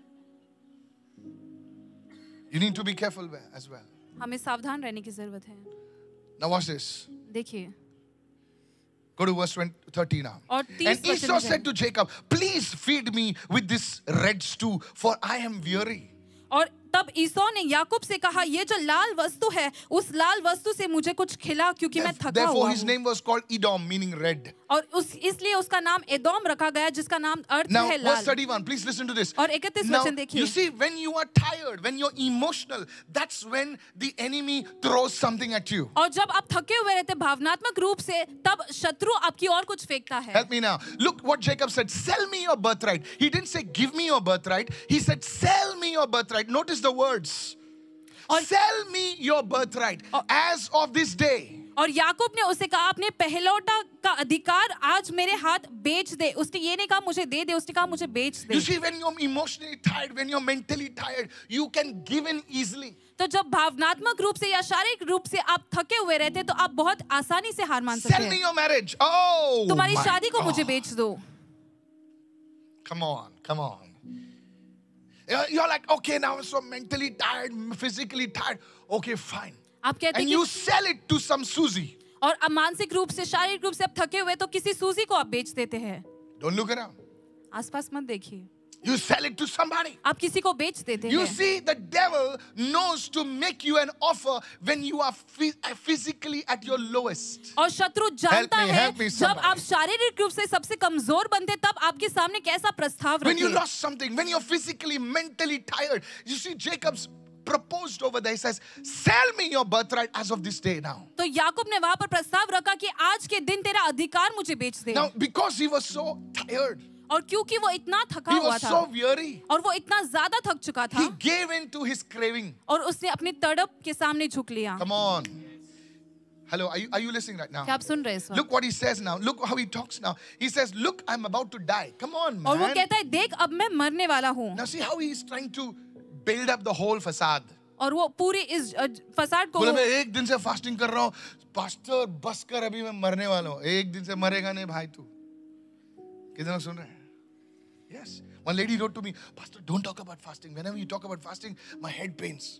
You need to be careful as well. हमें सावधान रहने की जरूरत है. Now watch this. देखिए. Go to verse thirty now. और तीस And वचन Esau में said to Jacob, please feed me with this red stew, for I am weary. और तब ईसो ने याकूब से कहा ये जो लाल वस्तु है उस लाल वस्तु से मुझे कुछ खिला क्योंकि मैं थका हुआ Therefore his हूँ. name was called Edom, meaning red. और उस इसलिए उसका नाम एदोम रखा गया जिसका नाम अर्थ Now है verse Lal. thirty-one, please listen to this. और इकतीस Now वचन देखिए. you see, when you are tired, when you're emotional, that's when the enemy throws something at you. और जब आप थके हुए रहते भावनात्मक रूप से तब शत्रु आपकी और कुछ फेंकता है. Help me now. Look what Jacob said. Sell me your birthright. He didn't say give me your birthright. He said sell me your birthright. Notice the words. Sell me your birthright as of this day. और याकूब ने उसे कहा अपने पहलौटा का अधिकार आज मेरे हाथ बेच दे. उसने ये नहीं कहा मुझे दे दे, उसने कहा मुझे बेच दे. You see, when you're emotionally tired, when you're mentally tired, you can give in easily. तो जब भावनात्मक रूप से या शारीरिक रूप से आप थके हुए रहते हैं तो आप बहुत आसानी से हार मान सकते Sell me हैं. your marriage. Oh, तुम्हारी my शादी को God. मुझे बेच दो. Come on, come on. You're you're like, okay, now I'm so mentally tired, physically tired. Okay, fine. आप कहते And हैं you कि sell it to some Susie. और अब मानसिक रूप से शारीरिक रूप से आप थके हुए तो किसी सूजी को आप बेच देते हैं. Don't look around. आसपास मत देखिए. You sell it to somebody. आप किसी को बेच देते You हैं. see, the devil knows to make you an offer when you are phys- physically at your lowest. और शत्रु जानता Help me, है help me, जब somebody. आप शारीरिक रूप से सबसे कमजोर बनते तब आपके सामने कैसा प्रस्ताव When you रखे. lost something, when you're physically, mentally tired. You see, Jacob's proposed over there. He says, sell me your birthright as of this day now. तो याकूब ने वहां पर प्रस्ताव रखा कि आज के दिन तेरा अधिकार मुझे बेच दे. Now, because he was so tired, और क्योंकि वो इतना थका he हुआ was था, so weary, और वो इतना ज्यादा थक चुका था, he gave in to his craving. और उसने अपनी तड़प के सामने झुक लिया. Come on. Hello, are you, are you listening right now? क्या आप सुन रहे हैं इस वक्त? Look what he says now. Look how he talks now. He says, look, I'm about to die. Come on, man. और वो कहता है, देख अब मैं मरने वाला हूँ. Now see how he is trying to build up the whole facade. और वो पूरी इस फसाद को बोले मैं एक दिन से फास्टिंग कर रहा हूँ, पास्टर बस कर अभी मैं मरने वाला हूँ. एक दिन से मरेगा नहीं भाई तू. कितने लोग सुन रहे हैं? Yes. One lady wrote to me, Pastor, don't talk about fasting. Whenever you talk about fasting, my head pains.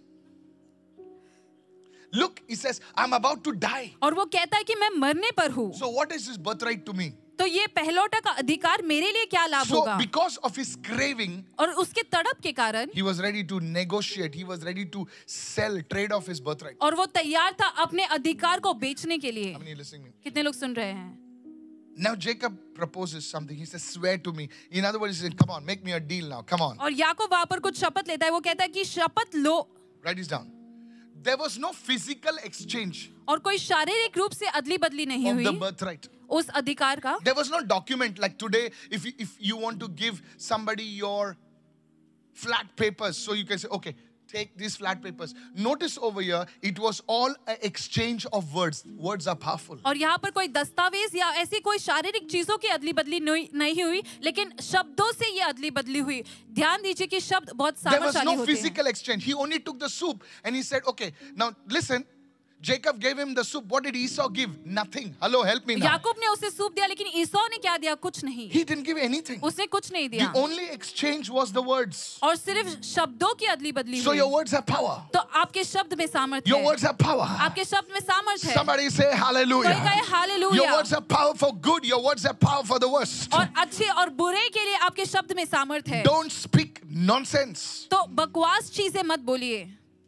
Look, he says, I'm about to die. और वो कहता है कि मैं मरने पर हूँ. So what is his birthright to me? तो ये पहलौटा का अधिकार मेरे लिए क्या लाभ So होगा? because of his craving, और उसके तड़प के कारण he was ready to negotiate. He was ready to sell, trade off his birthright. और वो तैयार था अपने अधिकार को बेचने के लिए. How many are listening to me? कितने लोग सुन रहे हैं? Now Jacob proposes something. He says, swear to me. In other words, he said, come on, make me a deal now. Come on. और याकूब वहां पर कुछ शपथ लेता है. वो कहता है कि शपथ लो. Write this down. There was no physical exchange और कोई शारीरिक रूप से अदली बदली नहीं of हुई the birthright. उस अधिकार का. There was no document like today. If you, if you want to give somebody your flat papers, so you can say, okay, take these flat papers. Notice over here, it was all an exchange of words. Words are powerful. और यहाँ पर कोई दस्तावेज या ऐसी कोई शारीरिक चीजों की अदली बदली नहीं हुई, लेकिन शब्दों से ये अदली बदली हुई. ध्यान दीजिए कि शब्द बहुत There was सामर्थ्यशाली no होते हैं. physical exchange. He only took the soup and he said, okay, now listen. Jacob gave him the soup. What did Esau give? Nothing. Hello, help me now. याकूब ने उसे सूप दिया, लेकिन ईसौ ने क्या दिया? कुछ नहीं. He didn't give anything. उसने कुछ नहीं दिया. The only exchange was the words. और सिर्फ शब्दों की अदली बदली So हुई. your words have power. तो आपके शब्द में सामर्थ्य Your है. words have power. आपके शब्द में सामर्थ्य है. Somebody say hallelujah. कोई कहे hallelujah. Your words have power for good. Your words have power for the worst. और अच्छे और बुरे के लिए आपके शब्द में सामर्थ्य है. Don't speak nonsense. तो बकवास चीजें मत बोलिए.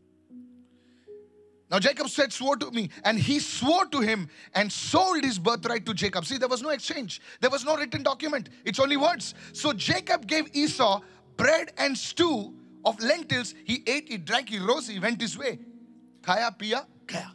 Now Jacob said, swore to me, and he swore to him and sold his birthright to Jacob. See, there was no exchange. There was no written document. It's only words. So Jacob gave Esau bread and stew of lentils. He ate, he drank, he rose, he went his way. Kaya, pia, kaya.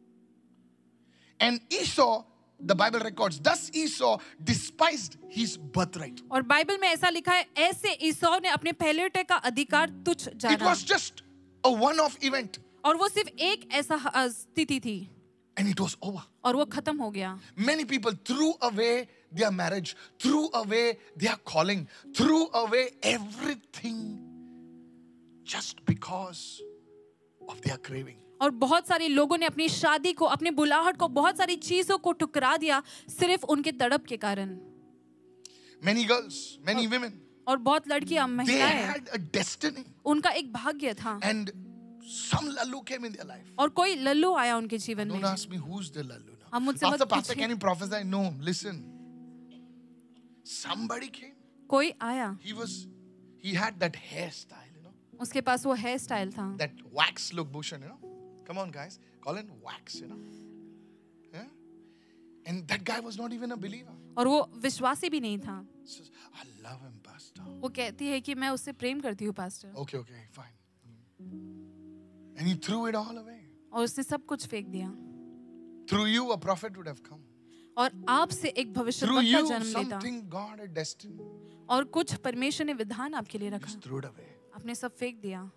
And Esau, the Bible records, thus Esau despised his birthright. और Bible में ऐसा लिखा है, ऐसे ईसौ ने अपने पहलौठे का अधिकार तुच्छ जाना. It was just a one-off event. और वो सिर्फ एक ऐसा स्थिति थी. And it was over. और वो खत्म हो गया. Many people threw away their marriage, threw away their calling, threw away everything just because of their craving. और बहुत सारे लोगों ने अपनी शादी को, अपनी बुलाहट को, बहुत सारी चीजों को ठुकरा दिया सिर्फ उनके तड़प के कारण. Many girls, many women, और बहुत लड़कियां, they महिलाएं, had a destiny. उनका एक भाग्य था. And some lallu came in their life. और कोई लल्लू आया उनके जीवन Don't में. ask me who's the lallu now. अब मुझसे Pastor, मत Pastor, पूछिए. can you prophesy? No, listen. Somebody came. कोई आया. He was, he had that hairstyle, you know. उसके पास वो हेयर स्टाइल था. That wax look, Bhushan, you know. Come on, guys. Call it wax, you know. Yeah? And that guy was not even a believer. और वो विश्वासी भी नहीं था. Says, I love him, Pastor. वो कहती है कि मैं उससे प्रेम करती हूँ, pastor. Okay, okay, fine. And he threw it all away. और उसने सब कुछ फेंक दिया. Through you, a prophet would have come. और आपसे एक Through भविष्यद्वक्ता you, जन्म लेता. something God had destined. और कुछ परमेश्वर ने विधान आपके लिए रखा. Just threw it away. आपने सब फेंक दिया.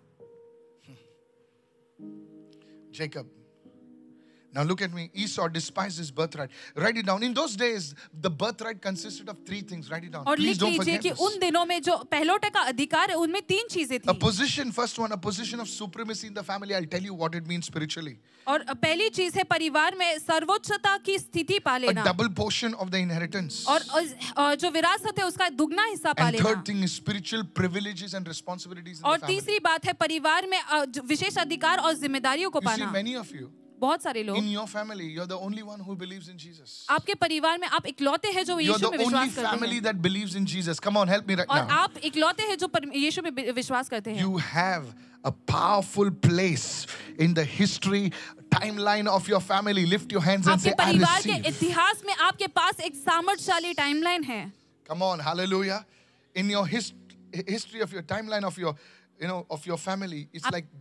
Jacob. Now look at me. Esau despised his birthright. Write it down. In those days, the birthright consisted of three things. Write it down. और Please लिख don't लीजिए forget कि this. उन दिनों में जो पहलौठे का अधिकार है, उनमें तीन चीजें A थी. position, first one, a position of supremacy in the family. I'll tell you what it means spiritually. और पहली चीज है परिवार में सर्वोच्चता की स्थिति पा A लेना. double portion of the inheritance. और और जो विरासत है उसका दुगना हिस्सा पा And लेना. third thing is spiritual privileges and responsibilities in और the family. तीसरी बात है परिवार में अ, जो विशेष अधिकार और जिम्मेदारियों को You see, पाना. many of you, बहुत सारे लोग in your family, you're the only one who believes in Jesus. आपके परिवार में आप इकलौते हैं जो You're यीशु the में only विश्वास करते family हैं. that believes in Jesus. Come on, help me right और now. आप इकलौते हैं जो पर- यीशु में वि- विश्वास करते हैं. You have a powerful place in the history timeline of your family. Lift your hands and आपके say, I परिवार के receive. इतिहास में आपके पास एक सामर्थ्यशाली टाइमलाइन है. Come on, hallelujah. In your hist- history of your timeline of your, you know, of your family, it's like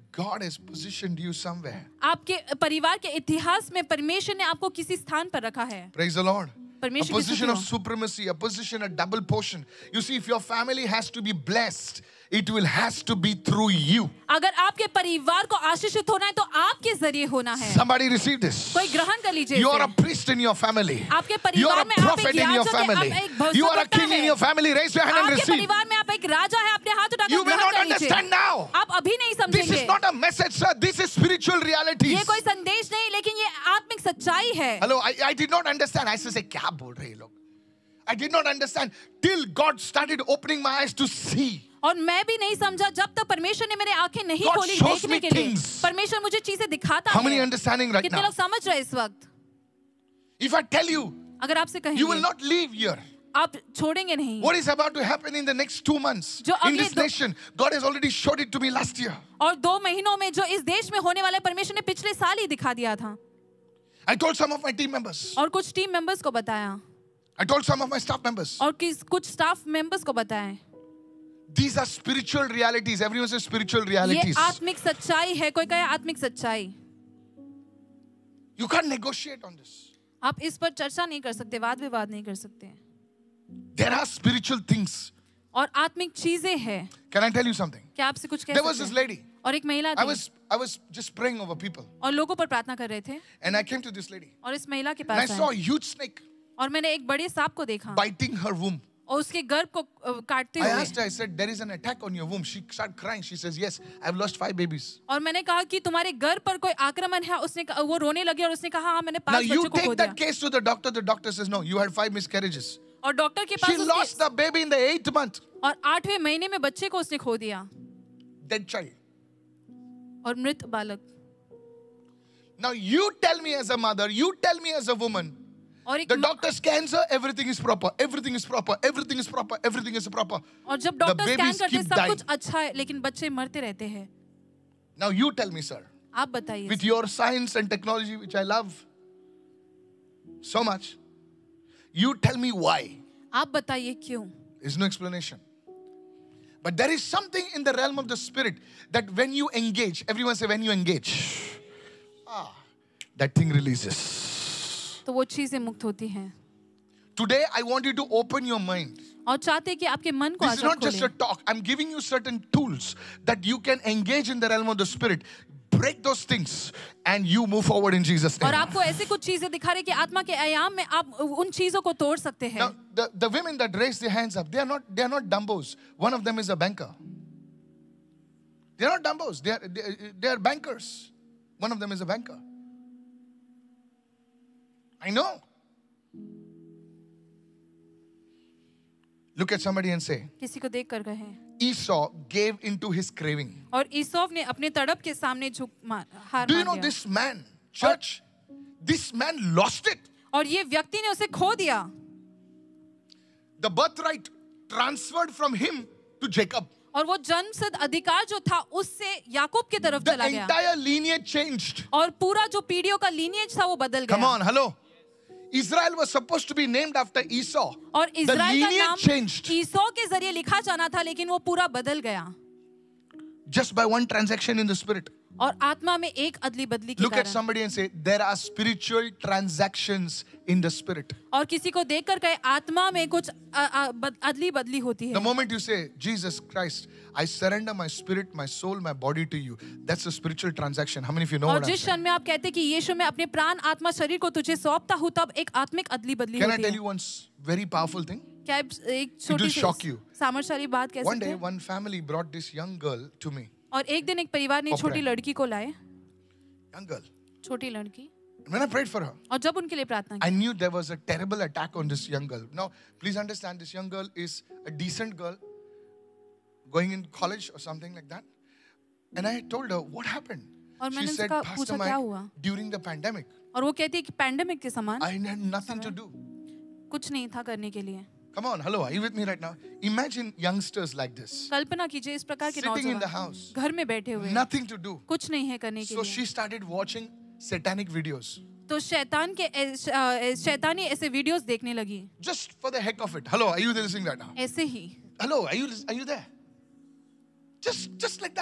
God has positioned you somewhere. आपके परिवार के इतिहास में परमेश्वर ने आपको किसी स्थान पर रखा है. Praise the Lord. A परमेश्वर की position स्तुति of हो. supremacy, a position, a double portion. You see, if your family has to be blessed, it will has to be through you. अगर आपके परिवार को आशीषित होना है तो आपके जरिए होना है. Somebody receive this. कोई ग्रहण कर लीजिए. You are a इसे. priest in your family. आपके You परिवार are a में आप prophet एक in your याजक हैं, family. आप एक You are a भविष्यवक्ता king in हैं. your family. Raise your hand and आपके receive. परिवार में आप एक राजा है, अपने हाथ उठाकर You may ग्रहण not कर लीजिए. understand now. आप अभी नहीं This समझेंगे. is not a message, sir. This is spiritual realities. ये कोई संदेश नहीं, लेकिन ये आत्मिक सच्चाई है. Hello, I, I did not understand. I used to say, क्या बोल रहे हैं लोग? I did not understand till God started opening my eyes to see. और मैं भी नहीं समझा जब तक परमेश्वर ने मेरी आंखें नहीं God खोली shows देखने me के लिए. things. परमेश्वर मुझे चीजें दिखाता How है. many understanding right कितने now? लोग समझ रहे हैं इस वक्त? If I tell you, अगर आपसे you will कहेंगे not leave here. आप छोड़ेंगे नहीं. What is about to happen in the next two months जो in अगले this दो- nation? God has already showed it to me last year. और दो महीनों में जो इस देश में होने वाला है, परमेश्वर ने पिछले साल ही दिखा दिया था. I told some of my team members. और कुछ टीम मेंबर्स को बताया. I told some of my staff members. और किस कुछ स्टाफ मेंबर्स को बताया. These are spiritual realities. Everyone says spiritual ये realities. आत्मिक सच्चाई है. कोई कहे आत्मिक सच्चाई. You can't negotiate on this. आप इस पर चर्चा नहीं कर सकते, वाद विवाद नहीं कर सकते. There are spiritual things. और आत्मिक चीजें हैं. Can I tell you something? क्या आपसे कुछ कह There was सकते this हैं? lady. और एक महिला I थी. was I was just praying over people, और लोगों पर प्रार्थना कर रहे थे. and I came to this lady, और इस महिला के and I pass saw a आए. huge snake और मैंने एक बड़े सांप को देखा. biting her womb. और उसके गर्भ को अ, काटते I हुए. asked her. I said, "There is an attack on your womb." She started crying. She says, "Yes, I've lost five babies." और मैंने कहा कि तुम्हारे गर्भ पर कोई आक्रमण है. उसने कहा- वो रोने लगी और उसने कहा हाँ मैंने Now पांच you बच्चों को खो take दिया. that case to the doctor. The doctor says, "No, you had five miscarriages." और डॉक्टर के पास She lost उसके, the baby in the eighth month. और आठवें महीने में बच्चे को उसने खो दिया. Dead child. और मृत बालक. Now you tell me as a mother. You tell me as a woman. और एक The म- doctor scans her. Everything is proper. Everything is proper. Everything is proper. Everything is proper. और जब The doctor scan babies करते हैं keep सब dying. कुछ अच्छा है, लेकिन बच्चे मरते रहते हैं. Now you tell me, sir. आप बताइए. With your science and technology, which I love so much, you tell me why. आप बताइए क्यों. There's no explanation. But there is something in the realm of the spirit that when you engage, everyone say when you engage, ah, that thing releases. तो वो चीजें मुक्त होती हैं. Today, I want you to open your mind. और चाहते हैं कि आपके मन को This is Azad not just a खोलें. talk. I'm giving you certain tools that you can engage in the realm of the spirit. Break those things and you move forward in Jesus' और name. आपको ऐसी कुछ चीजें दिखा रहे कि आत्मा के आयाम में आप उन चीजों को तोड़ सकते हैं. Now, the, the women that raise their hands up, they are not they are not dumbos. One of them is a banker. They are not dumbos. They are they, they are bankers. One of them is a banker. I know. Look at somebody and say, किसी को देख कर कहें. Esau gave into his craving. और ईसोव ने अपने तड़प के सामने झुक मा- हार Do you मान know गया. this man, church? This man lost it. और ये व्यक्ति ने उसे खो दिया. The birthright transferred from him to Jacob. और वो जन्मसिद्ध अधिकार जो था उससे याकूब की तरफ The चला गया. entire lineage changed. और पूरा जो पीढ़ियों का लीनियज था वो बदल Come गया. on, hello. Israel was supposed to be named after Esau. और The इज़राइल का lineage नाम changed ईसो के जरिए लिखा जाना था, लेकिन वो पूरा बदल गया. just by one transaction in the spirit. और आत्मा में एक अदली बदली के Look at कारण. somebody and say, there are spiritual transactions in the spirit. और किसी को देखकर कहे आत्मा में कुछ अ- अ- बद- अदली बदली होती है. The moment you say, Jesus Christ, I surrender my spirit, my soul, my body to you, that's a spiritual transaction. How many of you know और what I'm जिस saying? क्षण में आप कहते हैं कि यीशु मैं अपने प्राण आत्मा शरीर को तुझे सौंपता हूँ, तब एक आत्मिक अदली बदली Can I होती tell है. you one s- very powerful thing? क्या आप एक It will छोटी shock you. सी सामर्थ्यशाली बात कह One सकते day, हैं. one family brought this young girl to me. और एक दिन एक परिवार ने एक Opera. छोटी लड़की को लाए. Young girl. छोटी लड़की. And when I prayed for her, और जब उनके लिए प्रार्थना की, I knew there was a terrible attack on this young girl. Now, please understand, this young girl is a decent girl going in college or something like that. And I told her, what happened? और She मैंने said, उसका Pastor पूछा क्या Mike, हुआ. during the pandemic, और वो कहती है कि पैंडेमिक के समान I had nothing to do. कुछ नहीं था करने के लिए. Come on, hello, are you with me right now? Imagine youngsters like this, कल्पना कीजिए इस प्रकार के sitting in the नौजवान house, घर में बैठे हुए, nothing to do. कुछ नहीं है करने के So लिए. she started watching satanic videos. तो शैतान के ऐ- अ, शैतानी ऐसे वीडियोस देखने लगी. Just for the heck of it. Hello, are you listening right now? ऐसे ही Hello, are you are you there? Just just like that.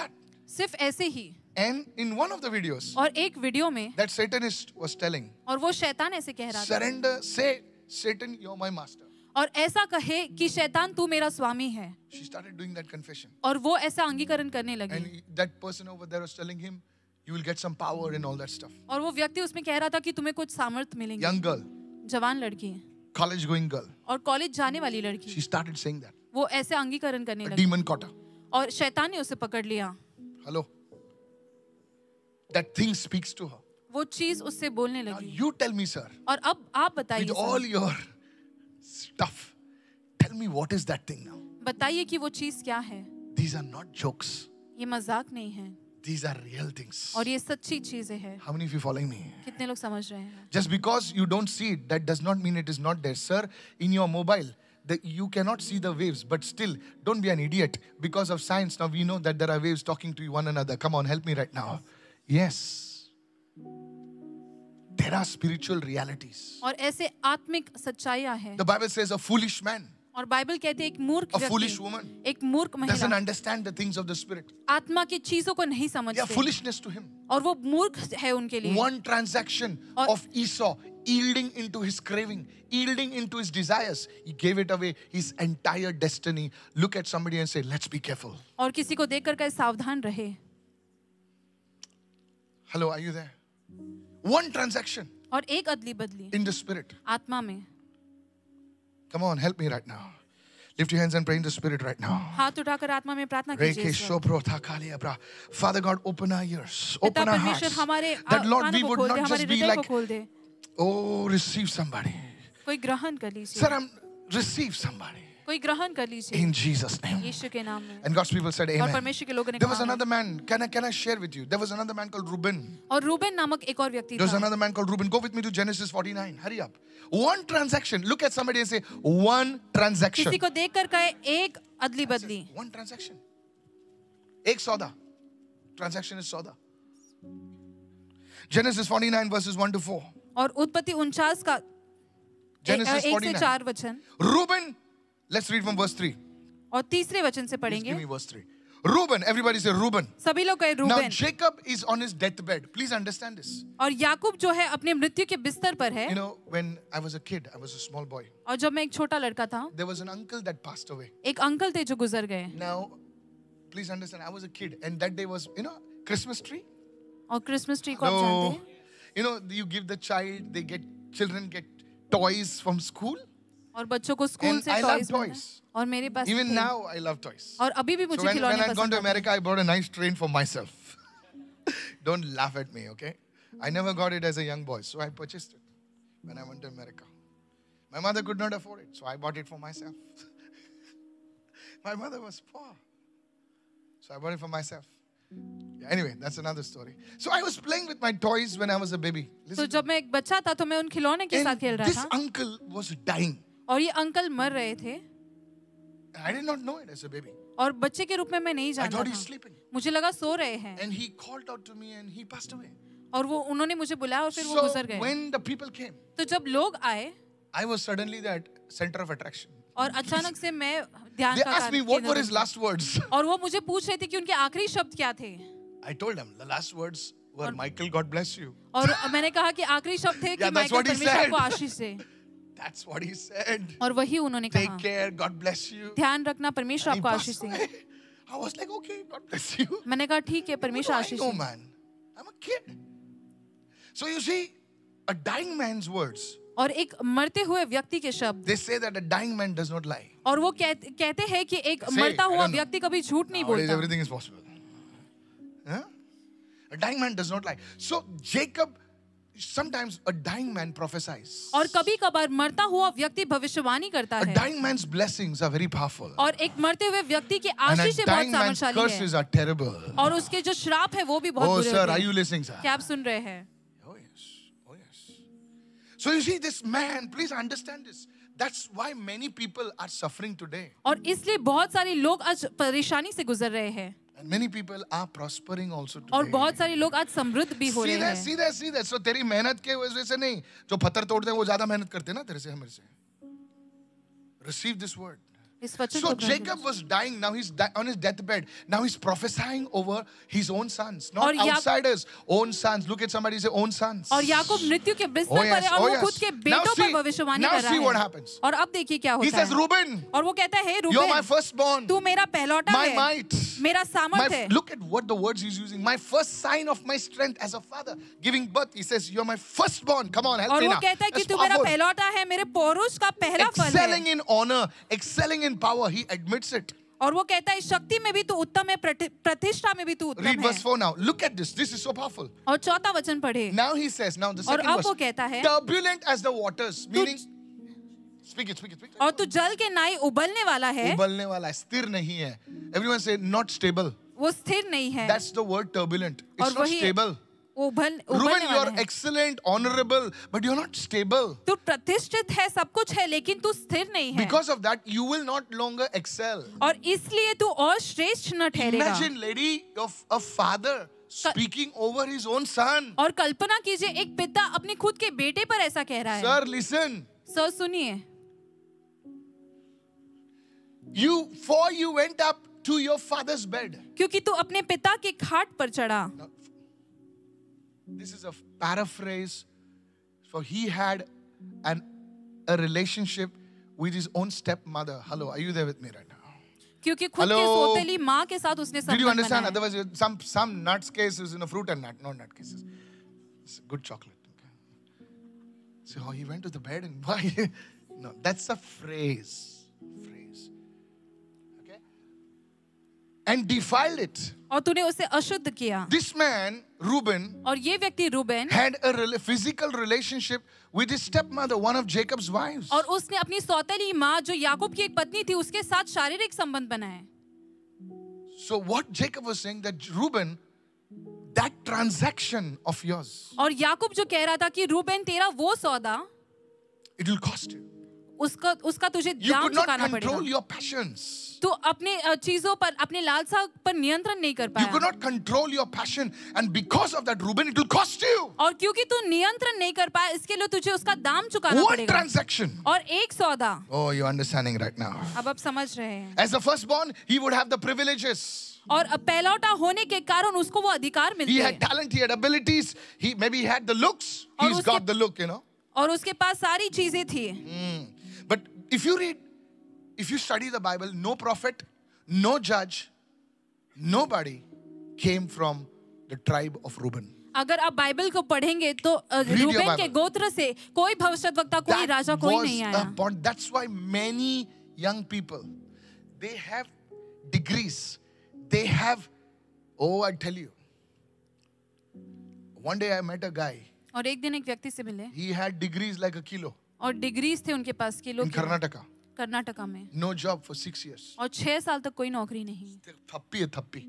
सिर्फ ऐसे ही. And in one of the videos, और एक वीडियो में that Satanist was telling, और वो शैतान ऐसे कह रहा था. surrender, say, Satan, you're my master. और ऐसा कहे कि शैतान तू मेरा स्वामी है. She started doing that confession. और वो ऐसा अंगीकरण करने लगी. And that person over there was telling him, you will get some power and all that stuff. और वो व्यक्ति उसमें कह रहा था कि तुम्हें कुछ सामर्थ मिलेंगे. Young girl, जवान लड़की, college going girl. और कॉलेज जाने वाली लड़की. She started saying that. वो ऐसे अंगीकरण करने A लगी. demon caught her. और शैतान ने उसे पकड़ लिया. Hello. That thing speaks to her. वो चीज उससे बोलने Now लगी. you tell me, sir, और अब आप with बताइए all sir, your stuff, tell me what is that thing now? बताइए कि वो चीज क्या है. These are not jokes. ये मजाक नहीं है. These are real things. और ये सच्ची चीजें हैं. How many of you following me? कितने लोग समझ रहे हैं? Just because you don't see it, that does not mean it is not there. Sir, in your mobile, the, you cannot see the waves, but still, don't be an idiot. Because of science, now we know that there are waves talking to one another. Come on, help me right now. Yes. There are spiritual realities. और ऐसे आत्मिक सच्चाइयां हैं. The Bible says a foolish man, और Bible कहते हैं एक मूर्ख a foolish व्यक्ति, woman, एक मूर्ख doesn't महिला understand the things of the Spirit. आत्मा की चीजों को नहीं They are समझते. foolishness to him. और वो मूर्ख है उनके लिए. One transaction of Esau yielding into his craving, yielding into his desires, he gave it away, his entire destiny. Look at somebody and say, let's be careful. और किसी को देख कर कहे सावधान रहे. Hello, are you there? One transaction और एक अदली बदली in the Spirit. आत्मा में. Come on, help me right now. Lift your hands and pray in the Spirit right now. हाथ उठाकर आत्मा में प्रार्थना कीजिए. Reke इस वक्त. shopro thakaliya bra. Father God, open our ears, पिता open our परमेश्वर hearts. हमारे That Lord, कानों we को would खोल दे, not हमारे just be हृदय को like, खोल दे. oh, receive somebody. कोई ग्रहण कर लीजिए. Sir, I'm, receive somebody. कोई ग्रहण कर लीजिए. In Jesus' name. यीशु के नाम में. And God's people said, और amen. परमेश्वर के लोगों ने There was कहा. another man. Can I, can I share with you? There was another man called Reuben. और रूबेन नामक एक और व्यक्ति There was था. another man called Reuben. Go with me to Genesis forty-nine. Hurry up. One transaction. Look at somebody and say, one transaction. किसी को देखकर कहे एक अदली बदली. One transaction. Ek sauda. Transaction is sauda. Genesis forty-nine verses one to four. और उत्पत्ति उनचास का Genesis एक से forty-nine. चार वचन. Reuben. Let's read from verse three. और तीसरे वचन से Please give me पढ़ेंगे. verse three. Reuben. Everybody say Reuben. सभी लोग कहे Now Reuben. Jacob is on his deathbed. Please understand this. और याकूब जो है अपने मृत्यु के बिस्तर पर है. You know, when I was a kid, I was a small boy. और जब मैं एक छोटा लड़का था, There was an uncle that passed away. एक अंकल थे जो गुजर गए. Now, please understand, I was a kid, and that day was, you know, Christmas tree. और क्रिसमस ट्री को आप No, जानते हैं. you know, you give the child, they get children get toys from school. और बच्चों को school And से I love toys मिलता है. toys. और मेरे पास Even थे. now, I love toys. और अभी भी So मुझे when, खिलौने when I'd gone पसंद to आते हैं. America, I brought a nice train for myself. Don't laugh at me, okay? I never got it as a young boy, so I purchased it when I went to America. My mother could not afford it, so I bought it for myself. My mother was poor, so I bought it for myself. Yeah, anyway, that's another story. So I was playing with my toys when I was a baby. तो Listen, जब मैं एक बच्चा था तो मैं उन खिलौने के साथ खेल रहा this था. uncle was dying. और ये अंकल मर रहे थे. I did not know it as a baby. और बच्चे के रूप में मैं नहीं I जानता thought he's था. sleeping. मुझे लगा सो रहे हैं. And he called out to me and he passed away. और वो उन्होंने मुझे बुलाया और फिर वो So गुजर गए. when the people came, तो जब लोग आए I was suddenly that center of attraction. और अचानक से मैं ध्यान They का asked me केंद्र what were बन his गई. last words. और वो मुझे पूछ रहे थे कि उनके आखिरी शब्द क्या थे. I told them the last words were Michael, God bless you. और मैंने कहा कि आखिरी शब्द थे कि Yeah, that's Michael what he परमेश्वर said. को आशीष दे. That's what he said. और वही उन्होंने Take कहा. care, God bless you. ध्यान रखना परमेश्वर And he आपको passed Ashish they. away. I was like, okay, God bless you. मैंने कहा ठीक है परमेश्वर What do I Ashish know, they. man? I'm a kid. So you see, a dying man's words, और एक मरते हुए व्यक्ति के शब्द. they say that a dying man does not lie. और वो कहते कहते हैं कि एक Say, मरता I हुआ don't know. व्यक्ति कभी झूठ नहीं Nowadays, बोलता. everything is possible. Huh? A dying man does not lie. So Jacob, sometimes a dying man prophesies. और कभी कभार मरता हुआ व्यक्ति भविष्यवाणी करता A है. dying man's blessings are very powerful. और एक मरते हुए व्यक्ति की And a आशीष से बहुत dying man's सामर्थ्यशाली curses है. are terrible. और उसके जो श्राप है वो भी बहुत Oh, बुरे sir, होते are हैं. you listening, sir? क्या आप सुन रहे हैं? Oh, yes. Oh, yes. So you see, this man, please understand this. That's why many people are suffering today. और इसलिए बहुत सारे लोग आज परेशानी से गुजर रहे हैं. And many people are prospering also today. और बहुत सारे लोग आज समृद्ध भी हो See रहे that, हैं. see that, see that. So तेरी मेहनत के वजह से नहीं, जो पत्थर तोड़ते हैं वो ज्यादा मेहनत करते हैं ना तेरे से, हमारे से. Receive this word. इस वचन So को ग्रहण Jacob was dying. Now he's di- on his deathbed. Now he's prophesying over his own sons, not और या- outsiders. Own sons. Look at somebody, say own sons. और याकूब मृत्यु के बिस्तर Oh, पर yes. है और Oh, वो yes. खुद के Now बेटों see- पर भविष्यवाणी now कर रहा see what है happens. और अब देखिए क्या He होता says, है Reuben, और वो कहता है हे you're my रूबेन firstborn, तू मेरा पहलौटा my है might. मेरा My, सामर्थ है look at what the words he's using. My first sign of my strength as a father, giving birth. He says, you're my firstborn. Come on, help और me वो now. कहता है कि That's तू मेरा powerful. पहलौटा है मेरे पौरुष का पहला फल Excelling है in honor, excelling in power. He admits it. और वो कहता है शक्ति में भी तू उत्तम है प्रति- प्रतिष्ठा में भी तू उत्तम Read है verse four now. Look at this. This is so powerful. और चौथा वचन पढ़े Now he says, now the और second अब verse. वो कहता है Turbulent as the waters. Meaning, speak it, speak it, speak it. और तू जल के नाई उबलने वाला है उबलने वाला है, स्थिर नहीं है. Everyone say not stable. वो स्थिर नहीं है That's the word turbulent. It's और not वही stable. उबल Reuben, उबलने you're वाला है excellent, honorable, but you're not stable. तू प्रतिष्ठित है सब कुछ है लेकिन तू स्थिर नहीं है Because of that, you will not longer excel. और इसलिए तू और श्रेष्ठ न ठहरेगा Imagine, lady, of a father speaking over his own son. और कल्पना कीजिए एक पिता अपने खुद के बेटे पर ऐसा कह रहा है Sir, listen. सर सुनिए You, for you went up to your father's bed. क्योंकि तू अपने पिता के खाट पर चढ़ा This is a paraphrase. For he had an a relationship with his own stepmother. Hello, are you there with me right now? क्योंकि खुद के Hello? सौतेली माँ के साथ उसने Did you संबंध understand? बनाया Otherwise, you- some some nuts cases in a fruit and nut, no nut cases. It's good chocolate. Okay. So oh, he went to the bed and why? No, that's a phrase. Phrase. Okay. And defiled it. और तूने उसे अशुद्ध किया This man, Reuben, और ये व्यक्ति Reuben had a rela- physical relationship with his stepmother, one of Jacob's wives. और उसने अपनी सौतेली माँ जो याकूब की एक पत्नी थी उसके साथ शारीरिक संबंध बनाए So what Jacob was saying that Reuben, that transaction of yours, और याकूब जो कह रहा था कि रूबेन तेरा वो सौदा it will cost you. उसका उसका तुझे You दाम could not चुकाना control पड़ेगा your passions. तू अपने अ, चीजों पर अपने लालसा पर नियंत्रण नहीं कर You could पाया not control your passion, and because of that, Reuben, it will cost you. और क्योंकि तू नियंत्रण नहीं कर पाया इसके लिए तुझे उसका दाम चुकाना One पड़ेगा transaction. और एक सौदा Oh, you're understanding right now. अब आप समझ रहे हैं As the firstborn, he would have the privileges. और पहलौटा होने के कारण उसको वो अधिकार He मिलते had हैं talent, he had abilities. He maybe he had the looks. और He's उसके- got the look, you know. और उसके पास सारी चीजें थी Mm. But if you read, if you study the Bible, no prophet, no judge, nobody came from the tribe of Reuben. अगर आप Bible को पढ़ेंगे तो अ, Read your रूबेन के Bible. गोत्र से कोई भविष्यद्वक्ता कोई That राजा कोई was नहीं a आया bond. That's why many young people, they have degrees. They have, oh, I tell you. One day I met a guy. और एक दिन एक व्यक्ति से मिले He had degrees like a kilo और डिग्रीज थे उनके पास किलो in के Karnataka. कर्नाटका में No job for six years. और छह साल तक कोई नौकरी नहीं Thappi hai thappi.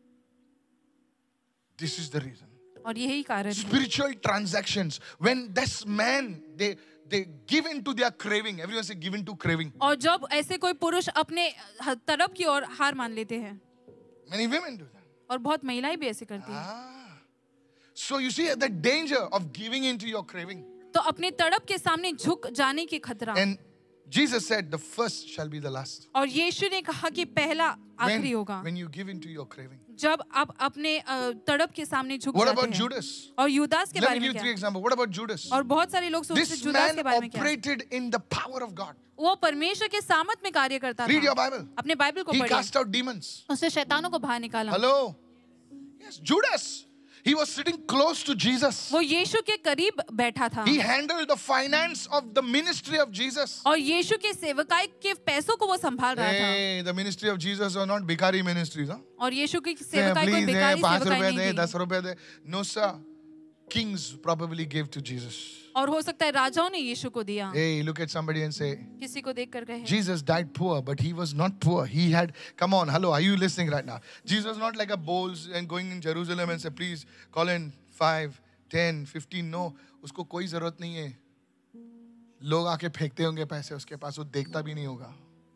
This is the reason. और यही कारण है Spiritual transactions. When this man, they they give in to their craving. Everyone say give in to craving. और जब ऐसे कोई पुरुष अपने तरफ की ओर हार मान लेते हैं Many women do that. और बहुत महिलाएं भी ऐसे करती हैं So you see the danger of giving into your craving. तो अपने तड़प के सामने झुक जाने की खतरा And Jesus said, the first shall be the last. और यीशु ने कहा कि पहला आखिरी When, होगा when you give into your craving. जब आप अपने अ, तड़प के सामने झुक What जाते about हैं Judas? और यूदास के Let बारे me में give you क्या three examples. What about Judas? और बहुत सारे लोग सोचते हैं This जुदास के man बारे में क्या operated in the power of God. वो परमेश्वर के सामर्थ में कार्य करता Read your था Bible. अपने बाइबल को He पढ़िए cast out demons. उसने शैतानों को बाहर निकाला Hello? Yes, Judas. He was sitting close to Jesus. वो यीशु के करीब बैठा था He handled the finance of the ministry of Jesus. और यीशु के सेवकाई के पैसों को वो संभाल रहा था Hey, the ministry of Jesus are not bhikari ministries, huh? और यीशु की Say, सेवकाई कोई please, दे, बेकारी पाँच सेवकाई रुपए दे, नहीं दस थी रुपए दे. No, sir. Kings probably gave to Jesus. और हो सकता है राजाओं ने यीशु को दिया Hey, look at somebody and say, किसी को देख कर कहे Jesus died poor, but he was not poor. He had, come on, hello, are you listening right now? Jesus was not like a bowls and going in Jerusalem and say, please call in five, ten, fifteen. No, उसको कोई जरूरत नहीं है. लोग आके फेंकते होंगे पैसे उसके पास, वो देखता भी नहीं होगा.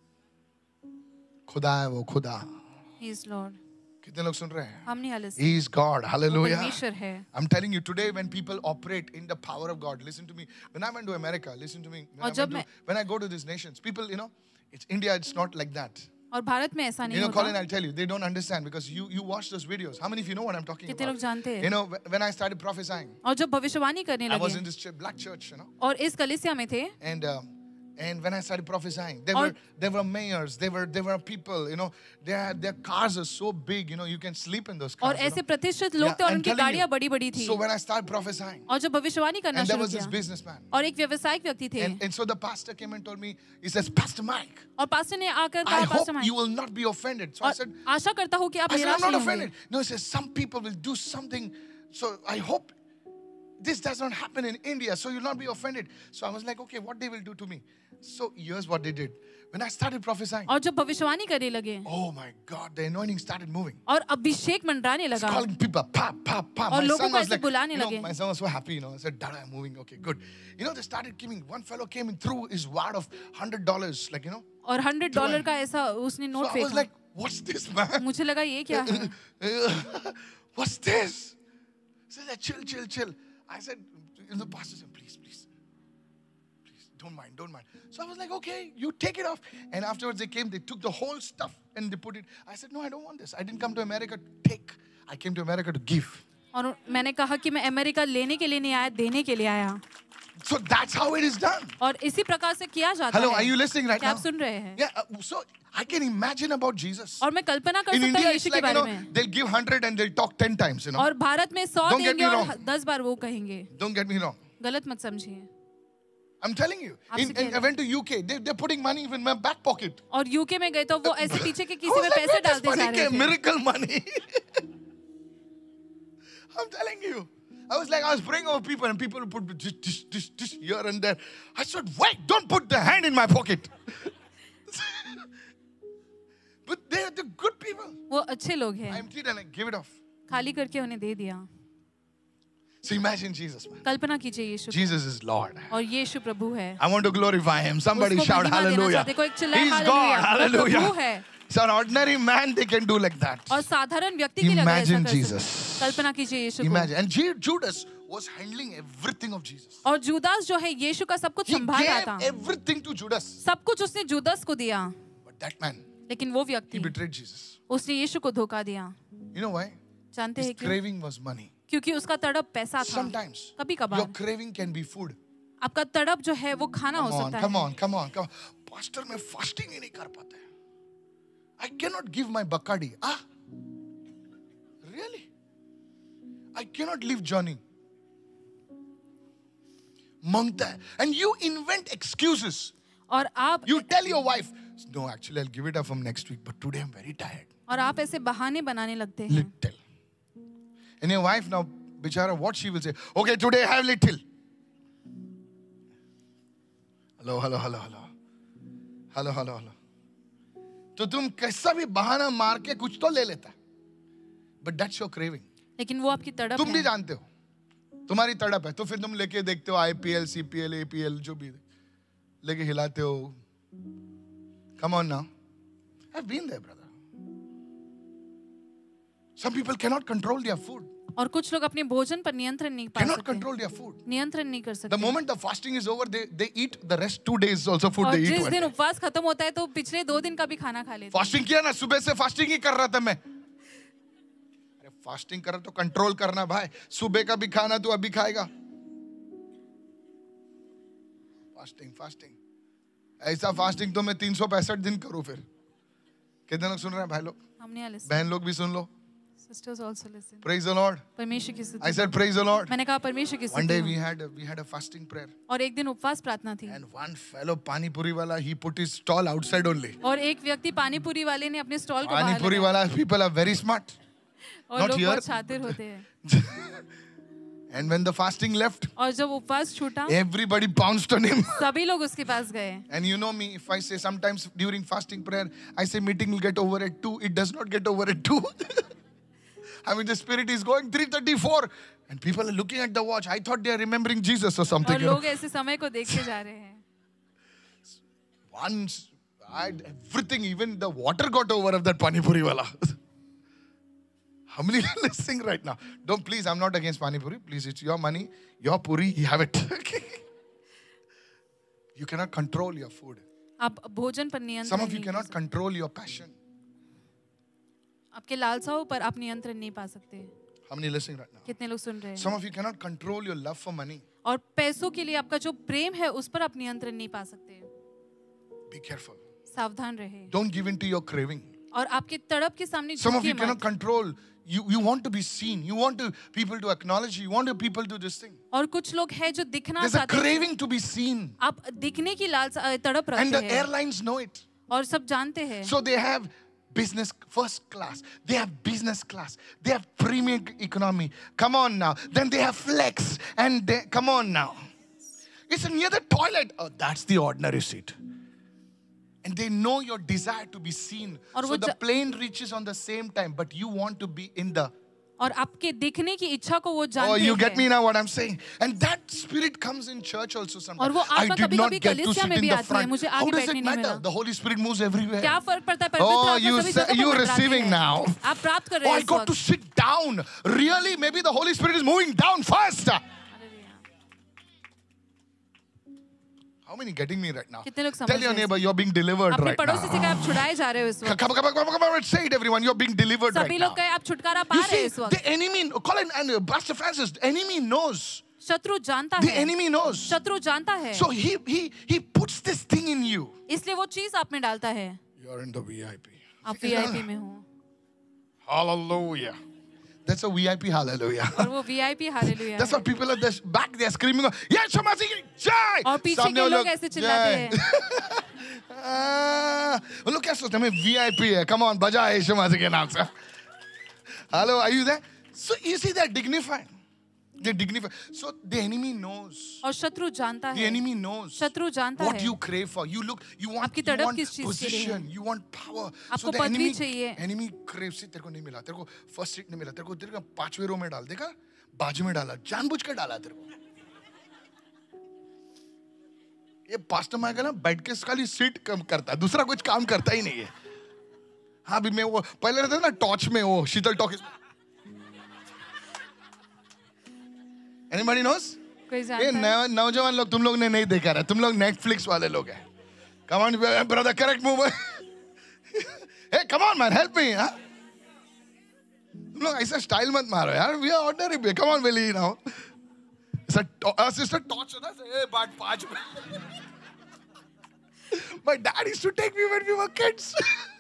खुदा है वो, खुदा. He is Lord कितने लोग सुन रहे हैं? हम नहीं हालत He is God. Hallelujah. परमेश्वर है I'm telling you today, when people operate in the power of God, listen to me. When I went to America, listen to me. When, I, और जब went to, when I go to these nations, people, you know, It's India, it's not like that. और भारत में ऐसा नहीं You know, Colin, होता. I'll tell you, they don't understand because you, you watch those videos. How many of you know what I'm talking कितने लोग about? जानते हैं? You know, wh- when I started prophesying, और जब भविष्यवाणी करने I was in लगे this ch- black church, you know, और इस कलीसिया में थे and um, and when I started prophesying, there और- were there were mayors, there were there were people, you know, their their cars are so big, you know, you can sleep in those और cars. you ऐसे know. प्रतिष्ठित लोग Yeah, थे और I'm उनकी telling you. गाड़ियां बड़ी बड़ी थी So when I started prophesying, और जब भविष्यवाणी करना and there शुरू was this किया businessman, और एक व्यवसायिक व्यक्ति थे and, and so the pastor came and told me, he says, Pastor Mike, और पास्टर ने आकर I कहा hope pastor Mike you will not be offended. So I और said, आशा करता हूँ कि आप I said, I'm निराश not नहीं offended. होंगे No, he says, some people will do something. So I hope this does not happen in India. So you'll not be offended. So I was like, okay, what they will do to me? So here's what they did. When I started prophesying, और जब भविष्यवाणी करने लगे oh my God, the anointing started moving. और अभिषेक मंडराने It's लगा calling people, pa, pa, pa. और My लोगों son को was ऐसे like, बुलाने you know, लगे my son was so happy, you know. I said, Dada, I'm moving. Okay, good. You know, they started giving, one fellow came in through his wad of one hundred dollars, like, you know. और hundred dollar का ऐसा उसने So note I was फेंका like, what's this, man? मुझे लगा ये क्या है What's this? He said, chill, chill, chill. I said, and the pastor said, please, please, please, don't mind, don't mind. So I was like, okay, you take it off. And afterwards they came, they took the whole stuff and they put it. I said, no, I don't want this. I didn't come to America to take. I came to America to give. और मैंने कहा कि मैं America लेने के लिए नहीं आया देने के लिए आया So that's how it is done. और इसी प्रकार से किया जाता Hello, है are you listening right क्या now? आप सुन रहे हैं Yeah, uh, so I can imagine about Jesus. और मैं कल्पना कर In सकता India, हूँ it's यीशु के like, you बारे know, में they'll give one hundred and they'll talk ten times, you know. और भारत में सौ Don't get देंगे me और wrong. दस बार वो कहेंगे Don't get me wrong. गलत मत समझिए I'm telling you. आपसे In, कह in, रहे I went to U K. They, they're putting money in my back pocket. और यूके में गए तो वो ऐसे पीछे के I किसी was में like, पैसे where this डालते जा money रहे came? थे Miracle money. I'm telling you. I was like, I was praying over people and people would put this, this, this, this here and there. I said, wait, don't put the hand in my pocket. But they're the good people. वो अच्छे लोग I हैं emptied and I gave it off. खाली करके उन्हें दे दिया So imagine Jesus, man. कल्पना कीजिए यीशु Jesus is Lord. और यीशु प्रभु है I want to glorify him. Somebody उसको shout महिमा देना hallelujah. चाहते, कोई चिल्लाए He's हालेलुया, God. वो प्रभु Hallelujah. है So an ordinary man, they can do like that. और साधारण व्यक्ति की लगे ऐसा Imagine कर Jesus. सकते कल्पना कीजिए यीशु को Imagine. And Ju- Judas was handling everything of Jesus. और जुदास जो है यीशु का सब कुछ He संभाल रहा gave था everything to Judas. सब कुछ उसने जुदास को दिया But that man, लेकिन वो he व्यक्ति betrayed Jesus. उसने यीशु को धोखा दिया You know why? जानते His हैं क्यों craving was money. क्योंकि उसका तड़प पैसा था Sometimes कभी your कभार craving can be food. आपका तड़प जो है वो खाना हो Come on, सकता come है on, come on, come on. Pastor, मैं fasting ही नहीं कर पाता है. I cannot give my Bacardi. Ah, really? I cannot leave Johnny. मांगता है. And you invent excuses. और आप You tell your wife, no, actually, I'll give it up from next week, but today I'm very tired. और आप ऐसे बहाने बनाने लगते हैं Little. And your wife now, bichara, what she will say? Okay, today I have little. Hello, hello, hello, hello. Hello, hello, hello. तो तुम कैसा भी बहाना मार के कुछ तो ले लेता है. But that's your craving. लेकिन वो आपकी तड़प तुम भी है जानते हो. तुम्हारी तड़प है. तो फिर तुम लेके देखते हो I P L, C P L, A P L जो भी लेके हिलाते हो. Come on now. I've been there, brother. Some people cannot control their food. और कुछ लोग अपने भोजन पर नियंत्रण नहीं पा Cannot सकते control their food. नियंत्रण नहीं कर The सकते moment the fasting is over, they, they eat the rest two days also food और they eat जिस one दिन day. उपवास खत्म होता है तो पिछले दो दिन का भी खाना खा लेते हैं Fasting किया ना सुबह से fasting ही कर रहा था मैं. अरे fasting कर रहा तो control करना भाई. सुबह का भी खाना तू अभी खाएगा. Fasting, fasting. ऐसा fasting तो मैं तीन सौ पैंसठ दिन करूँ फिर. कितने लोग सुन रहे हैं भाई लोग? हमने listen. बहन लोग भी सुन लो. Sisters also listen. Praise the Lord. परमेश्वर की स्तुति I said praise the Lord. मैंने कहा परमेश्वर की One day स्तुति we हो। had a, we had a fasting prayer. और एक दिन उपवास प्रार्थना थी And one fellow pani puri wala, he put his stall outside only. और एक व्यक्ति पानी पूरी वाले ने अपने स्टॉल को Pani बाहर puri लगाया wala, people are very smart. और not लोग here. बहुत शातिर होते हैं And when the fasting left, और जब उपवास छूटा everybody pounced on him. सभी लोग उसके पास गए And you know me, if I say sometimes during fasting prayer, I say meeting will get over at two. It does not get over at two. I mean, the spirit is going three thirty-four. And people are looking at the watch. I thought they are remembering Jesus or something. और You know. लोग ऐसे समय को देखते जा रहे हैं Once, I had everything, even the water got over of that pani puri wala. How many are listening right now? Don't, please, I'm not against pani puri. Please, it's your money, your puri, you have it. You cannot control your food. आप भोजन पर नियंत्रण Some of you नहीं cannot control your passion. आपके लालसाओं पर आप नियंत्रण नहीं पा सकते. How many listening right now? कितने लोग सुन रहे हैं? Some of you cannot control your love for money. और पैसों के लिए आपका जो प्रेम है उस पर आप नियंत्रण नहीं पा सकते. Be careful. सावधान रहे. Don't give in to your craving. और आपके तड़प के सामने Some of you झुकिए cannot मत. control. You you want to be seen. You want to people to acknowledge you. You want to people to this thing. और कुछ लोग हैं जो दिखना There's a चाहते हैं. craving to be seen. आप दिखने की लालसा तड़प रखते हैं. And the airlines know it. और सब जानते हैं. So they have business first class. They have business class. They have premium economy. Come on now. Then they have flex. And they, come on now. It's near the toilet. Oh, that's the ordinary seat. And they know your desire to be seen. So the plane reaches on the same time, but you want to be in the. और आपके दिखने की इच्छा को वो जानते हैं. Oh, you get me now what I'm saying? And that spirit comes in church also sometimes. और वो I आत्मा did not कभी-कभी get to कलीसिया sit में in भी the आती है. front. मुझे How आगे does बैठने it नहीं matter? मिला. The Holy Spirit moves everywhere. क्या फर्क पड़ता है? पवित्र Oh, आत्मा you सभी say, जगह पर you're मंडराती receiving है. now. आप प्राप्त कर Oh, रहे I हैं इस got to वक्त. sit down. Really? Maybe the Holy Spirit is moving down first. How many getting me right now? कितने लोग समझ Tell रहे your हैं? neighbor you're being delivered अपने right पड़ोसी से now. कहे आप छुड़ाए जा रहे हो इस वक्त. Come, come, come, come, come, say it, everyone. You're being delivered right सभी now. लोग कहे आप छुटकारा पा You रहे see, हैं इस वक्त. the enemy, Colin and uh, Pastor Francis, the enemy knows. शत्रु जानता The है. enemy knows. शत्रु जानता है. So he he he puts this thing in you. इसलिए वो चीज आप में डालता है. You're in the V I P. आप V I P में हो. Hallelujah. That's a V I P hallelujah. और वो V I P hallelujah. That's why people at the back they are screaming, "Yeshua Masih Jai!" और पीछे के लोग ऐसे चिल्लाते हैं. Ah, look at सोचते हैं V I P है. Come on, बजा यीशु मसीह के नाम से. Hello, are you there? So you see they're dignified. They're dignified. So the enemy knows. और शत्रु जानता The है. enemy knows शत्रु जानता what है. you crave for. You look, you want, आपकी you तड़प want किस चीज के लिए position, है? you want power. आपको So the पदवी enemy, चाहिए. enemy craves से तेरे को नहीं मिला, तेरे को first seat नहीं मिला, तेरे को तेरे को पांचवें रो में डाल देगा, बाजू में डाला, जानबूझ कर डाला तेरे को. ये पास्टर माइकल ना बैठ के खाली सीट कम करता है, दूसरा कुछ काम करता ही नहीं है. हाँ भी मैं वो पहले रहता था ना टॉर्च में वो शीतल टॉकीज. Anybody knows? कोई जानता ये है? नौ- नौजवान लोग तुम लोग ने नहीं देखा है, तुम लोग नेटफ्लिक्स वाले लोग हैं. Come on, brother, correct move. Hey, come on, man, help me. Huh? तुम लोग ऐसा स्टाइल मत मारो यार. We are ordinary. Come on, Billy, now. It's a sister torch होता है. Hey, बात पाँच में. My dad used to take me when we were kids.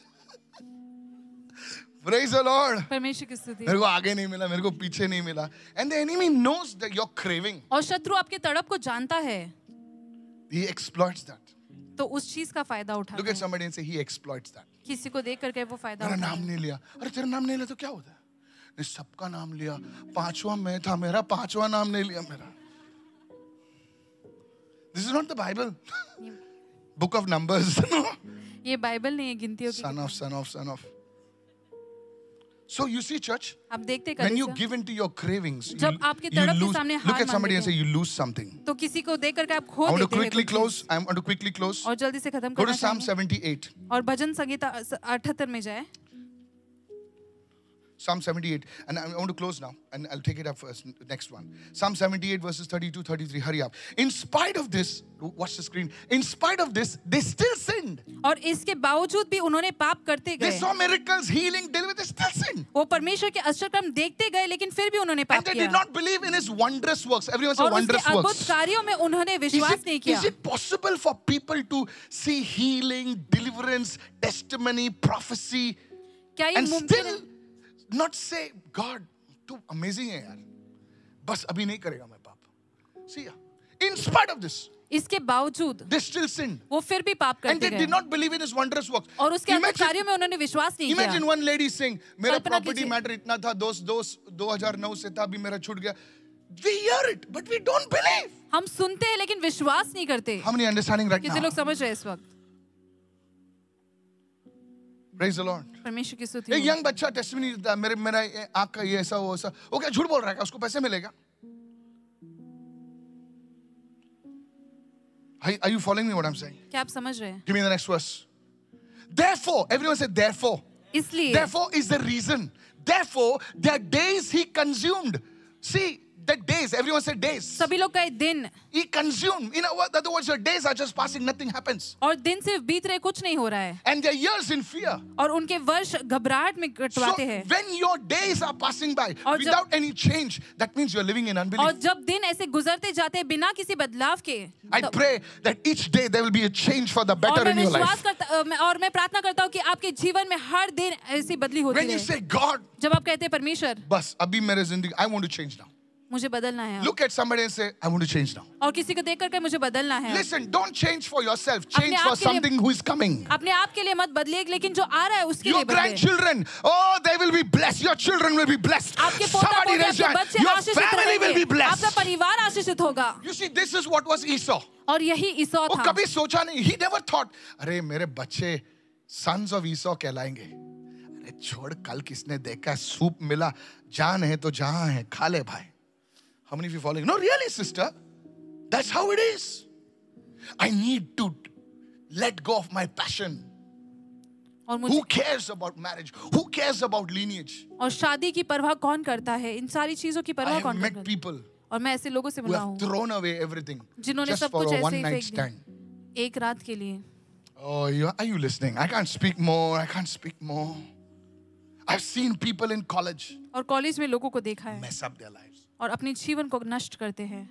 Praise the Lord. परमेश्वर की स्तुति. मेरे को आगे नहीं मिला, मेरे को पीछे नहीं मिला. And the enemy knows that you're craving. और शत्रु आपके तड़प को जानता है. He exploits that. तो उस चीज का फायदा उठाता Look at है. somebody and say he exploits that. किसी को देख करके वो फायदा मेरा उठाता नाम है. नहीं लिया. अरे तेरा नाम नहीं लिया तो क्या होता है? ने सबका नाम लिया. पांचवा मैं था, मेरा पांचवा नाम नहीं लिया मेरा. This is not the Bible. Book of Numbers. ये बाइबल नहीं है गिनतियों की. Son of, son of, son of. So you see, church, आप देखते when you कलीसिया. give into your cravings, you, जब आपके you तड़प के lose. सामने Look हार at somebody and मान say you lose something. तो किसी को देख करके आप खो I want to देते हैं quickly कुछ close. चीज. I want to quickly close. और जल्दी से खत्म Go करना to Psalm चाहेंगे. seventy-eight. और भजन संगीता अठहत्तर में जाए. Psalm seventy-eight. And I want to close now. And I'll take it up first. Next one. Psalm seventy-eight verses thirty-two, thirty-three. Hurry up. In spite of this, watch the screen. In spite of this, they still sinned. और इसके बावजूद भी उन्होंने पाप करते They गए. saw miracles, healing, deliverance. They still sinned. वो परमेश्वर के आश्चर्यक्रम देखते गए लेकिन फिर भी उन्होंने पाप And they किया. did not believe in his wondrous works. Everyone say और उसके wondrous अद्भुत works. कार्यों में उन्होंने Is विश्वास it, नहीं किया. is it possible for people to see healing, deliverance, testimony, prophecy, क्या ये and मुमकिन still है? not say, God, too amazing है यार. बस अभी नहीं करेगा मैं पाप. See, in spite of this, इसके बावजूद they still sinned. वो फिर भी पाप And करते they गए. did not believe in his wondrous works. और उसके अद्भुत Imagine, कार्यों में उन्होंने विश्वास नहीं imagine किया. one lady saying, मेरा कल्पना property कीजिए. matter इतना था, दो दो दो हजार नौ से था, अभी मेरा छूट गया. We hear it, but we don't believe. हम सुनते हैं लेकिन विश्वास नहीं करते. How many understanding right कितने now? लोग समझ रहे हैं इस वक्त? Praise the Lord. परमेश्वर की स्तुति. एक हो. यंग बच्चा टेस्टिमनी देता है, मेरे मेरा ये आँख का ये ऐसा वो ऐसा. वो क्या झूठ बोल रहा है? उसको पैसे मिलेगा? Are, are you following me what I'm saying? क्या आप समझ रहे हैं? Give me the next verse. Therefore, everyone said therefore. इसलिए Therefore is the reason. Therefore, their days he consumed. See, the days, everyone said days. सभी लोग कहे दिन. He consumed. In other words, your days are just passing, nothing happens. और दिन सिर्फ बीत रहे, कुछ नहीं हो रहा है. And their years in fear. और उनके वर्ष घबराहट में कटवाते हैं. So when your days are passing by without any change, that means you're living in unbelief. और जब दिन ऐसे गुजरते जाते हैं बिना किसी बदलाव के. I pray that each day there will be a change for the better in your life. और मैं विश्वास करता और मैं प्रार्थना करता हूँ कि आपके जीवन में हर दिन ऐसी बदली होती रहे. When you say God, जब आप कहते हैं परमेश्वर, बस अभी मेरे जिंदगी, I want to change now. मुझे बदलना है. Look at somebody and say, I want to change now. और किसी को देख करके मुझे बदलना है. Listen, don't change for yourself. Change for something who is coming. अपने आप के लिए मत बदलिए, लेकिन जो आ रहा है उसके लिए Your grandchildren, oh, they will be blessed. Your children will be blessed. आपके पोता पोती, आपके बच्चे आशीषित family will be blessed. आपका परिवार आशीषित होगा. You see, this is what was Esau. और यही ईसौ था. वो कभी सोचा नहीं. He never thought, अरे मेरे बच्चे sons of Esau कहलाएंगे. अरे छोड़, कल किसने देखा, सूप मिला, जान है तो जहां है, खा ले भाई. How many of you following? No, really, sister. That's how it is. I need to let go of my passion. Who cares about marriage? Who cares about lineage? और शादी की परवाह कौन करता है? इन सारी चीजों की परवाह कौन करता है? I have met people और मैं ऐसे लोगों से who मिला have हूँ thrown away everything जिन्होंने just सब for कुछ a ऐसे one ही night फेंक stand. दिया एक रात के लिए. Oh, you, are you listening? I can't speak more. I can't speak more. I've seen people in college और कॉलेज में लोगों को देखा है mess up their lives. और अपने जीवन को नष्ट करते हैं.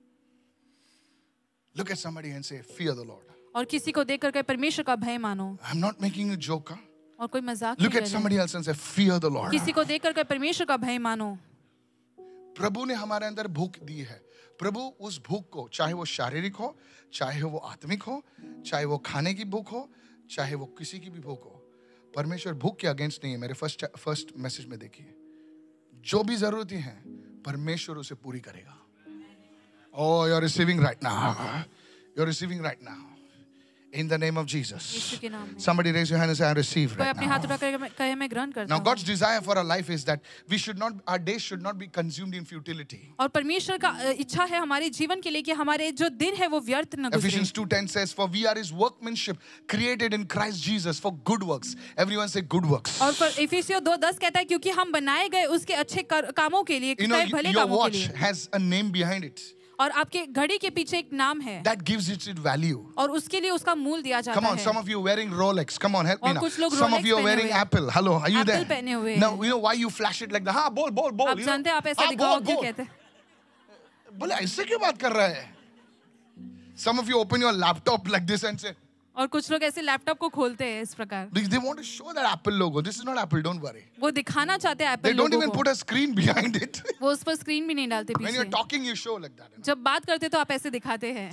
Look at somebody and say, fear the Lord. और किसी को देख करके परमेश्वर का भय मानो. I'm not making a joke. Huh? और कोई मजाक Look at somebody else and say, fear the Lord. किसी को देख करके परमेश्वर का भय मानो. प्रभु ने हमारे अंदर भूख दी है. प्रभु उस भूख को, चाहे वो शारीरिक हो, चाहे वो आत्मिक हो, चाहे वो खाने की भूख हो, चाहे वो किसी की भी भूख हो, परमेश्वर भूख के अगेंस्ट नहीं है. मेरे फर्स्ट फर्स्ट मैसेज में देखिए, जो भी जरूरतें हैं परमेश्वर उसे पूरी करेगा. Oh, you're receiving right now. You're receiving right now. In the name of Jesus. Somebody raise your hand and say, I receive right now. Now, God's desire for our life is that we should not, our days should not be consumed in futility. और परमेश्वर का इच्छा है हमारे जीवन के लिए कि हमारे जो दिन है वो व्यर्थ न गुजरे. Ephesians two ten says, for we are His workmanship, created in Christ Jesus for good works. Everyone say good works. और पर इफिसियों दो दस कहता है क्योंकि हम बनाए गए उसके अच्छे कामों के लिए, you know, भले your कामों के watch लिए. has a name behind it. और आपके घड़ी के पीछे एक नाम है. That gives it its value. और उसके लिए उसका मूल दिया जाता है. Come on, some of you wearing Rolex. Come on, help me now. कुछ लोग Some of you are wearing Apple. Hello, are you there? Apple पहने हुए. Now, you know why you flash it like that? हाँ, बोल, बोल, बोल. आप जानते हैं आप ऐसा दिखाओ क्यों कहते हैं? बोले ऐसे क्यों बात कर रहा है? Some of you open your laptop like this and say. और कुछ लोग ऐसे लैपटॉप को खोलते हैं इस प्रकार. Because they want to show that Apple logo. This is not Apple. Don't worry. वो दिखाना चाहते हैं Apple logo. They don't even को. put a screen behind it. वो उस पर स्क्रीन भी नहीं डालते पीछे. When you're talking, you show like that. जब बात करते तो आप ऐसे दिखाते हैं.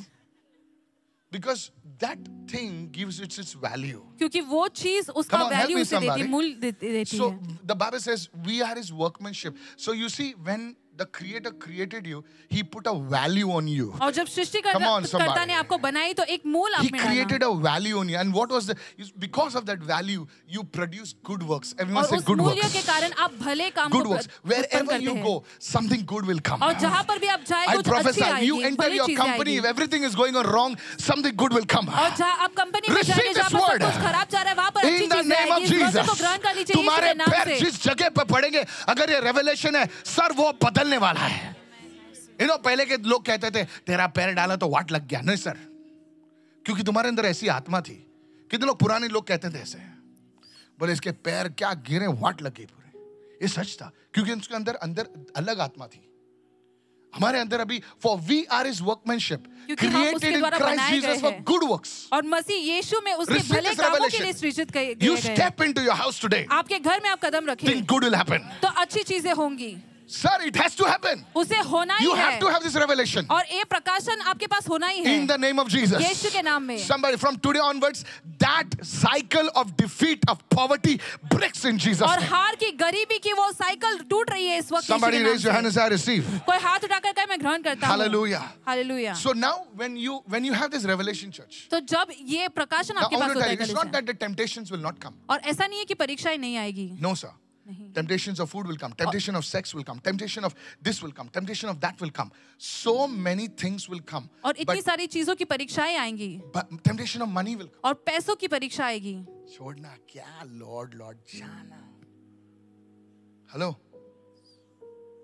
Because that thing gives it its value. क्योंकि वो चीज उसका वैल्यू उसे देती है, मूल देती है. So the Bible says we are His workmanship. So you see, when the Creator created you, He put a value on you. और जब सृष्टिकर्ता ने आपको बनाई तो एक मूल आप में डाला. He created a value on you, and what was the? Because of that value, you produce good works. Everyone say good works. और उस मूल्य के कारण आप भले काम good works. Wherever you go, something good will come. और जहाँ पर भी आप जाए I कुछ अच्छी आएगी. You enter your company, if everything is going on wrong, something good will come. और जहाँ आप कंपनी में जाएंगे जहाँ पर सब कुछ खराब जा रहा है वहाँ पर अच्छी चीजें आएगी. इस वचन को ग्रहण कर लीजिए यीशु के नाम से. जिस जगह पर पड़ेंगे, अगर ये रेवलेशन है, सर वो बदलने वाला है. You know, पहले के लोग कहते थे तेरा पैर डाला तो वाट लग गया. नहीं सर, क्योंकि तुम्हारे अंदर ऐसी आत्मा थी. कितने लोग पुराने लोग कहते थे ऐसे, बोले इसके पैर क्या गिरे, वाट लग गई पूरे. ये सच था क्योंकि उसके अंदर अंदर अलग आत्मा थी. हमारे अंदर अभी for we are His workmanship, created in Christ Jesus for good works. और मसीह यीशु में उसके भले कामों के लिए सृजित किए गए. You step into your house today. आपके घर में आप कदम रखें. Think good will happen. तो अच्छी चीजें होंगी. Sir, it has to happen. उसे होना ही you है. have to have this revelation. और ये प्रकाशन आपके पास होना ही है. In the name of Jesus. यीशु के नाम में. Somebody from today onwards, that cycle of defeat of poverty breaks in Jesus' और name. हार की गरीबी की वो साइकिल टूट रही है इस वक्त. Somebody raise your hand and say, I receive. कोई हाथ उठाकर कहे मैं ग्रहण करता हूँ. Hallelujah. Hallelujah. So now when you when you have this revelation, church. तो जब ये प्रकाशन आपके पास होता है, it's not that the temptations will not come. और ऐसा नहीं है कि परीक्षाएं नहीं आएगी. No sir. Temptations of food will come. Temptation of sex will come. Temptation of this will come. Temptation of that will come. So many things will come. और इतनी सारी चीजों की परीक्षाएं आएंगी. But temptation of money will come. और पैसों की परीक्षा आएगी. छोड़ना क्या Lord Lord जाना. Hello.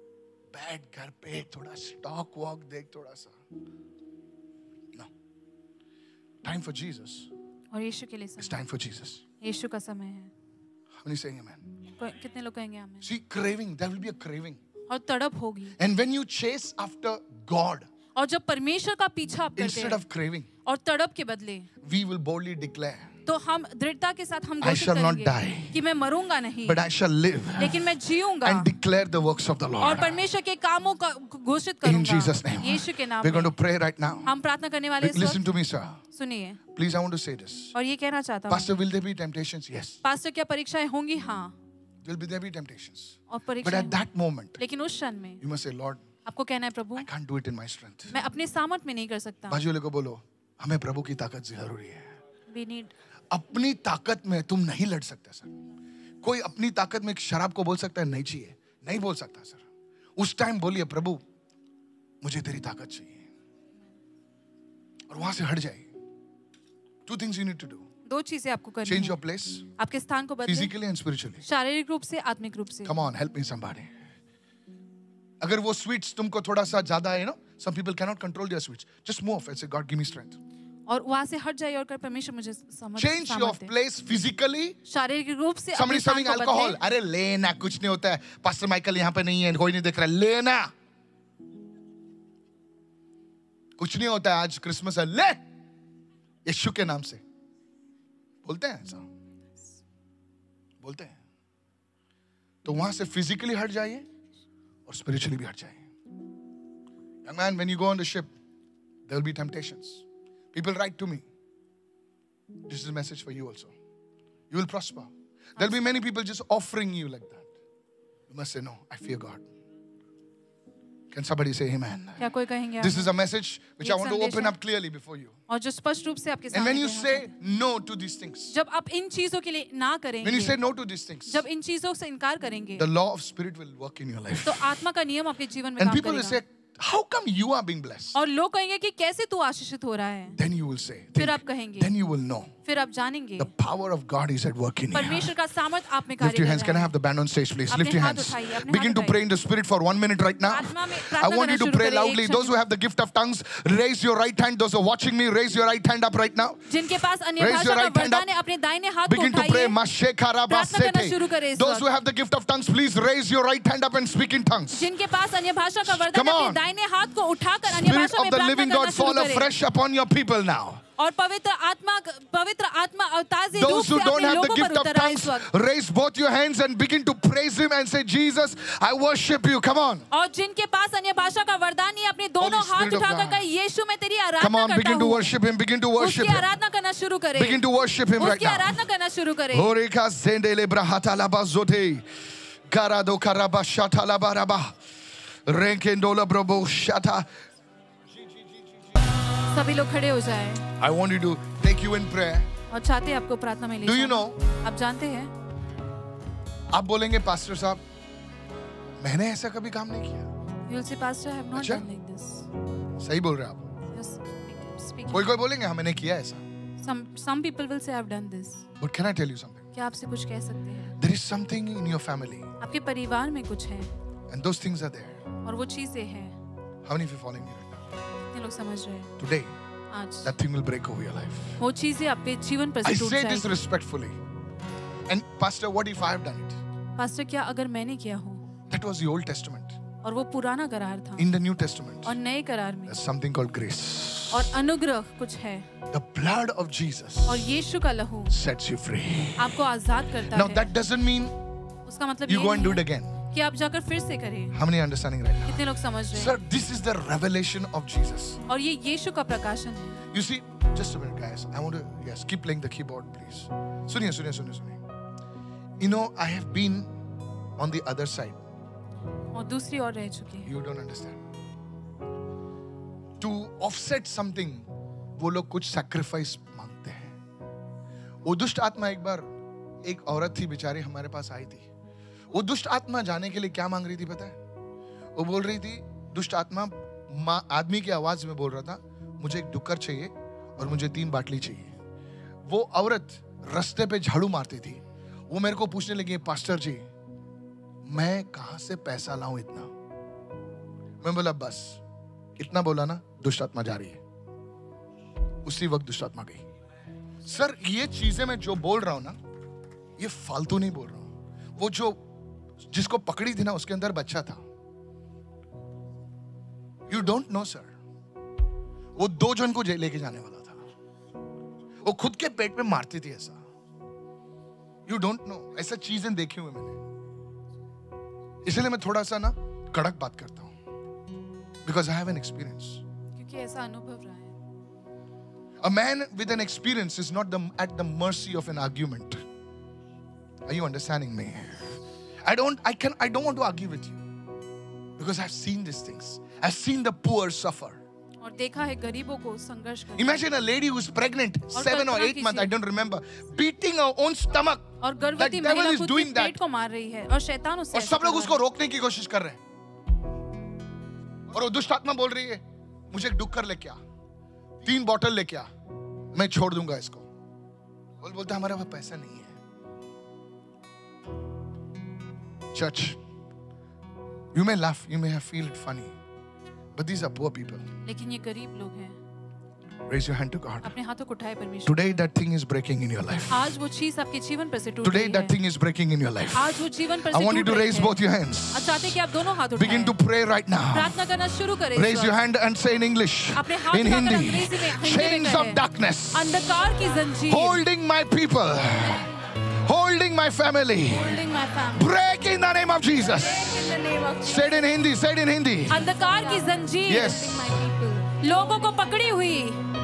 बैठ घर पे थोड़ा स्टॉक वॉक देख थोड़ा सा. No. Time for Jesus. और यीशु के लिए समय. It's time for Jesus. यीशु का समय है. How many saying amen? कितने लोग कहेंगे आमीन? See, craving, there will be a craving. और तड़प होगी. And when you chase after God, और जब परमेश्वर का पीछा आप करते instead हैं of craving, और तड़प के बदले, we will boldly declare, तो हम दृढ़ता के साथ हम I घोषित shall not करेंगे die, कि मैं मरूंगा नहीं, but I shall live लेकिन मैं जीऊंगा and declare the works of the और Lord. परमेश्वर के कामों का घोषित In करूंगा. Jesus' name. यीशु के नाम We're going to में pray right now. हम प्रार्थना करने वाले इस Listen वक्त. to me, sir. सुनिए. Please, I want to say this. और ये कहना चाहता हूँ. Pastor, will there be temptations? Yes. Pastor, क्या परीक्षाएं होंगी? हाँ. Will be there be temptations? और But परीक्षाएं. at that moment, लेकिन उस क्षण में you must say, Lord, आपको कहना है, प्रभु, I can't do it in my strength. मैं अपने सामर्थ में नहीं कर सकता. बाजू वाले को बोलो, हमें प्रभु की ताकत जरूरी है. We need. अपनी ताकत में तुम नहीं लड़ सकते सर. कोई अपनी ताकत में शराब को बोल सकता है नहीं चाहिए, नहीं बोल सकता सर. उस टाइम बोलिए, प्रभु मुझे तेरी ताकत चाहिए, और वहां से हट जाइए. Two things you need to do. दो चीजें आपको करनी Change है. your place, आपके स्थान को बदलें. physically and spiritually. शारीरिक रूप से, आत्मिक रूप से. Come on, help me somebody. अगर वो sweets तुमको थोड़ा सा ज्यादा है, you know, some people cannot control their sweets. Just move and say, God, give me strength. और वहां से हट जाइए और कर, परमेश्वर मुझे समझ. Change your place physically. शारीरिक रूप से. Somebody serving alcohol. अरे लेना, कुछ नहीं होता है. Pastor Michael यहाँ पे नहीं है, कोई नहीं देख रहा है. लेना, कुछ नहीं होता है. आज क्रिसमस है, ले यीशु के नाम से बोलते हैं ऐसा, बोलते हैं. तो वहां से फिजिकली हट जाइए और स्पिरिचुअली भी हट जाइए. Young man, when you go on the ship, there will be temptations. People write to me. This is a message for you also. You will prosper. There will be many people just offering you like that. You must say, no, I fear God. Can somebody say amen? क्या कोई कहेंगे? This is a message which I want to open up clearly before you. और जो स्पष्ट रूप से आपके सामने. And when you say no to these things, जब आप इन चीजों के लिए ना करेंगे, when you say no to these things, जब इन चीजों से इनकार करेंगे, the law of spirit will work in your life. तो आत्मा का नियम आपके जीवन में And काम people will say, करेगा. how come you are being blessed? और लोग कहेंगे कि कैसे तू आशीषित हो रहा है? Then you will say, फिर आप कहेंगे, then you will know. फिर आप जानेंगे, The power of God is at work in you. परमेश्वर का सामर्थ आप में कार्य Lift your कर hands. रहा Can I है. have the band on stage, please? अपने Lift your हाथ hands. उठाइए, अपने Begin हाथ to उठाइए. pray in the spirit for one minute right now. आत्मा में I प्रार्थना want you करना to शुरू pray करें, loudly. एक Those who क्षण. have the gift of tongues, raise your right hand. Those who are watching me, raise your right hand up right now. जिनके पास अन्य Raise भाषा your का right hand वरदान up. है, अपने दाहिने हाथ को Begin to pray. उठाइए. Mashekharabasete. करना शुरू करें इस Those who वक्त. have the gift of tongues, please raise your right hand up and speak in tongues. जिनके पास अन्य भाषा का वरदान Come है, अपने on. दाहिने हाथ को उठाकर अन्य Spirit भाषा में of the प्रार्थना living करना God शुरू fall करें. afresh upon your people now. और पवित्र आत्मा पवित्र आत्मा और ताजे रूप Those से who don't अपने have the लोगों gift पर of उतर आए इस tongues, वक्त. raise both your hands and begin to praise Him and say, Jesus, I worship you. Come on. और जिनके पास अन्य भाषा का वरदान नहीं, अपने दोनों हाथ Spirit of उठाकर God. कहे, यीशु मैं तेरी Come आराधना on, करता begin to हूँ. worship Him. Begin to worship उसकी Him. आराधना करना शुरू करें. Begin to worship Him right उसकी now. आराधना करना शुरू करें. Horika zendele brahata laba zote. Karado karaba shata laba raba. Renkendola brobo shata. सभी लोग खड़े हो जाएं. I want you to take you in prayer. और चाहते हैं आपको प्रार्थना में ले Do you जाना. know? आप जानते हैं, आप बोलेंगे पास्टर साहब मैंने ऐसा कभी काम नहीं किया. you'll say, Pastor, I have not अच्छा? done like this. सही बोल रहे हैं आप. Just speak- speak. कोई कोई बोलेंगे हाँ मैंने किया ऐसा. Some some people will say, I've done this. But can I tell you something? क्या आपसे कुछ कह सकते हैं? There is something in your family आपके परिवार में कुछ है and those things are there. और वो चीजें हैं. How many of you are following me right now? कितने लोग समझ रहे हैं? Today, आज that thing will break over your life. वो चीजें आपके जीवन पर I से टूट say this जाएंगी. respectfully. And Pastor, what if I have done it? Pastor, क्या अगर मैंने किया हो? That was the Old Testament. और वो पुराना करार था. In the New Testament, और नए करार में there's something called grace. और अनुग्रह कुछ है. The blood of Jesus और यीशु का लहू sets you free. आपको आजाद करता Now है. that doesn't mean उसका मतलब you ये go and do नहीं it again. है कि आप जाकर फिर से करें. How many are understanding right now? कितने लोग समझ रहे Sir, हैं? this is the revelation of Jesus. और ये यीशु का प्रकाशन है. You see, just a minute, guys. I want to, yes, keep playing the keyboard, please. Suniye, suniye, suniye, suniye. You know, I have been on the other side. और दूसरी ओर रह चुकी है. You don't understand. To offset something, वो लोग कुछ sacrifice मांगते हैं. वो दुष्ट आत्मा एक बार एक औरत थी बेचारी हमारे पास आई थी. वो दुष्ट आत्मा जाने के लिए क्या मांग रही थी पता है? वो बोल रही थी, दुष्ट आत्मा माँ आदमी की आवाज में बोल रहा था, मुझे एक डुक्कर चाहिए और मुझे तीन बाटली चाहिए. वो औरत रास्ते पे झाड़ू मारती थी. वो मेरे को पूछने लगी, पास्टर जी मैं कहां से पैसा लाऊं इतना? मैं बोला बस इतना बोला ना, दुष्ट आत्मा जा रही है। उसी वक्त दुष्ट आत्मा गई। सर ये चीजें मैं जो बोल रहा हूं ना, ये फालतू नहीं बोल रहा हूं। वो जो जिसको पकड़ी थी ना, उसके अंदर बच्चा था। यू डोंट नो सर, वो दो जन को लेके जाने वाला था। वो खुद के पेट में मारती थी ऐसा। यू डोंट नो, ऐसा चीजें देखी हुई मैंने। इसलिए मैं थोड़ा सा ना कड़क बात करता हूं, because I have an experience. क्योंकि ऐसा अनुभव रहा है। A man with an experience is not the, at the mercy of an argument. Are you understanding me? I don't, I can, I don't want to argue with you because I've seen these things. I've seen the poor suffer. और देखा है गरीबों को संघर्ष करते। Imagine a lady who's pregnant, seven or eight months, I don't remember, beating her own stomach. और गर्भवती महिला खुद के पेट को मार रही है और शैतान उससे। और सब लोग उसको रोकने की कोशिश कर रहे हैं। और वो दुष्ट आत्मा बोल रही है, मुझे एक डुक्कर लेके आ, तीन बॉटल लेके आ, मैं छोड़ दूंगा इसको। बोल बोलता हमारे पास पैसा नहीं है। Church, you may laugh, you may have feel it funny, but these are poor people. लेकिन ये गरीब लोग हैं। Raise your hand to God. अपने हाथों को उठाए परमेश्वर। Today that thing is breaking in your life. आज वो चीज आपके जीवन पर से टूट रही Today है। that thing is breaking in your life. आज वो जीवन पर से I want you टूट to रही raise है। both your hands. आज चाहते हैं कि आप दोनों हाथ उठाएं। Begin to pray right now. प्रार्थना करना शुरू करें। Raise your hand and say in English, अपने हाथ in उठाकर Hindi, अंग्रेजी में हिंदी में chains कहें। of darkness अंधकार की जंजीर। holding my people, holding my family, Holding my family. break in the name of Jesus. In the name of Jesus. Say it in Hindi, say it in Hindi. अंधकार की जंजीर। Yes. लोगों को पकड़ी हुई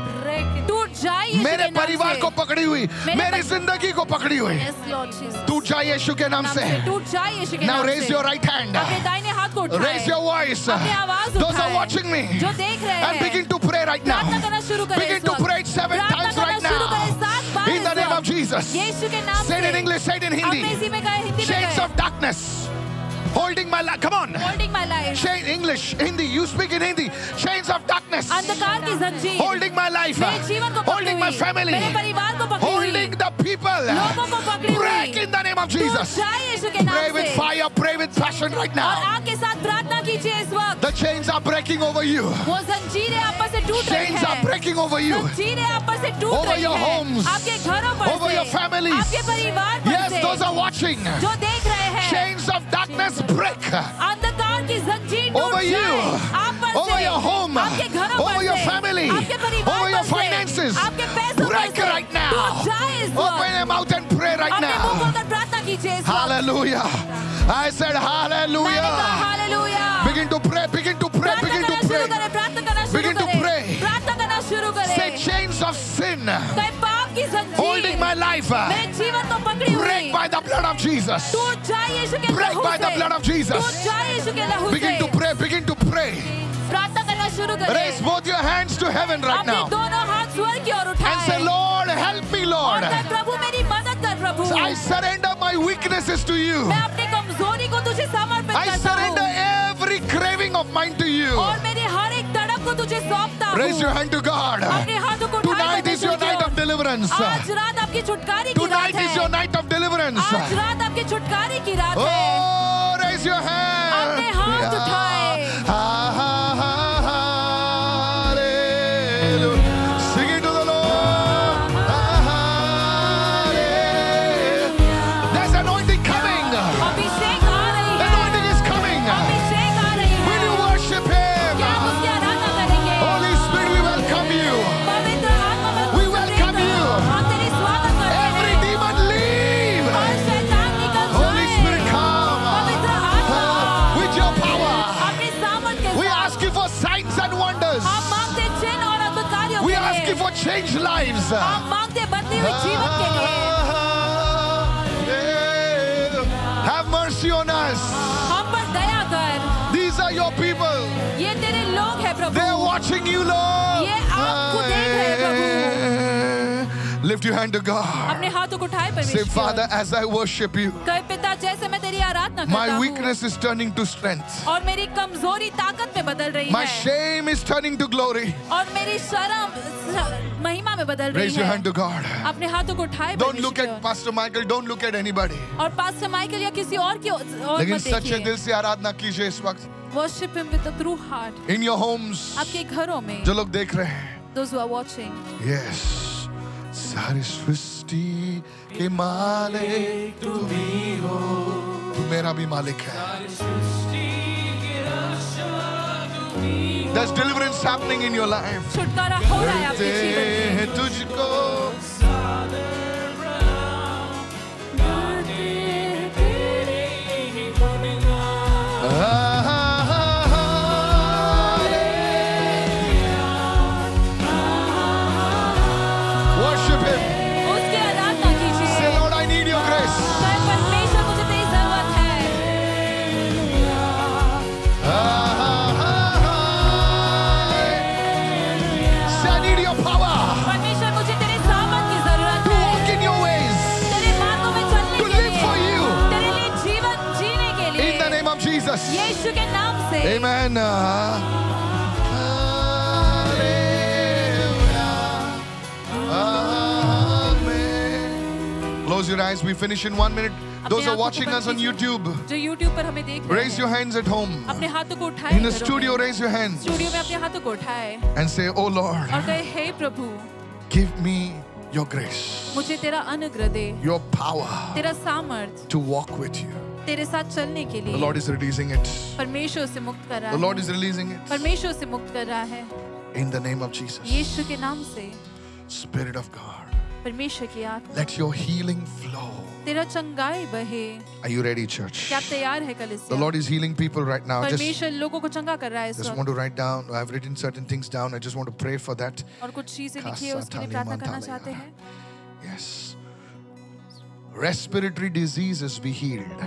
टूट जाए यीशु मेरे के नाम परिवार से। को पकड़ी हुई, मेरे मेरी पर- जिंदगी को पकड़ी हुई, Yes, Lord Jesus। टूट जाए यीशु के नाम से। टूट जाए यीशु के Now नाम raise से। your right hand. अपने दाहिने हाथ को उठाएं। Raise your voice. अपनी आवाज Those are उठाएं। watching me. जो देख रहे And हैं। begin to pray right now. प्रार्थना करना शुरू करें Begin इस to वक्त। pray it seven प्रार्थना times करना right शुरू करें now. सात बार In the इस name of वक्त। Jesus. यीशु के नाम Say it से। in English, say it in Hindi. अंग्रेजी में कहें, हिंदी में Chains कहें। of darkness holding my life. Come on. Holding my life. Chain English, Hindi. You speak in Hindi. Chains of darkness अंधकार की जंजीर। holding my life. मेरे जीवन को पकड़ी Holding my हुई। family. मेरे परिवार को पकड़ी हुई। Holding the people. लोगों को पकड़ी हुई। Break in the name of Jesus. टूट जाए यीशु के नाम Pray with से। fire, pray with passion right और now. आग के साथ प्रार्थना कीजिए इस वक्त। The chains are breaking over you. वो जंजीरें आप पर से टूट रही Chains हैं। are breaking over you. जंजीरें आप पर से टूट Over रही your हैं। homes. आपके घरों पर Over से। your families. आपके परिवार पर Yes, से। those are watching. जो देख रहे हैं। Chains of darkness break. अंधकार की जंजीर टूट Over you. जाए। आप पर Over से। your home. आपके घरों Over पर your से। family. आपके परिवार Over your पर से। finances. आपके पैसों Break पर से। right now. टूट जाए इस वक्त। Open your mouth and pray right अपने मुंह now. खोलकर प्रार्थना कीजिए इस वक्त। Hallelujah. I said मैंने कहा hallelujah. Hallelujah. Begin to pray, begin to pray, प्रार्थना begin करना to शुरू pray. करें, प्रार्थना करना शुरू Begin to करें। pray. प्रार्थना करना शुरू करें। Say chains of sin कई पाप की जंजीर holding my life. मेरे जीवन को पकड़ी हुई। Break by the blood of Jesus. टूट जाए यीशु के Break लहू by the से। blood of Jesus. टूट जाए यीशु के लहू Begin से। to pray, begin to pray. प्रार्थना करना शुरू करें। Raise both your hands to heaven right अपने now. दोनों हाथ स्वर्ग की ओर And say, उठाएं। Lord, help me, Lord. और कह, प्रभु मेरी मदद कर प्रभु। I surrender my weaknesses to you. मैं अपनी कमजोरी को तुझे समर्पित I करता surrender हूँ। every craving of mine to you. और मेरी हर एक तड़प को तुझे सौंपता हूँ। Raise your hand to God. अपने हाथों को उठाएं Tonight is your परमेश्वर की night ओर। of deliverance. आज रात आपकी छुटकारे की रात Tonight है। is your night of deliverance. आज रात आपकी छुटकारे की रात है। Oh, raise your hand. अपने हाथ उठाएं। Ha, ha, ha, hallelujah. Sing it to the Lord. Ha, hallelujah. There's anointing coming. अभिषेक आ रही The है। anointing is coming. अभिषेक आ रही है। Will you worship Him? क्या आप उसकी आराधना करेंगे? Holy Spirit, we welcome you. पवित्र आत्मा में We तुझे welcome प्रेम you. करता हूँ। हम तेरी स्वागत करते Every हैं। demon leave. और शैतान निकल Holy जाए। Spirit, come. पवित्र आत्मा With your power. अपनी सामर्थ के We साथ ask you for signs and wonders. हम मांगते हैं चिन्ह और अद्भुत कार्यों We के ask you लिए। for changed lives. हम मांगते हैं बदली हुई जीवन के लिए। Have mercy on us. हम पर दया कर। These are your people. ये तेरे लोग हैं प्रभु। They're watching you, Lord. ये आपको देख रहे हैं प्रभु। Lift your hand to God. अपने हाथों को उठाए Say, परमेश्वर। Father, as I worship you, कहे पिता जैसे मैं तेरी आराधना करता my हूँ weakness is turning to strength. और मेरी कमजोरी ताकत में बदल रही My है shame is turning to glory. और मेरी शर्म महिमा में बदल रही Raise your है। hand to God. अपने हाथों को उठाए Don't look परमेश्वर at Pastor Michael. Don't look at anybody. और पास्टर माइकल या किसी और की और लेकिन मत सच्चे देखिए। दिल से आराधना कीजिए इस वक्त. Worship Him with a true heart. In your homes, आपके घरों में, जो लोग देख रहे हैं, those who are watching. Yes. सारी सृष्टि के मालिक तू ही हो, तू मेरा भी मालिक है. There's deliverance happening in your life. छुटकारा हो रहा है आपके जीवन में. तुझको यीशु के नाम से. Amen. Amen. Close your eyes. We finish in one minute. Those are watching us on YouTube. जो YouTube पर हमें देख रहे हैं, raise your hands at home. अपने हाथों को उठाएं. In the studio, raise your hands. Studio में अपने हाथों को उठाएं. And say, "Oh Lord, और कहे, हे प्रभु, give me your grace, मुझे तेरा अनुग्रह दे, your power, तेरा सामर्थ, to walk with you." तेरे साथ चलने के लिए. The Lord is releasing it. परमेश्वर से मुक्त कर रहा है. The Lord is releasing it. परमेश्वर से मुक्त कर रहा है. In the name of Jesus. यीशु के नाम से. Spirit of God. परमेश्वर की आत्मा. Let your healing flow. तेरा चंगाई बहे. Are you ready, church? क्या आप तैयार है कलीसिया? The Lord is healing people right now. Just, परमेश्वर लोगों को चंगा कर रहा है इस just वक्त. want to write down. I've written certain things down. I just want to pray for that. और कुछ चीजें लिखी है उसके लिए प्रार्थना करना चाहते हैं. Yes. Respiratory diseases be healed.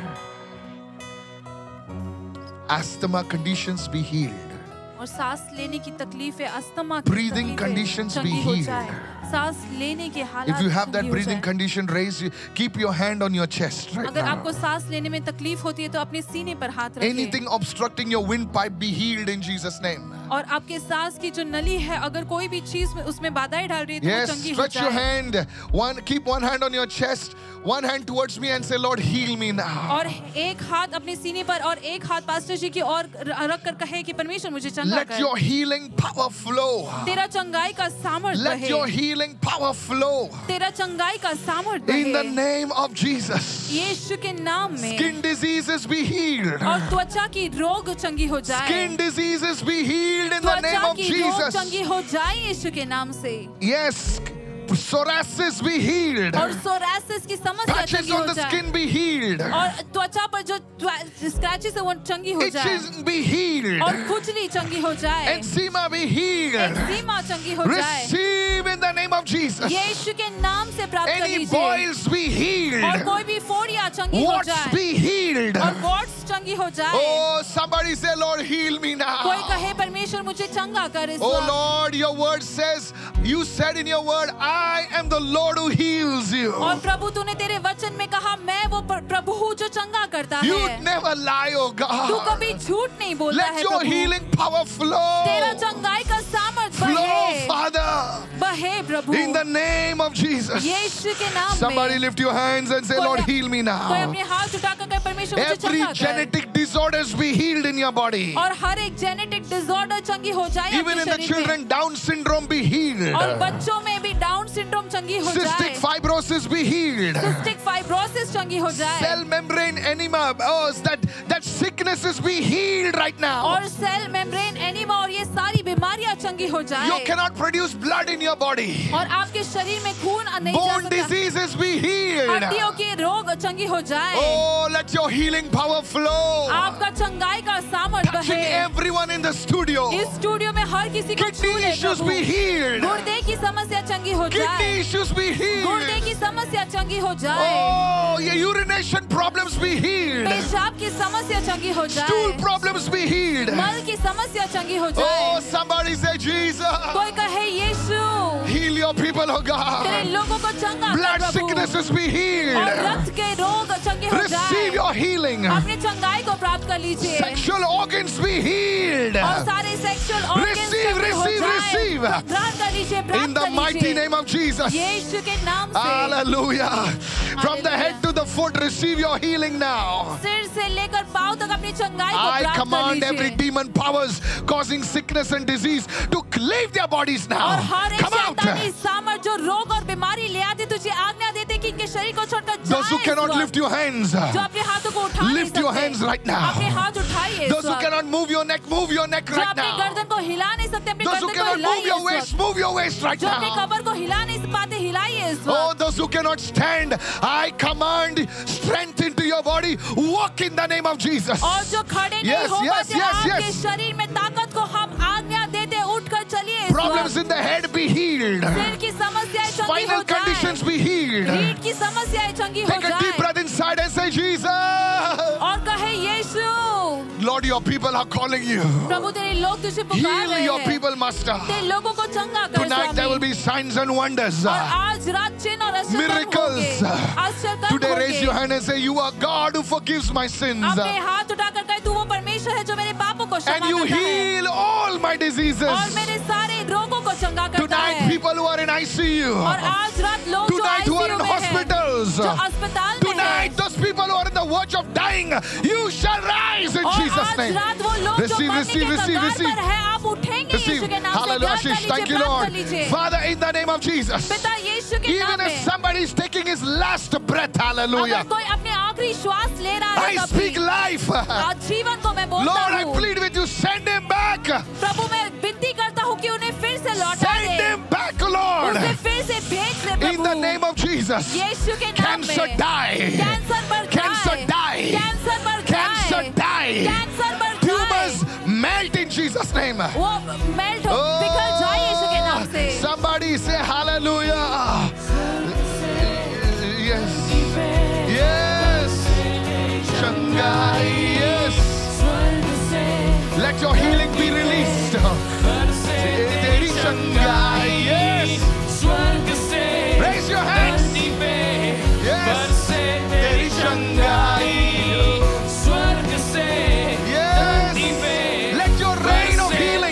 Asthma conditions be healed. और सांस लेने की तकलीफें, अस्थमा की Breathing conditions be चंगी हो healed. जाए. सांस लेने के हालात If you have that चंगी हो breathing जाए. condition, raise you, keep your hand on your chest right अगर now. आपको सांस लेने में तकलीफ होती है तो अपने सीने पर हाथ रखें. Anything obstructing your windpipe be healed in Jesus' name. और आपके सांस की जो नली है, अगर कोई भी चीज में उसमें बाधाएं डाल रही है तो वो Yes, चंगी हो stretch your जाए. hand. One, keep one hand on your chest, one hand towards me, and say, "Lord, heal me now." और एक हाथ अपने सीने पर और एक हाथ पास्टर जी की ओर रख कर कहे कि परमेश्वर मुझे चंगा Let कर. your healing power flow. तेरा चंगाई का सामर्थ Let बहे. your healing power flow. तेरा चंगाई का सामर्थ In the बहे. name of Jesus. यीशु के नाम में. Skin diseases be healed. और त्वचा की रोग चंगी हो जाए. Skin diseases be healed in the name त्वचा of की रोग Jesus. चंगी हो जाए यीशु के नाम से. Yes. Psoriasis be healed. और सोरासिस की समस्या Patches चंगी हो on the जाए. skin be healed. और त्वचा पर जो स्क्रैचेस है वो चंगी हो जाए. Itches be healed. और खुजली चंगी हो जाए. Eczema be healed. एक्जिमा चंगी हो जाए. Receive in the name of Jesus. यीशु के नाम से प्राप्त कर Any लीजिए. boils be और healed. कोई भी फोड़ियां चंगी हो Warts जाए. be healed. और warts चंगी हो जाए. Oh, somebody say, "Lord, heal me now." कोई कहे परमेश्वर मुझे चंगा कर इस Oh वक्त. Lord, your word says, you said in your word, "I am the Lord who heals you." और प्रभु तूने तेरे वचन में कहा मैं वो प्र- प्रभु हूँ जो चंगा करता You है. never lie, oh तू God. कभी झूठ नहीं बोलता Let है your Prabhu. healing power flow. तेरा चंगाई का सामर्थ Flow, बहे. Father. बहे प्रभु. In the name of Jesus. यीशु के नाम Somebody में. lift your hands and say, कोई- "Lord, heal me कोई now." अपने हाथ उठाकर कहे परमेश्वर मुझे Every चंगा कर. genetic disorders be healed in your body. और हर एक जेनेटिक डिसऑर्डर चंगी हो जाए Even आपके in the शरीर में. children, Down syndrome be healed. और बच्चों में भी डाउन सिंड्रोम चंगी हो Cystic जाए. fibrosis be healed. Cystic fibrosis चंगी हो जाए. Cell membrane enema, oh, that, that sicknesses be healed right now. और सेल मेम्ब्रेन एनीमा और ये सारी बीमारियां चंगी हो जाए. You cannot produce blood in your body. और आपके शरीर में खून नहीं जा Bone सकता. diseases be healed. हड्डियों के रोग चंगी हो जाए. Oh, let your healing power flow. आपका चंगाई का सामर्थ Touching बहे. everyone in the studio. इस स्टूडियो में हर किसी को छू Kidney ले issues प्रभु. be healed. गुर्दे की समस्या चंगी हो Kidney जाए. issues be गुर्दे healed. की समस्या चंगी हो जाए. Oh, your urination problems be healed. पेशाब की समस्या चंगी हो जाए. Stool problems be healed. मल की समस्या चंगी हो जाए. Oh, somebody say, "Jesus, कोई कहे यीशु heal your people, oh तेरे God." लोगों को चंगा कर Blood प्रभु. sicknesses be और healed. रक्त के रोग चंगे हो Receive जाए. your healing. अपने चंगाई को प्राप्त कर लीजिए. Sexual organs be healed. और सारे सेक्सुअल ऑर्गन्स Receive, चंगे हो receive, जाए. receive. ग्रहण कर लीजिए, प्राप्त In the कर mighty लीजिए. name of Jesus. यीशु के नाम से. Hallelujah. From the head to the foot, receive your healing. healing now. सिर से लेकर पांव तक अपनी चंगाई को I प्राप्त कर command every लीजिए। demon powers causing sickness and disease to leave their bodies और now. हर एक Come out. शैतानी सामर्थ जो रोग और बीमारी ले आते तुझे आज्ञा देते कि इनके शरीर को छोड़कर जाए। Those who इस cannot वक्त। lift your hands, जो अपने हाथों को उठा नहीं lift your सकते। hands right now. अपने हाथ उठाइए इस Those who वक्त। cannot move your neck, move your neck जो right अपनी now. गर्दन को हिला नहीं सकते अपनी Those who गर्दन को cannot move हिलाइए your इस waist, वक्त। move your waist right जो अपनी now. कमर को हिला नहीं पाते हिलाइए इस Oh, वक्त। those who cannot stand, I command strength into your body. Walk in the name of Jesus. और जो खड़े नहीं Yes, हो yes, पाते yes, आपके yes. शरीर में ताकत को हम आज्ञा देते उठकर चलिए इस Problems वक्त। in the head be healed. सिर की समस्याएं चंगी हो Spinal जाए। conditions be healed. रीढ़ की समस्याएं चंगी हो Take a deep जाए। breath inside and say, Jesus. और कहे यीशु। Lord, your people are calling you. प्रभु तेरे लोग तुझे पुकार Heal रहे your हैं। people, Master. तेरे लोगों को चंगा कर Tonight there will Swami. be signs and wonders. और आज रात चिन्ह और आश्चर्य Miracles. होंगे। आश्चर्य Today raise होंगे। your hand and say, you are God who forgives my sins. अपने हाथ उठाकर कहे तू वो परमेश्वर है जो मेरे पापों को क्षमा And you करता है heal all my diseases. और मेरे सारे रोगों को चंगा करता Tonight है। people who are in I C U. और आज रात लोग जो Tonight who are ICU in में हैं, hospitals. जो अस्पताल में Tonight those people who are in the verge of dying, you shall rise in और Jesus' आज name. रात वो लोग जो Receive, मरने receive, के receive, कगार receive. पर है आप उठेंगे Receive. यीशु के नाम से Hallelujah. ध्यान कर Ashish, thank लीजिए you, प्राप्त Lord. कर लीजिए Father, in the name of Jesus. पिता यीशु के नाम Even if में somebody is taking his last breath, hallelujah. अगर कोई अपने आखिरी श्वास ले रहा है I तब speak भी, life. आज जीवन को मैं बोलता Lord, I हूँ plead with you, send him back. प्रभु मैं विनती करता हूँ कि उन्हें फिर से लौटा Send दे him back, Lord. उसे फिर से भेज दे In Prabhu the name of Jesus. यीशु के नाम Cancer में die. कैंसर पर Cancer जाए die. कैंसर पर Cancer जाए die. कैंसर पर जाए Tumors melt in Jesus' name. वो मेल्ट हो बिखर जाए यीशु के नाम से Somebody say hallelujah. Yes. Yes. Shanghai. Yes. Let your healing be released. Teri Shanghai. Yes. Raise your hands. Yes. Teri Shanghai. Yes. Let your rain of healing.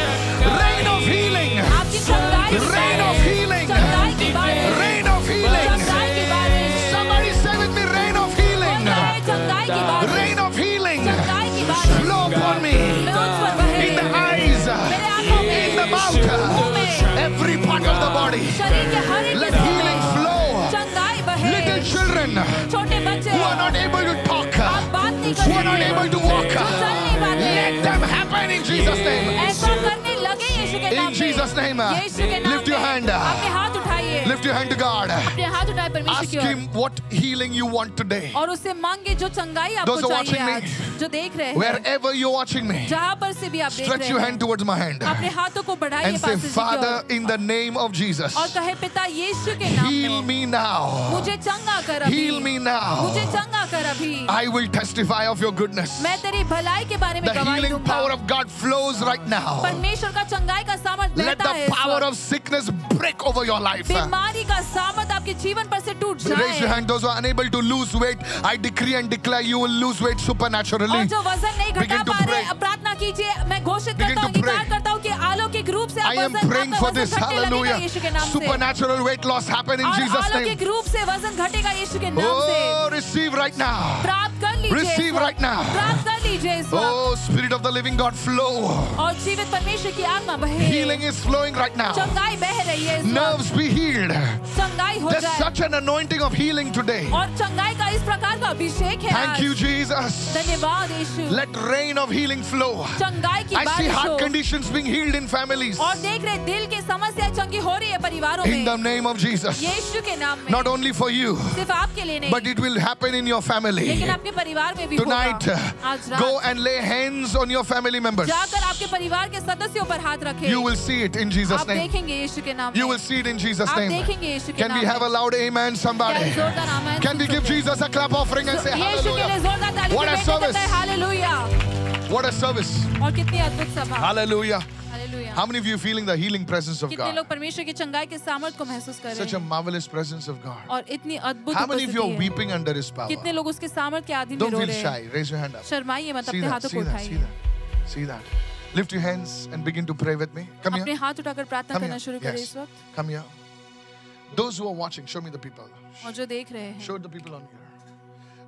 Rain of healing. आपकी चंगाई की Rain of बारिश, healing. चंगाई की बारिश, Rain of healing. चंगाई की बारिश, Somebody say with me, rain of healing. चंगाई की बारिश, Rain of healing. चंगाई की बारिश, Flow upon me. मैं उस पर बहे, In the eyes. मेरे आंखों में, In the मुंह mouth. में, Every part of the body. शरीर के हर एक Let हिस्से में healing flow. चंगाई बहे, Little children छोटे बच्चे who are not able to talk, आप बात नहीं कर who are not सकते, able to walk, जो चल नहीं पाते, let them happen in Jesus' name. ऐसा करने लगे यीशु के नाम In में, Jesus' name. यीशु के नाम Lift your में, hand. अपने हाथ उठाइए, Lift your hand to God. अपने हाथ उठाए परमेश्वर Ask की ओर him what healing you want today. और उससे मांगे जो चंगाई Those आपको who are चाहिए watching आज me, जो देख रहे हैं Wherever you're watching me, जहाँ पर से भी आप देख stretch रहे your हैं hand towards my hand अपने हाथों को बढ़ाइए and say, पास से Father, in the name of Jesus, और कहे पिता यीशु के नाम heal में me now. मुझे चंगा कर अभी Heal me now. मुझे चंगा कर अभी I will testify of your goodness. मैं तेरी भलाई के बारे में The गवाही healing दूंगा power of God flows right now. परमेश्वर का चंगाई का सामर्थ Let बहता है the इस power वक्त। of sickness break over your life. बीमारी का सामर्थ आपके जीवन पर से टूट Raise your जाए hand. Those who are unable to lose weight, I decree and declare you will lose weight supernaturally. और जो वजन नहीं घटा Begin to पा pray. रहे प्रार्थना कीजिए मैं घोषित Begin करता हूँ to pray. अंगीकार करता हूँ कि अलौकिक रूप से I आप am वजन praying आपका for वजन this. घटने लगेगा Hallelujah. यीशु के नाम से Supernatural weight loss happen in और Jesus' name. अलौकिक रूप से वजन घटेगा यीशु के नाम से Oh, receive right now. प्राप्त कर लीजिए Receive इस वक्त। right now. प्राप्त कर लीजिए इस वक्त Oh, Spirit of the living God, flow. और जीवित परमेश्वर की आत्मा बहे Healing is flowing right now. चंगाई बह रही है इस वक्त Nerves be healed. चंगाई हो There's जाए such an anointing of healing today. और चंगाई का इस प्रकार का अभिषेक है Thank आज। you, Jesus. धन्यवाद यीशु Let rain of healing flow. चंगाई की I see बारिश heart हो conditions being healed in families. और देख रहे दिल की समस्या चंगी हो रही है परिवारों In the में name of Jesus. यीशु के नाम में Not only for you, सिर्फ आपके लिए नहीं but it will happen in your family. लेकिन आपके परिवार में भी Tonight, होगा आज go रात and lay hands on your family members. जाकर आपके परिवार के सदस्यों पर हाथ रखें You will see it in Jesus' आप name. देखेंगे यीशु के नाम You में will see it in Jesus' आप name. देखेंगे यीशु के Can we नाम have a में loud amen, somebody? क्या जोरदार आमेन Can we सुन give सकते हैं? Jesus a clap offering and say यीशु के लिए hallelujah? जोरदार ताली What a से service. कहते हैं हालेलुया What a service. और कितनी अद्भुत सभा Hallelujah. Hallelujah How many of you feeling the healing presence of कितने God? लोग परमेश्वर की चंगाई के सामर्थ को महसूस कर रहे Such a हैं marvelous presence of God. और इतनी अद्भुत How many of you are उपस्थिति है weeping under His power? कितने लोग उसके सामर्थ के अधीन में Don't रो feel रहे shy. हैं Raise your hand up. शर्माइए मत See अपने that, हाथों see को that, see उठाइए that, see that. Lift your hands and begin to pray with me. Come अपने here. हाथ उठाकर प्रार्थना Come करना here. शुरू करें Yes. इस वक्त Come here. Those who are watching, show me the people. और जो देख रहे हैं Show the people on here.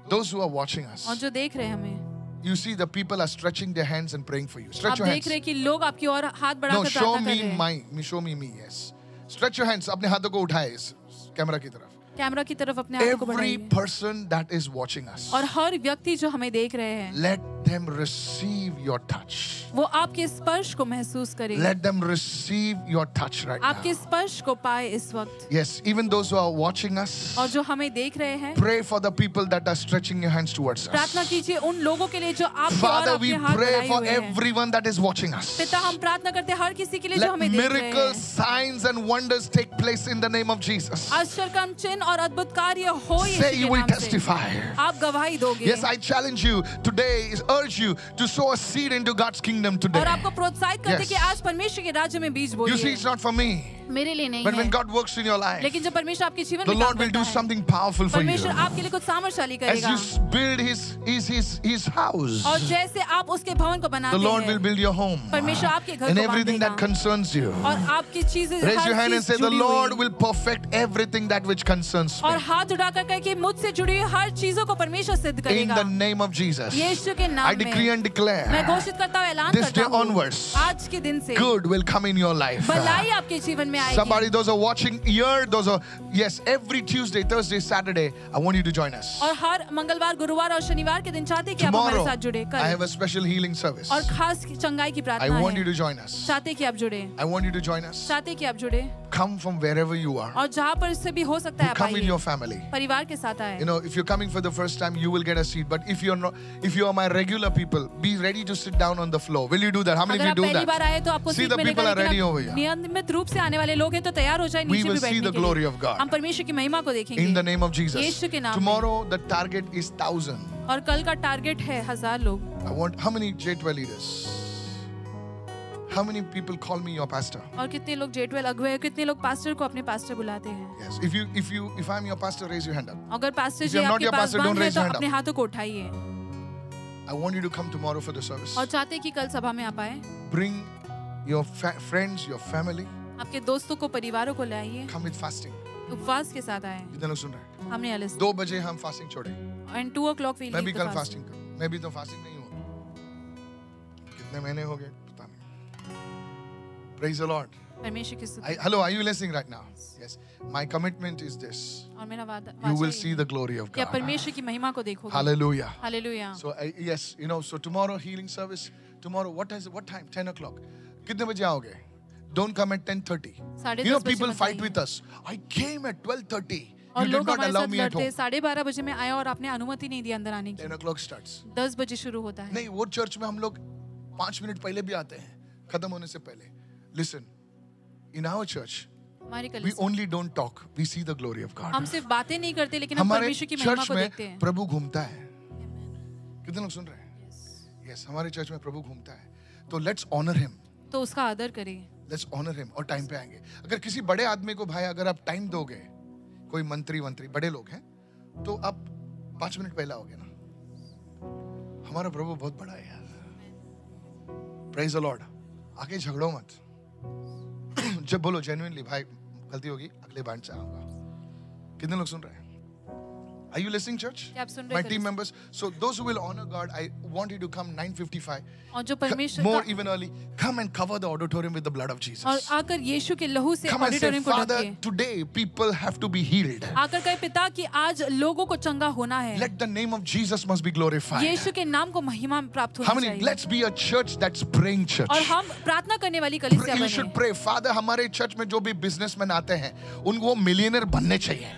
Those who are watching us, और जो देख रहे हैं हमें, you see the people are stretching their hands and praying for you. Stretch आप your देख hands. रहे हैं कि लोग आपकी ओर हाथ No, बढ़ाकर show प्रार्थना कर me रहे हैं. my, me show me me. Yes. Stretch your hands. अपने हाथों को उठाए इस कैमरा की तरफ. कैमरा की तरफ अपने हाथों को Every बढ़ाइए. person that is watching us, और हर व्यक्ति जो हमें देख रहे हैं, let them receive your touch. वो आपके स्पर्श को महसूस करें. Let them receive your touch right now. आपके स्पर्श को पाए इस वक्त. Yes, even those who are watching us, और जो हमें देख रहे हैं, pray for the people that are stretching your hands towards us. प्रार्थना कीजिए उन लोगों के लिए जो आपके और Father, we अपने हाथ pray बढ़ाए for हुए हैं. everyone that is watching us. पिता, हम प्रार्थना करते हैं हर किसी के लिए जो Let हमें देख रहे miracles, हैं. signs, and wonders take place in the name of Jesus. आश्चर्य, कर्म, चिन्ह और अद्भुत कार्य हो यीशु Say के you will नाम से. testify. आप गवाही दोगे. Yes, I challenge you today, is urge you to sow a seed into God's kingdom today. और आपको प्रोत्साहित करते Yes. कि आज परमेश्वर के राज्य में बीज You see, बोइए. it's not for me. मेरे लिए नहीं But when है. God works in your life, लेकिन जब परमेश्वर आपके जीवन the में Lord काम will करता do है, something powerful for you. परमेश्वर आपके लिए कुछ सामर्थ्यशाली As करेगा. you s- build his, his, his, his house, और जैसे आप उसके भवन को the बनाते Lord will हैं, build your home परमेश्वर आपके घर and को everything that बांधेगा. concerns you. और आपकी चीजें Raise her your hand and चीज say, the जुड़ी Lord हुई. will perfect everything that which concerns me. और हाथ उठाकर कहे कि मुझसे जुड़ी हुई हर चीजों को परमेश्वर सिद्ध In करेगा. the name of Jesus, यीशु के I नाम decree में and declare, मैं घोषित करता हूँ, ऐलान this करता day हूँ, onwards, आज के दिन से good will come in your life. भलाई आपके जीवन में आएगी. Somebody, those are watching here, those are, yes, every Tuesday, Thursday, Saturday, I want you to join us. और हर मंगलवार, गुरुवार और शनिवार के दिन चाहते हैं कि आप हमारे Tomorrow, साथ जुड़े. I have कल a special healing service. और खास चंगाई की I प्रार्थना want you है. to join us. चाहते हैं कि आप जुड़े. I want you to join us. चाहते हैं कि आप जुड़े. Come from wherever you are. और जहाँ पर से भी हो सकता है आप Come with आइए. your family. परिवार के साथ आए. You know, if you're coming for the first time, you will get a seat. But if you're not, if you are my regular people, be ready to sit down on the floor. Will you do that? How many अगर of आप you do पहली बार आए that? तो आपको See, seat the मिलेगा, people are लेकिन ready आप over here. नियमित रूप से आने वाले लोग हैं तो तैयार हो जाए We नीचे will भी see बैठने the के glory लिए. of God. हम परमेश्वर की महिमा को देखेंगे. In the name of Jesus. यीशु के नाम में. Tomorrow, the target is thousand. और कल का टारगेट है हजार लोग. I want, how many J twelve leaders? How many people call me your pastor? और कितने लोग जे ट्वेल्व अगुवे हैं, कितने लोग पास्टर को अपने पास्टर बुलाते हैं. Yes. If you, if you, if I'm your pastor, raise your hand up. अगर pastor If ji you're not आपके your पास pastor, don't बंद है raise तो your hand अपने up. हाथों को उठाइए. I want you to come tomorrow for the service. और चाहते हैं कि कल सभा में आप आए. Bring your fa- friends, your family. आपके दोस्तों को, परिवारों को ले आइए. Come with fasting. उपवास के साथ आए. कितने लोग सुन रहे हैं? हमने एलिस. दो बजे हम फास्टिंग छोड़े. And two o'clock we मैं भी लीव कल द फास्ट. फास्टिंग करूं. मैं भी तो फास्टिंग नहीं हूं. कितने महीने हो गए पता नहीं. Praise the Lord. परमेश्वर की स्तुति. I, hello, are you listening right now? Yes. My commitment is this. और मेरा वादा You will वाचा see ये the glory of है कि आप God. परमेश्वर की महिमा को देखोगे. Hallelujah. Hallelujah. So I, yes, you know, so tomorrow healing service. Tomorrow, what is what time? ten o'clock. कितने बजे आओगे? Don't come at ten thirty. साढ़े You know, दस बजे people मत fight आइए. with us. I came at twelve thirty. और You did लोग not हमारे allow साथ me at लड़ते home. साढ़े बारह बजे में आया और आपने अनुमति नहीं दी अंदर आने की. ten o'clock starts. दस बजे शुरू होता है. नहीं, वो चर्च में हम लोग पांच मिनट पहले भी आते हैं, खत्म होने से पहले. Listen, in our church, हमारी we कलीसिया only don't talk. We see the glory of God. हम सिर्फ बातें नहीं करते लेकिन हम हमारे परमेश्वर की महिमा चर्च को में देखते हैं. प्रभु घूमता है. कितने लोग सुन रहे हैं? Yes, हमारे चर्च में प्रभु घूमता है. तो let's honor him. तो उसका आदर करिए. Let's honor him और टाइम पे आएंगे. अगर किसी बड़े आदमी को भाई अगर आप टाइम दोगे, कोई मंत्री मंत्री बड़े लोग हैं, तो आप पांच मिनट पहले आओगे ना. हमारा प्रभु बहुत बड़ा है यार. Praise the Lord. आगे झगड़ो मत. जब बोलो genuinely भाई गलती होगी अगले बार से आऊंगा. कितने लोग सुन रहे हैं? Are you listening, church? क्या आप सुन रहे My हैं team कलीसिया? members. So those who will honor God, I want you to come nine fifty-five. और जो परमेश्वर More का even early. Come and cover the auditorium with the blood of Jesus. और आकर यीशु के लहू से Come and say, ऑडिटोरियम को Father, ढकिए. today people have to be healed. आकर कहे पिता कि आज लोगों को चंगा होना है. Let the name of Jesus must be glorified. यीशु के नाम को महिमा प्राप्त How होनी many? चाहिए. Let's be a church that's praying church. और हम प्रार्थना करने वाली कलीसिया You बने. should pray, Father, हमारे चर्च में जो भी बिजनेसमैन आते हैं, उनको मिलियनर बनने चाहिए.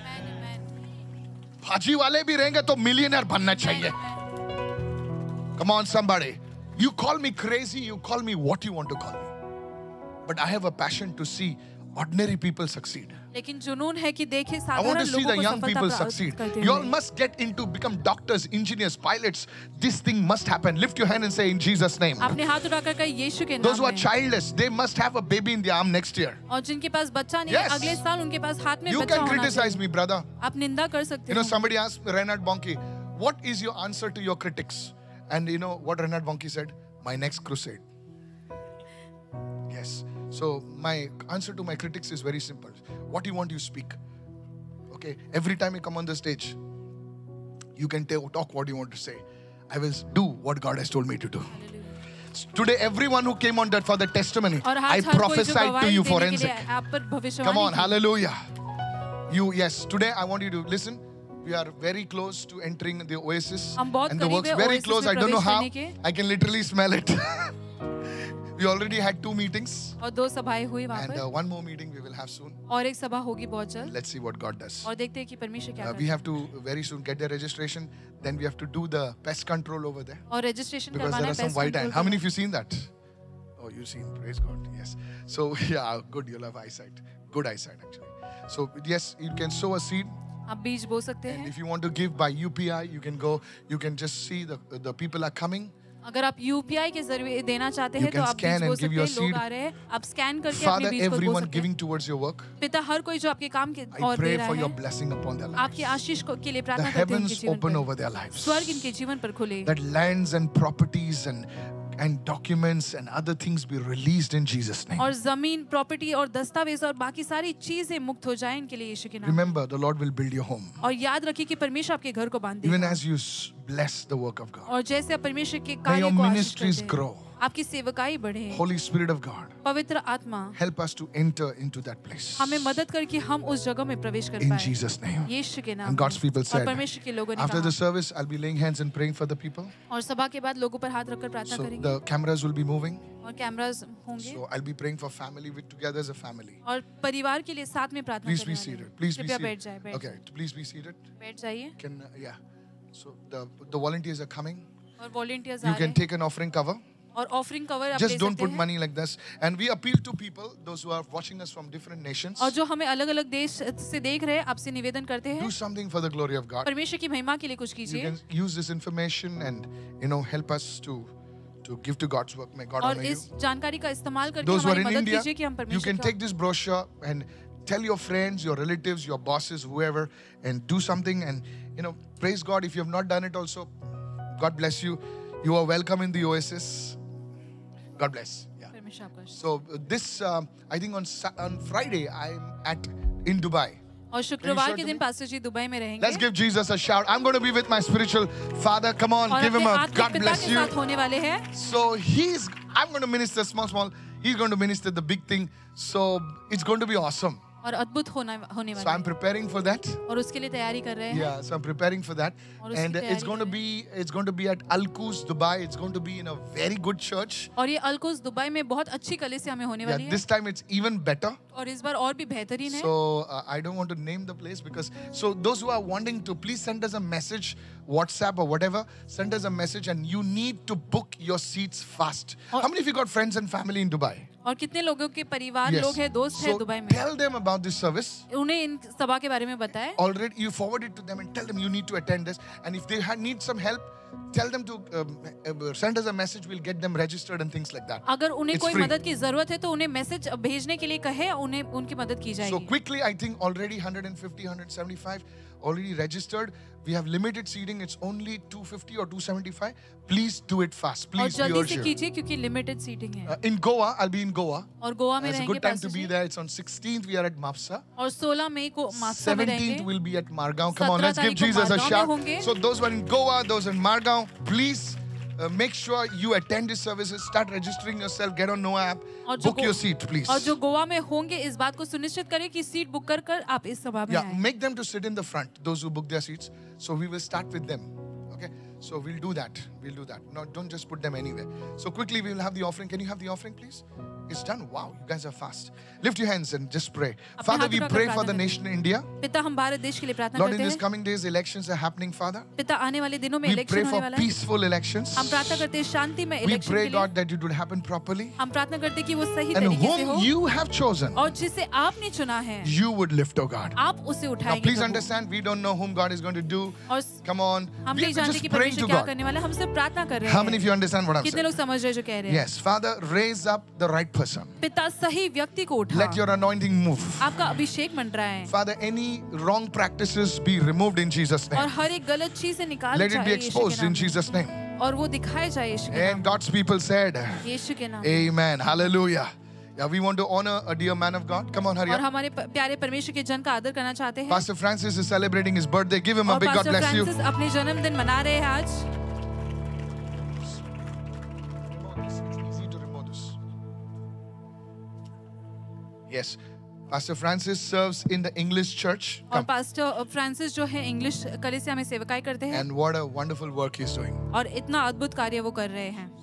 भाजी वाले भी रहेंगे तो मिलियनर बनना चाहिए. Come on, somebody. You call me crazy, you call me what you want to call me. But I have a passion to see ordinary people succeed. लेकिन जुनून है कि देखे I want साधारण to see लोगों the को young सफलता people प्राप्त succeed. करते You all हुए. must get into become doctors, engineers, pilots. This thing must happen. Lift your hand and say in Jesus' name. अपने हाथ उठाकर कहे यीशु के Those नाम who are में. childless, they must have a baby in their arm next year. और जिनके पास बच्चा नहीं Yes. है अगले साल उनके पास हाथ में You बच्चा can होना criticize चाहिए. me, brother. आप निंदा कर सकते You know, हो. somebody asked Reinhard Bonnke, what is your answer to your critics? And you know what Reinhard Bonnke said? My next crusade. Yes. So my answer to my critics is very simple. What do you want, you speak. Okay. Every time you come on the stage, You can tell, talk what you want to say. I will do what God has told me to do. Today, everyone who came on that for the testimony, और I आज हर कोई जो prophesied to गवाही you देने के forensic. लिए आप पर भविष्यवाणी Come on, की। hallelujah. You, yes, today I want you to listen. We are very close to entering the oasis. हम बहुत And the करीब work's है very oasis close. में I don't know प्रवेश how. करने के। I can literally smell it. We already had two meetings. और दो सभाएं हुई वहाँ And पर। uh, one more meeting we will have soon. और एक सभा होगी बहुत जल्द। Let's see what God does. और देखते हैं कि परमेश्वर क्या Uh, करता we है। have to very soon get the registration. Then we have to do the pest control over there. और registration Because करवाना there है are some pest white control ants. How के many लिए। of you seen that? Oh, you've seen. Praise God. Yes. So yeah, good. You'll have eyesight. Good eyesight actually. So yes, you can sow a seed. आप बीज बो सकते And हैं। if you want to give by U P I, you can go. You can just see the the people are coming. अगर आप U P I के जरिए देना चाहते You हैं तो can आप scan बीज बो and give सकते your हैं। लोग seed. आ रहे हैं। आप स्कैन करके अपने Father, बीज को बो everyone सकते हैं। giving towards your work. पिता हर कोई जो आपके काम के I और दे pray रहा for your है blessing upon their lives. आपकी आशीष को के लिए The प्रार्थना करते हैं heavens उनके जीवन open पर। over their lives. स्वर्ग इनके जीवन पर खुले। That lands and properties and and documents and other things be released in Jesus' name. और जमीन प्रॉपर्टी और दस्तावेज और बाकी सारी चीजें मुक्त हो जाएं इनके लिए यीशु के नाम। Remember, the Lord will build your home. और याद रखिए कि परमेश्वर आपके घर को बांध Even देगा। as you s- bless the work of God. और जैसे आप परमेश्वर के May कार्य your को आशीष ministries करते हैं, grow. आपकी सेवकाई बढ़े। Holy Spirit of God, पवित्र आत्मा help us to enter into that place. हमें मदद कर कि हम उस जगह में प्रवेश कर In पाए। Jesus' name. यीशु के नाम And God's में। people और said, परमेश्वर के लोगों ने after कहा। the service, I'll be laying hands and praying for the people. और सभा के बाद लोगों पर हाथ रखकर प्रार्थना So करेंगे। the cameras will be moving. और कैमरास होंगे। So I'll be praying for family with together as a family. और परिवार के लिए साथ में प्रार्थना Please करने be वाले हैं। seated. Please be कृपया बैठ seated. जाए, बैठ Okay, जाए। please be seated. बैठ जाइए। Can uh, yeah. So the the volunteers are coming. और वॉलंटियर्स You आ रहे can हैं। take an offering cover. और ऑफरिंग कवर आप Just ले don't सकते put हैं। money like this. And we appeal to people, those who are watching us from different nations. और जो हमें अलग अलग देश से देख रहे हैं आपसे निवेदन करते हैं Do something for the glory of God. परमेश्वर की महिमा के लिए कुछ You कीजिए can use this information and you know help us to to give to God's work. May God और honor you. इस जानकारी का इस्तेमाल करके Those who are हमारी in मदद India, कीजिए कि हम you परमेश्वर can का take this brochure and tell your friends, your relatives, your bosses, whoever, and do something. And you know, praise God. If you have not done it, also, God bless you. You are welcome in the Oasis. God bless. Yeah. परमेश्वर आपका So uh, this, um, I think on Sa- on Friday, I'm at in Dubai. और शुक्रवार show के it to दिन pastor ji Dubai में रहेंगे Let's give Jesus a shout. I'm going to be with my spiritual father. Come on, और give अपने him a आत्मिक God पिता bless के you. साथ होने वाले हैं So he's, I'm going to minister small, small. He's going to minister the big thing. So it's going to be awesome. और अद्भुत होना होने So वाले I'm preparing for that. हैं और उसके लिए तैयारी कर रहे हैं Yeah, so I'm preparing for that. और उसकी And uh, it's तैयारी going to be, it's going to be at Al Quds, Dubai. It's going to be in a very good church. और ये अलकुस दुबई में बहुत अच्छी कलीसिया में होने Yeah, वाली है this time it's even better. और इस बार और भी बेहतरीन है So uh, I don't want to name the place because so those who are wanting to please send us a message, WhatsApp or whatever, send us a message and you need to book your seats fast. How many of you got friends and family in Dubai? और कितने लोगों के परिवार Yes. लोग हैं दोस्त हैं So Dubai में tell them about this service. उन्हें इन सभा के बारे में बताएं Already you forward it to them and tell them you need to attend this. And if they ha- need some help, tell them to um, uh, send us a message. We'll get them registered and things like that. अगर उन्हें It's कोई free. मदद की जरूरत है तो उन्हें message भेजने के लिए कहे उन्हें उनकी मदद की So जाएगी quickly, I think already one fifty, one seventy-five already registered. We have limited seating. It's only two fifty or two seventy-five. Please do it fast. और Please, we जल्दी urge से you. कीजिए क्योंकि लिमिटेड सीटिंग है Uh, in Goa, I'll be in Goa. और गोवा में It's a रहेंगे good time pastor to be ji there. It's on sixteenth. We are at Mapsa. और सोलह मई को मास्का में रहेंगे seventeenth will be at Margao. Come on, let's सत्रह give तारीख को Jesus a मारगांव shout. में होंगे। So those who are in Goa, those in Margao, please uh, make sure you attend these services. Start registering yourself. Get on Noah app. और जो Book go- your seat, please. और जो गोवा में होंगे इस बात को सुनिश्चित करें कि सीट बुक कर कर आप इस सभा में Yeah, आए make them to sit in the front. Those who book their seats. So we will start with them. Okay. So we'll do that. We'll do that. No, don't just put them anywhere. So quickly we will have the offering. Can you have the offering, please? It's done. Wow, you guys are fast. Lift your hands and just pray. अपने Father, हाथ we उठाकर pray for प्रार्थना the करें। nation India. पिता हम भारत देश के लिए प्रार्थना Lord, in करते these हैं coming days, elections are happening, Father. पिता आने वाले दिनों में We pray इलेक्शन होने for वाला है peaceful elections. हम प्रार्थना करते हैं शांति में We इलेक्शन pray, के लिए God, that it would happen properly. हम प्रार्थना करते हैं कि वो सही And तरीके से हो whom you have chosen, और जिसे आपने चुना है you would lift, oh God. आप उसे Now, उठाएंगे please Prabhu. understand, we don't know whom God is going to do. और Come on. हम We नहीं are जानते just कि praying परमेश्वर to क्या God. करने वाला है हम सिर्फ प्रार्थना कर रहे How many of हैं you understand what I'm कितने saying? लोग समझ रहे हैं जो कह रहे हैं Yes, Father, raise up the right person. पिता सही व्यक्ति को उठा Let your anointing move. आपका अभिषेक मंडरा है Father, any wrong practices be removed in Jesus' और name. हर एक गलत चीज से निकाल Let it जाए be यीशु के exposed नाम in में। Jesus' name. और वो दिखाए जाए यीशु के And नाम God's people said, में। यीशु के नाम में। Amen. Hallelujah. Yeah, we want to honor a dear man of God. Come on, hurry और up. हमारे प- प्यारे परमेश्वर के जन का आदर करना चाहते हैं। Pastor Francis is celebrating his birthday. Give him a और big God pastor bless you. Francis अपने जन्मदिन मना रहे हैं आज। Easy to remove this. Yes, Pastor Francis serves in the English church. और पास्टर फ्रांसिस जो है इंग्लिश कलीसिया में सेवकाई करते हैं। And what a wonderful work he's doing. और इतना अद्भुत कार्य वो कर रहे हैं।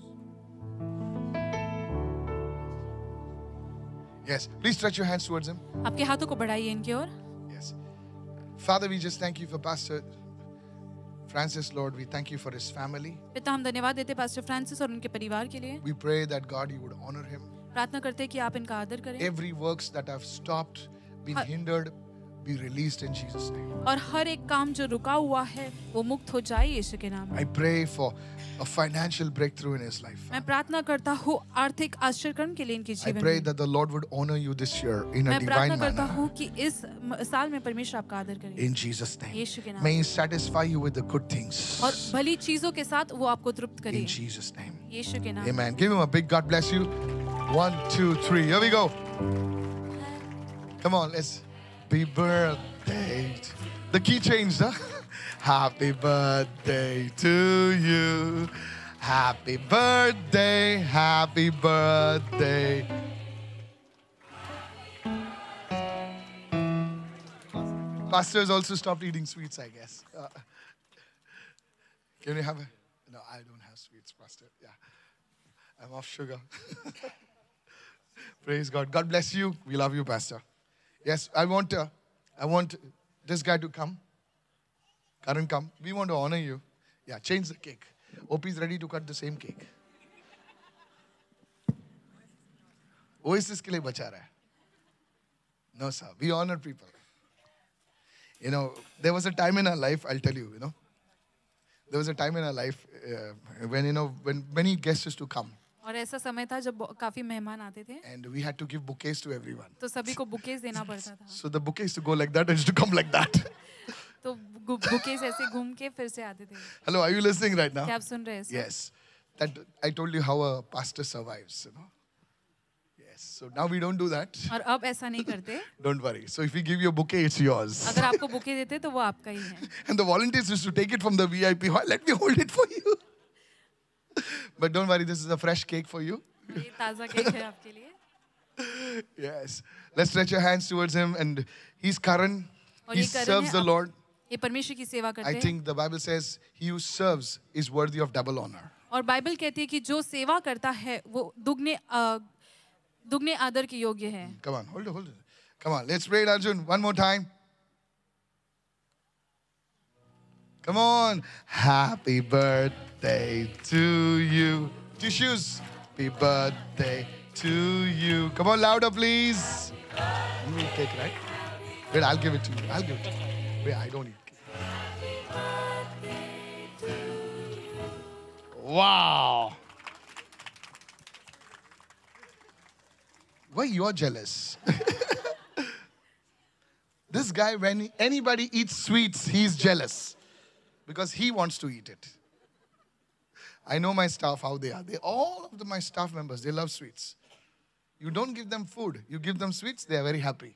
Yes, please stretch your hands towards him. आपके हाथों को बढ़ाइए इनकी ओर। Yes. Father, we just thank you for Pastor Francis, Lord. We thank you for his family. पिता हम धन्यवाद देते पास्टर फ्रांसिस और उनके परिवार के लिए। We pray that God, you would honor him. प्रार्थना करते हैं कि आप इनका आदर करें। Every works that have stopped, been hindered, be released in Jesus' name. और हर एक काम जो रुका हुआ है वो मुक्त हो जाए यीशु के नाम में। I pray for a financial breakthrough in his life. मैं प्रार्थना करता हूँ आर्थिक आश्चर्यकरण के लिए इनके I जीवन pray में। that the Lord would honor you this year in a मैं प्रार्थना divine करता manner. हूँ कि इस म- साल में परमेश्वर आपका आदर करे। In Jesus' name. यीशु के नाम May में। he satisfy you with the good things. और भली चीजों के साथ वो आपको तृप्त करे। In Jesus' name. यीशु के नाम में। Amen. Give him a big God bless you. One, two, three. Here we go. Come on, let's be birthday. The key changed, huh? Happy birthday to you. Happy birthday. Happy birthday. Pastor has also stopped eating sweets, I guess. Uh, can you have a? No, I don't have sweets, Pastor. Yeah. I'm off sugar. Praise God. God bless you. We love you, Pastor. Yes, I want uh, I want this guy to come. Karan, come. We want to honor you. Yeah, change the cake. O P is ready to cut the same cake. Oasis ke liye bacha raha hai. No, sir. We honor people. You know, there was a time in our life, I'll tell you, you know. There was a time in our life uh, when, you know, when many guests used to come. और ऐसा समय था जब ब- काफी मेहमान आते थे। And we had to give bouquets to everyone. तो सभी को बुकेज देना पड़ता था। So the bouquet used to go like that and used to come like that. तो बुकेज ऐसे घूम के फिर से आते थे। Hello, are you listening right now? क्या आप सुन रहे हैं? Yes. That I told you how a pastor survives, you know. Yes. So now we don't do that. और अब ऐसा नहीं करते। Don't worry. So if we give you a bouquet, it's yours. अगर आपको बुके देते तो वो आपका ही है। And the volunteers used to take it from the V I P hall. Let me hold it for you. But don't worry, this is a fresh cake for you. ये ताज़ा cake है आपके लिए। Yes. Let's stretch your hands towards him. And he's Karan. और He ये करण serves है, the अब Lord. ये परमेश्वर की सेवा करते I हैं। think the Bible says he who serves is worthy of double honor. और बाइबल कहती है कि जो सेवा करता है वो दुगने अ, दुगने आदर के योग्य है। Come on, hold it, hold it. Come on, let's pray it, Arjun. One more time. Come on. Happy birthday to you. Tissues. Happy birthday to you. Come on, louder, please. You eat cake, right? Wait, I'll give it to you. I'll give it to you. Wait, I don't eat cake. Wow. Why you're jealous? This guy, when anybody eats sweets, he's jealous because he wants to eat it. I know my staff, how they are. They all of the, my staff members, they love sweets. You don't give them food, you give them sweets, they are very happy.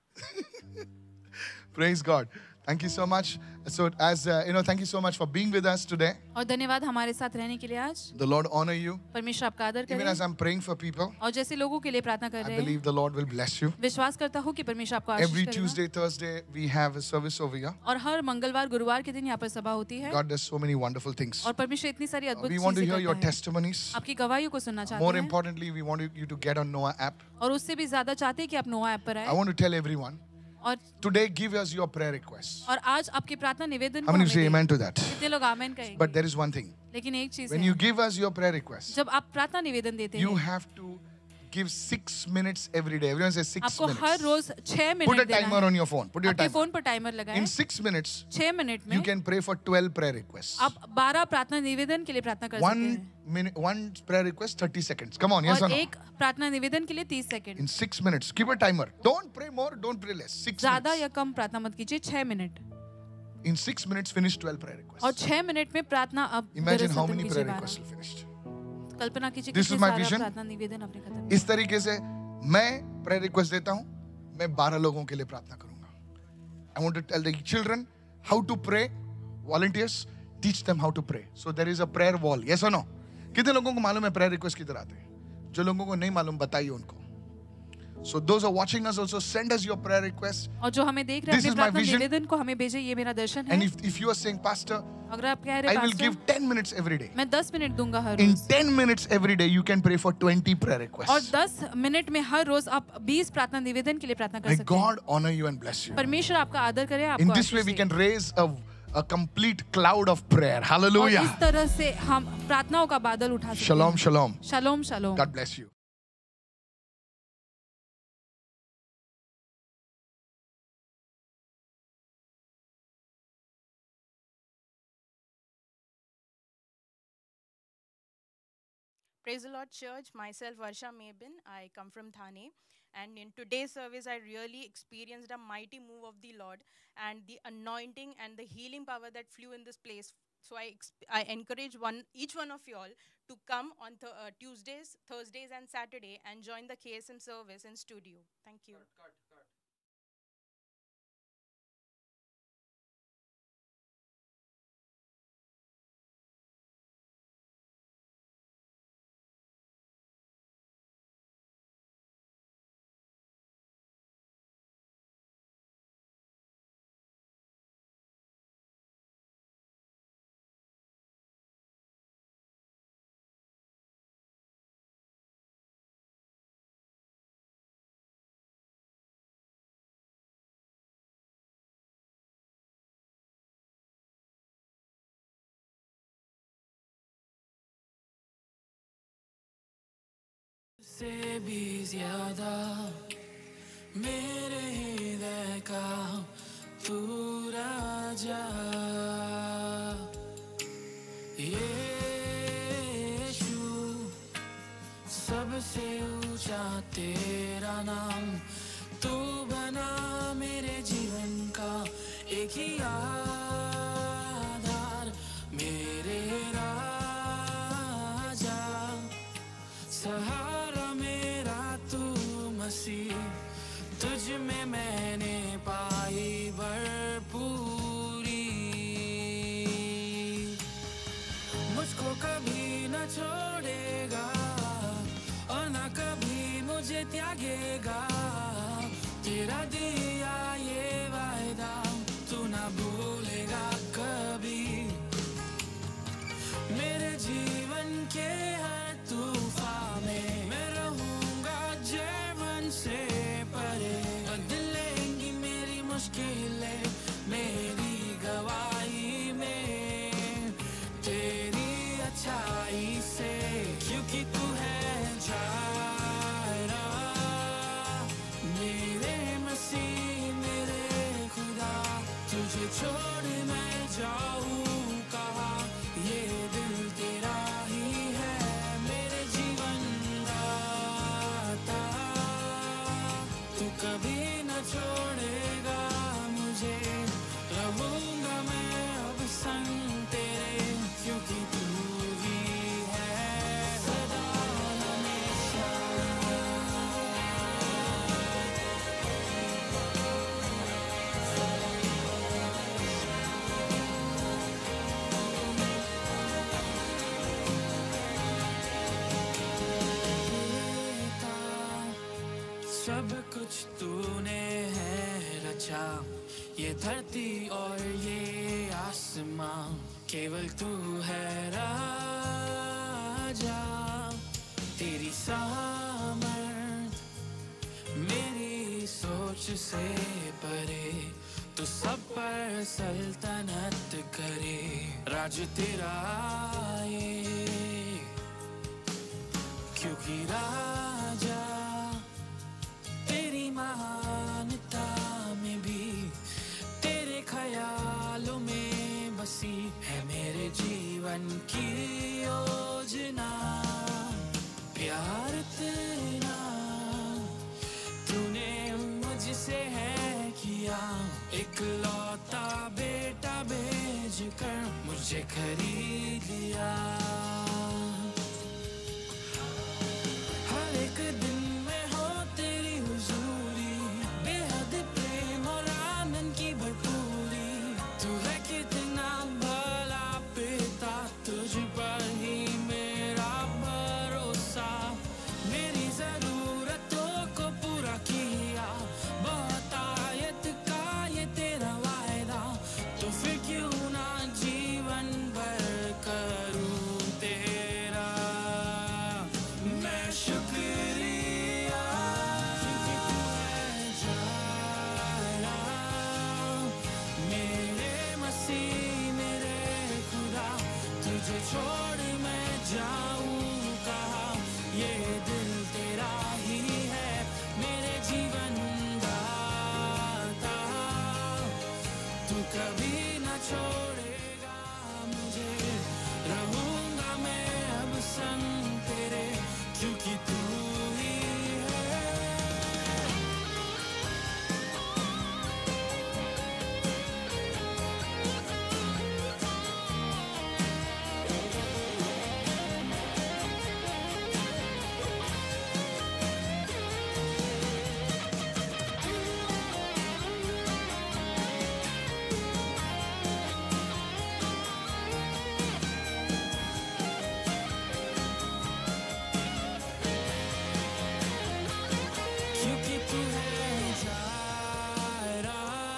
Praise God. Thank you so much. So, as uh, you know, thank you so much for being with us today. और धन्यवाद हमारे साथ रहने के लिए आज। The Lord honor you. परमेश्वर आपका आदर Even करे। as I'm praying for people, और जैसे लोगों के लिए प्रार्थना कर I रहे हैं, believe the Lord will bless you. विश्वास करता हूँ कि परमेश्वर आपको आशीष Every करेगा। Tuesday, Thursday, we have a service over here. और हर मंगलवार गुरुवार के दिन यहाँ पर सभा होती है। God does so many wonderful things. और परमेश्वर इतनी सारी अद्भुत We want to चीजें hear your करता है। testimonies. आपकी गवाहियों को सुनना चाहते More हैं। importantly, we want you to get on Noah app. और उससे भी ज्यादा चाहते हैं कि आप नोआ ऐप पर I आए। want to tell everyone, और today give us your prayer requests. और आज आपकी प्रार्थना निवेदन How को many हमें say दें। amen to that? कितने लोग आमेन कहेंगे? But there is one thing. लेकिन एक चीज When है, you give us your prayer requests, जब आप प्रार्थना निवेदन देते you हैं, have to give six minutes every day. Everyone says six आपको हर minutes. रोज छह Put a मिनट देना timer है। on your phone. Put your आपके timer. फोन पर टाइमर लगाएं। In six minutes, छह मिनट में you can pray for twelve prayer requests. आप बारह प्रार्थना निवेदन के लिए प्रार्थना कर सकते One हैं। minute, one prayer request, thirty seconds. Come on, yes or और no? एक प्रार्थना निवेदन के लिए तीस second. In six minutes, keep a timer. Don't pray more, don't pray less. Six ज्यादा minutes. या कम प्रार्थना मत कीजिए, छह minute. In six minutes, finish twelve prayer requests. और छह मिनट में प्रार्थना अब Imagine दरअसल how खत्म many कीजिए prayer बारह। requests will finished. कल्पना कीजिए This कितने is my सारा vision. प्रार्थना निवेदन आपने खत्म इस तरीके से मैं प्रेयर रिक्वेस्ट देता हूं, मैं बारह लोगों के लिए प्रार्थना करूंगा. I want to tell the children how to pray. Volunteers, teach them how to pray. So there is a prayer wall. Yes or no? कितने लोगों को मालूम है prayer request किधर आते हैं? जो लोगों को नहीं मालूम बताइए उनको. So those who are watching us also send us your prayer request. और जो हमें देख रहे हैं This अपने is my प्रार्थना vision. निवेदन को हमें भेजे, ये मेरा दर्शन And है. if, if you are saying, Pastor, अगर आप कह रहे I will हैं give ten minutes every day. मैं दस मिनट दूंगा हर In रोज. ten minutes every day, you can pray for twenty prayer और requests. दस मिनट में हर रोज आप बीस प्रार्थना निवेदन के लिए प्रार्थना कर May सकते हैं. God honor you and bless you. परमेश्वर आपका आदर करे, In आपको this way, Ashish we they. can raise a, a complete cloud of prayer. और Hallelujah. इस तरह से हम प्रार्थनाओं का बादल उठा सकते हैं. Shalom, shalom. Shalom, shalom. God bless you. Praise the Lord Church. Myself Varsha Mebin. I come from Thane. And in today's service, I really experienced a mighty move of the Lord and the anointing and the healing power that flew in this place. So I, exp- I encourage one, each one of you all to come on th- uh, Tuesdays, Thursdays and Saturday and join the K S M service in studio. Thank you. से भी ज्यादा मेरे हृदय का तू राजा, यीशु सबसे ऊंचा तेरा नाम, तू बना मेरे जीवन का एक ही आधार, मेरे राजा, सहारा मेरा तू मसीह, तुझ में मैंने पाई भरपूरी, मुझको कभी न छोड़ेगा और न कभी मुझे त्यागेगा, तेरा दिया ये वायदा तू ना भूलेगा कभी, मेरे जीवन के हर तूफान में मैं रहूंगा जीवन से परे, बदलेंगी मेरी मुश्किलें मेरी गवाही में तेरी अच्छाई से, क्योंकि तू है जायरा, मेरे मसीह मेरे खुदा, तुझे छोड़ मैं जाऊं कहाँ, ये दिल तेरा ही है, मेरे जीवन दाता, तू कभी न छोड़ेगा मुझे, रहूंगा मैं अब संग तेरे, क्योंकि तू ही है सदा हमेशा। सब कुछ तूने है रचा, ये धरती और ये आसमां, केवल तू है राजा, तेरी सामर्थ मेरी सोच से परे, तू सब पर सल्तनत करे, राज तेरा ये, क्योंकि राजा तेरी महानता में भी तेरे ख्यालों में बसी है मेरे जीवन की योजना, प्यार तेरा तूने मुझसे है किया, इकलौता बेटा भेज कर मुझे खरीद लिया, तुझे छोड़ मैं जाऊं कहाँ, ये दिल तेरा ही है मेरे जीवन दाता, तू कभी न छोड़ेगा मुझे, रहूंगा मैं अब संग तेरे, क्योंकि तू ही है। क्योंकि तू है जारा,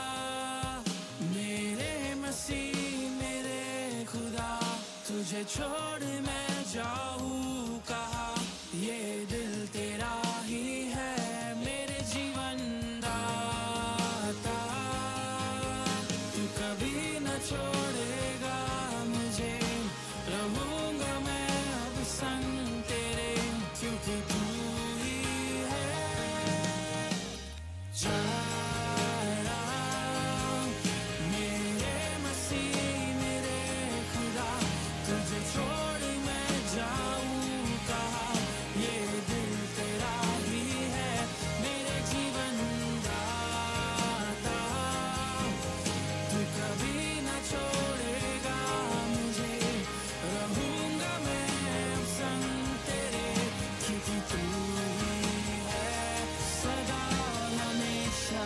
मेरे मसीह मेरे खुदा, तुझे छोड़ मैं जाऊं कहाँ, ये दिल तेरा ही है मेरे जीवन दाता, तू कभी न छोड़ेगा मुझे, रहूंगा मैं अब संग तेरे, क्योंकि तू ही है जारा, मेरे मसीह मेरे खुदा, तुझे छोड़ मैं जाऊं कहाँ, ये दिल तेरा ही है मेरे जीवन दाता, तू कभी न छोड़ेगा मुझे, रहूंगा मैं अब संग तेरे, क्योंकि तू ही है सदा हमेशा।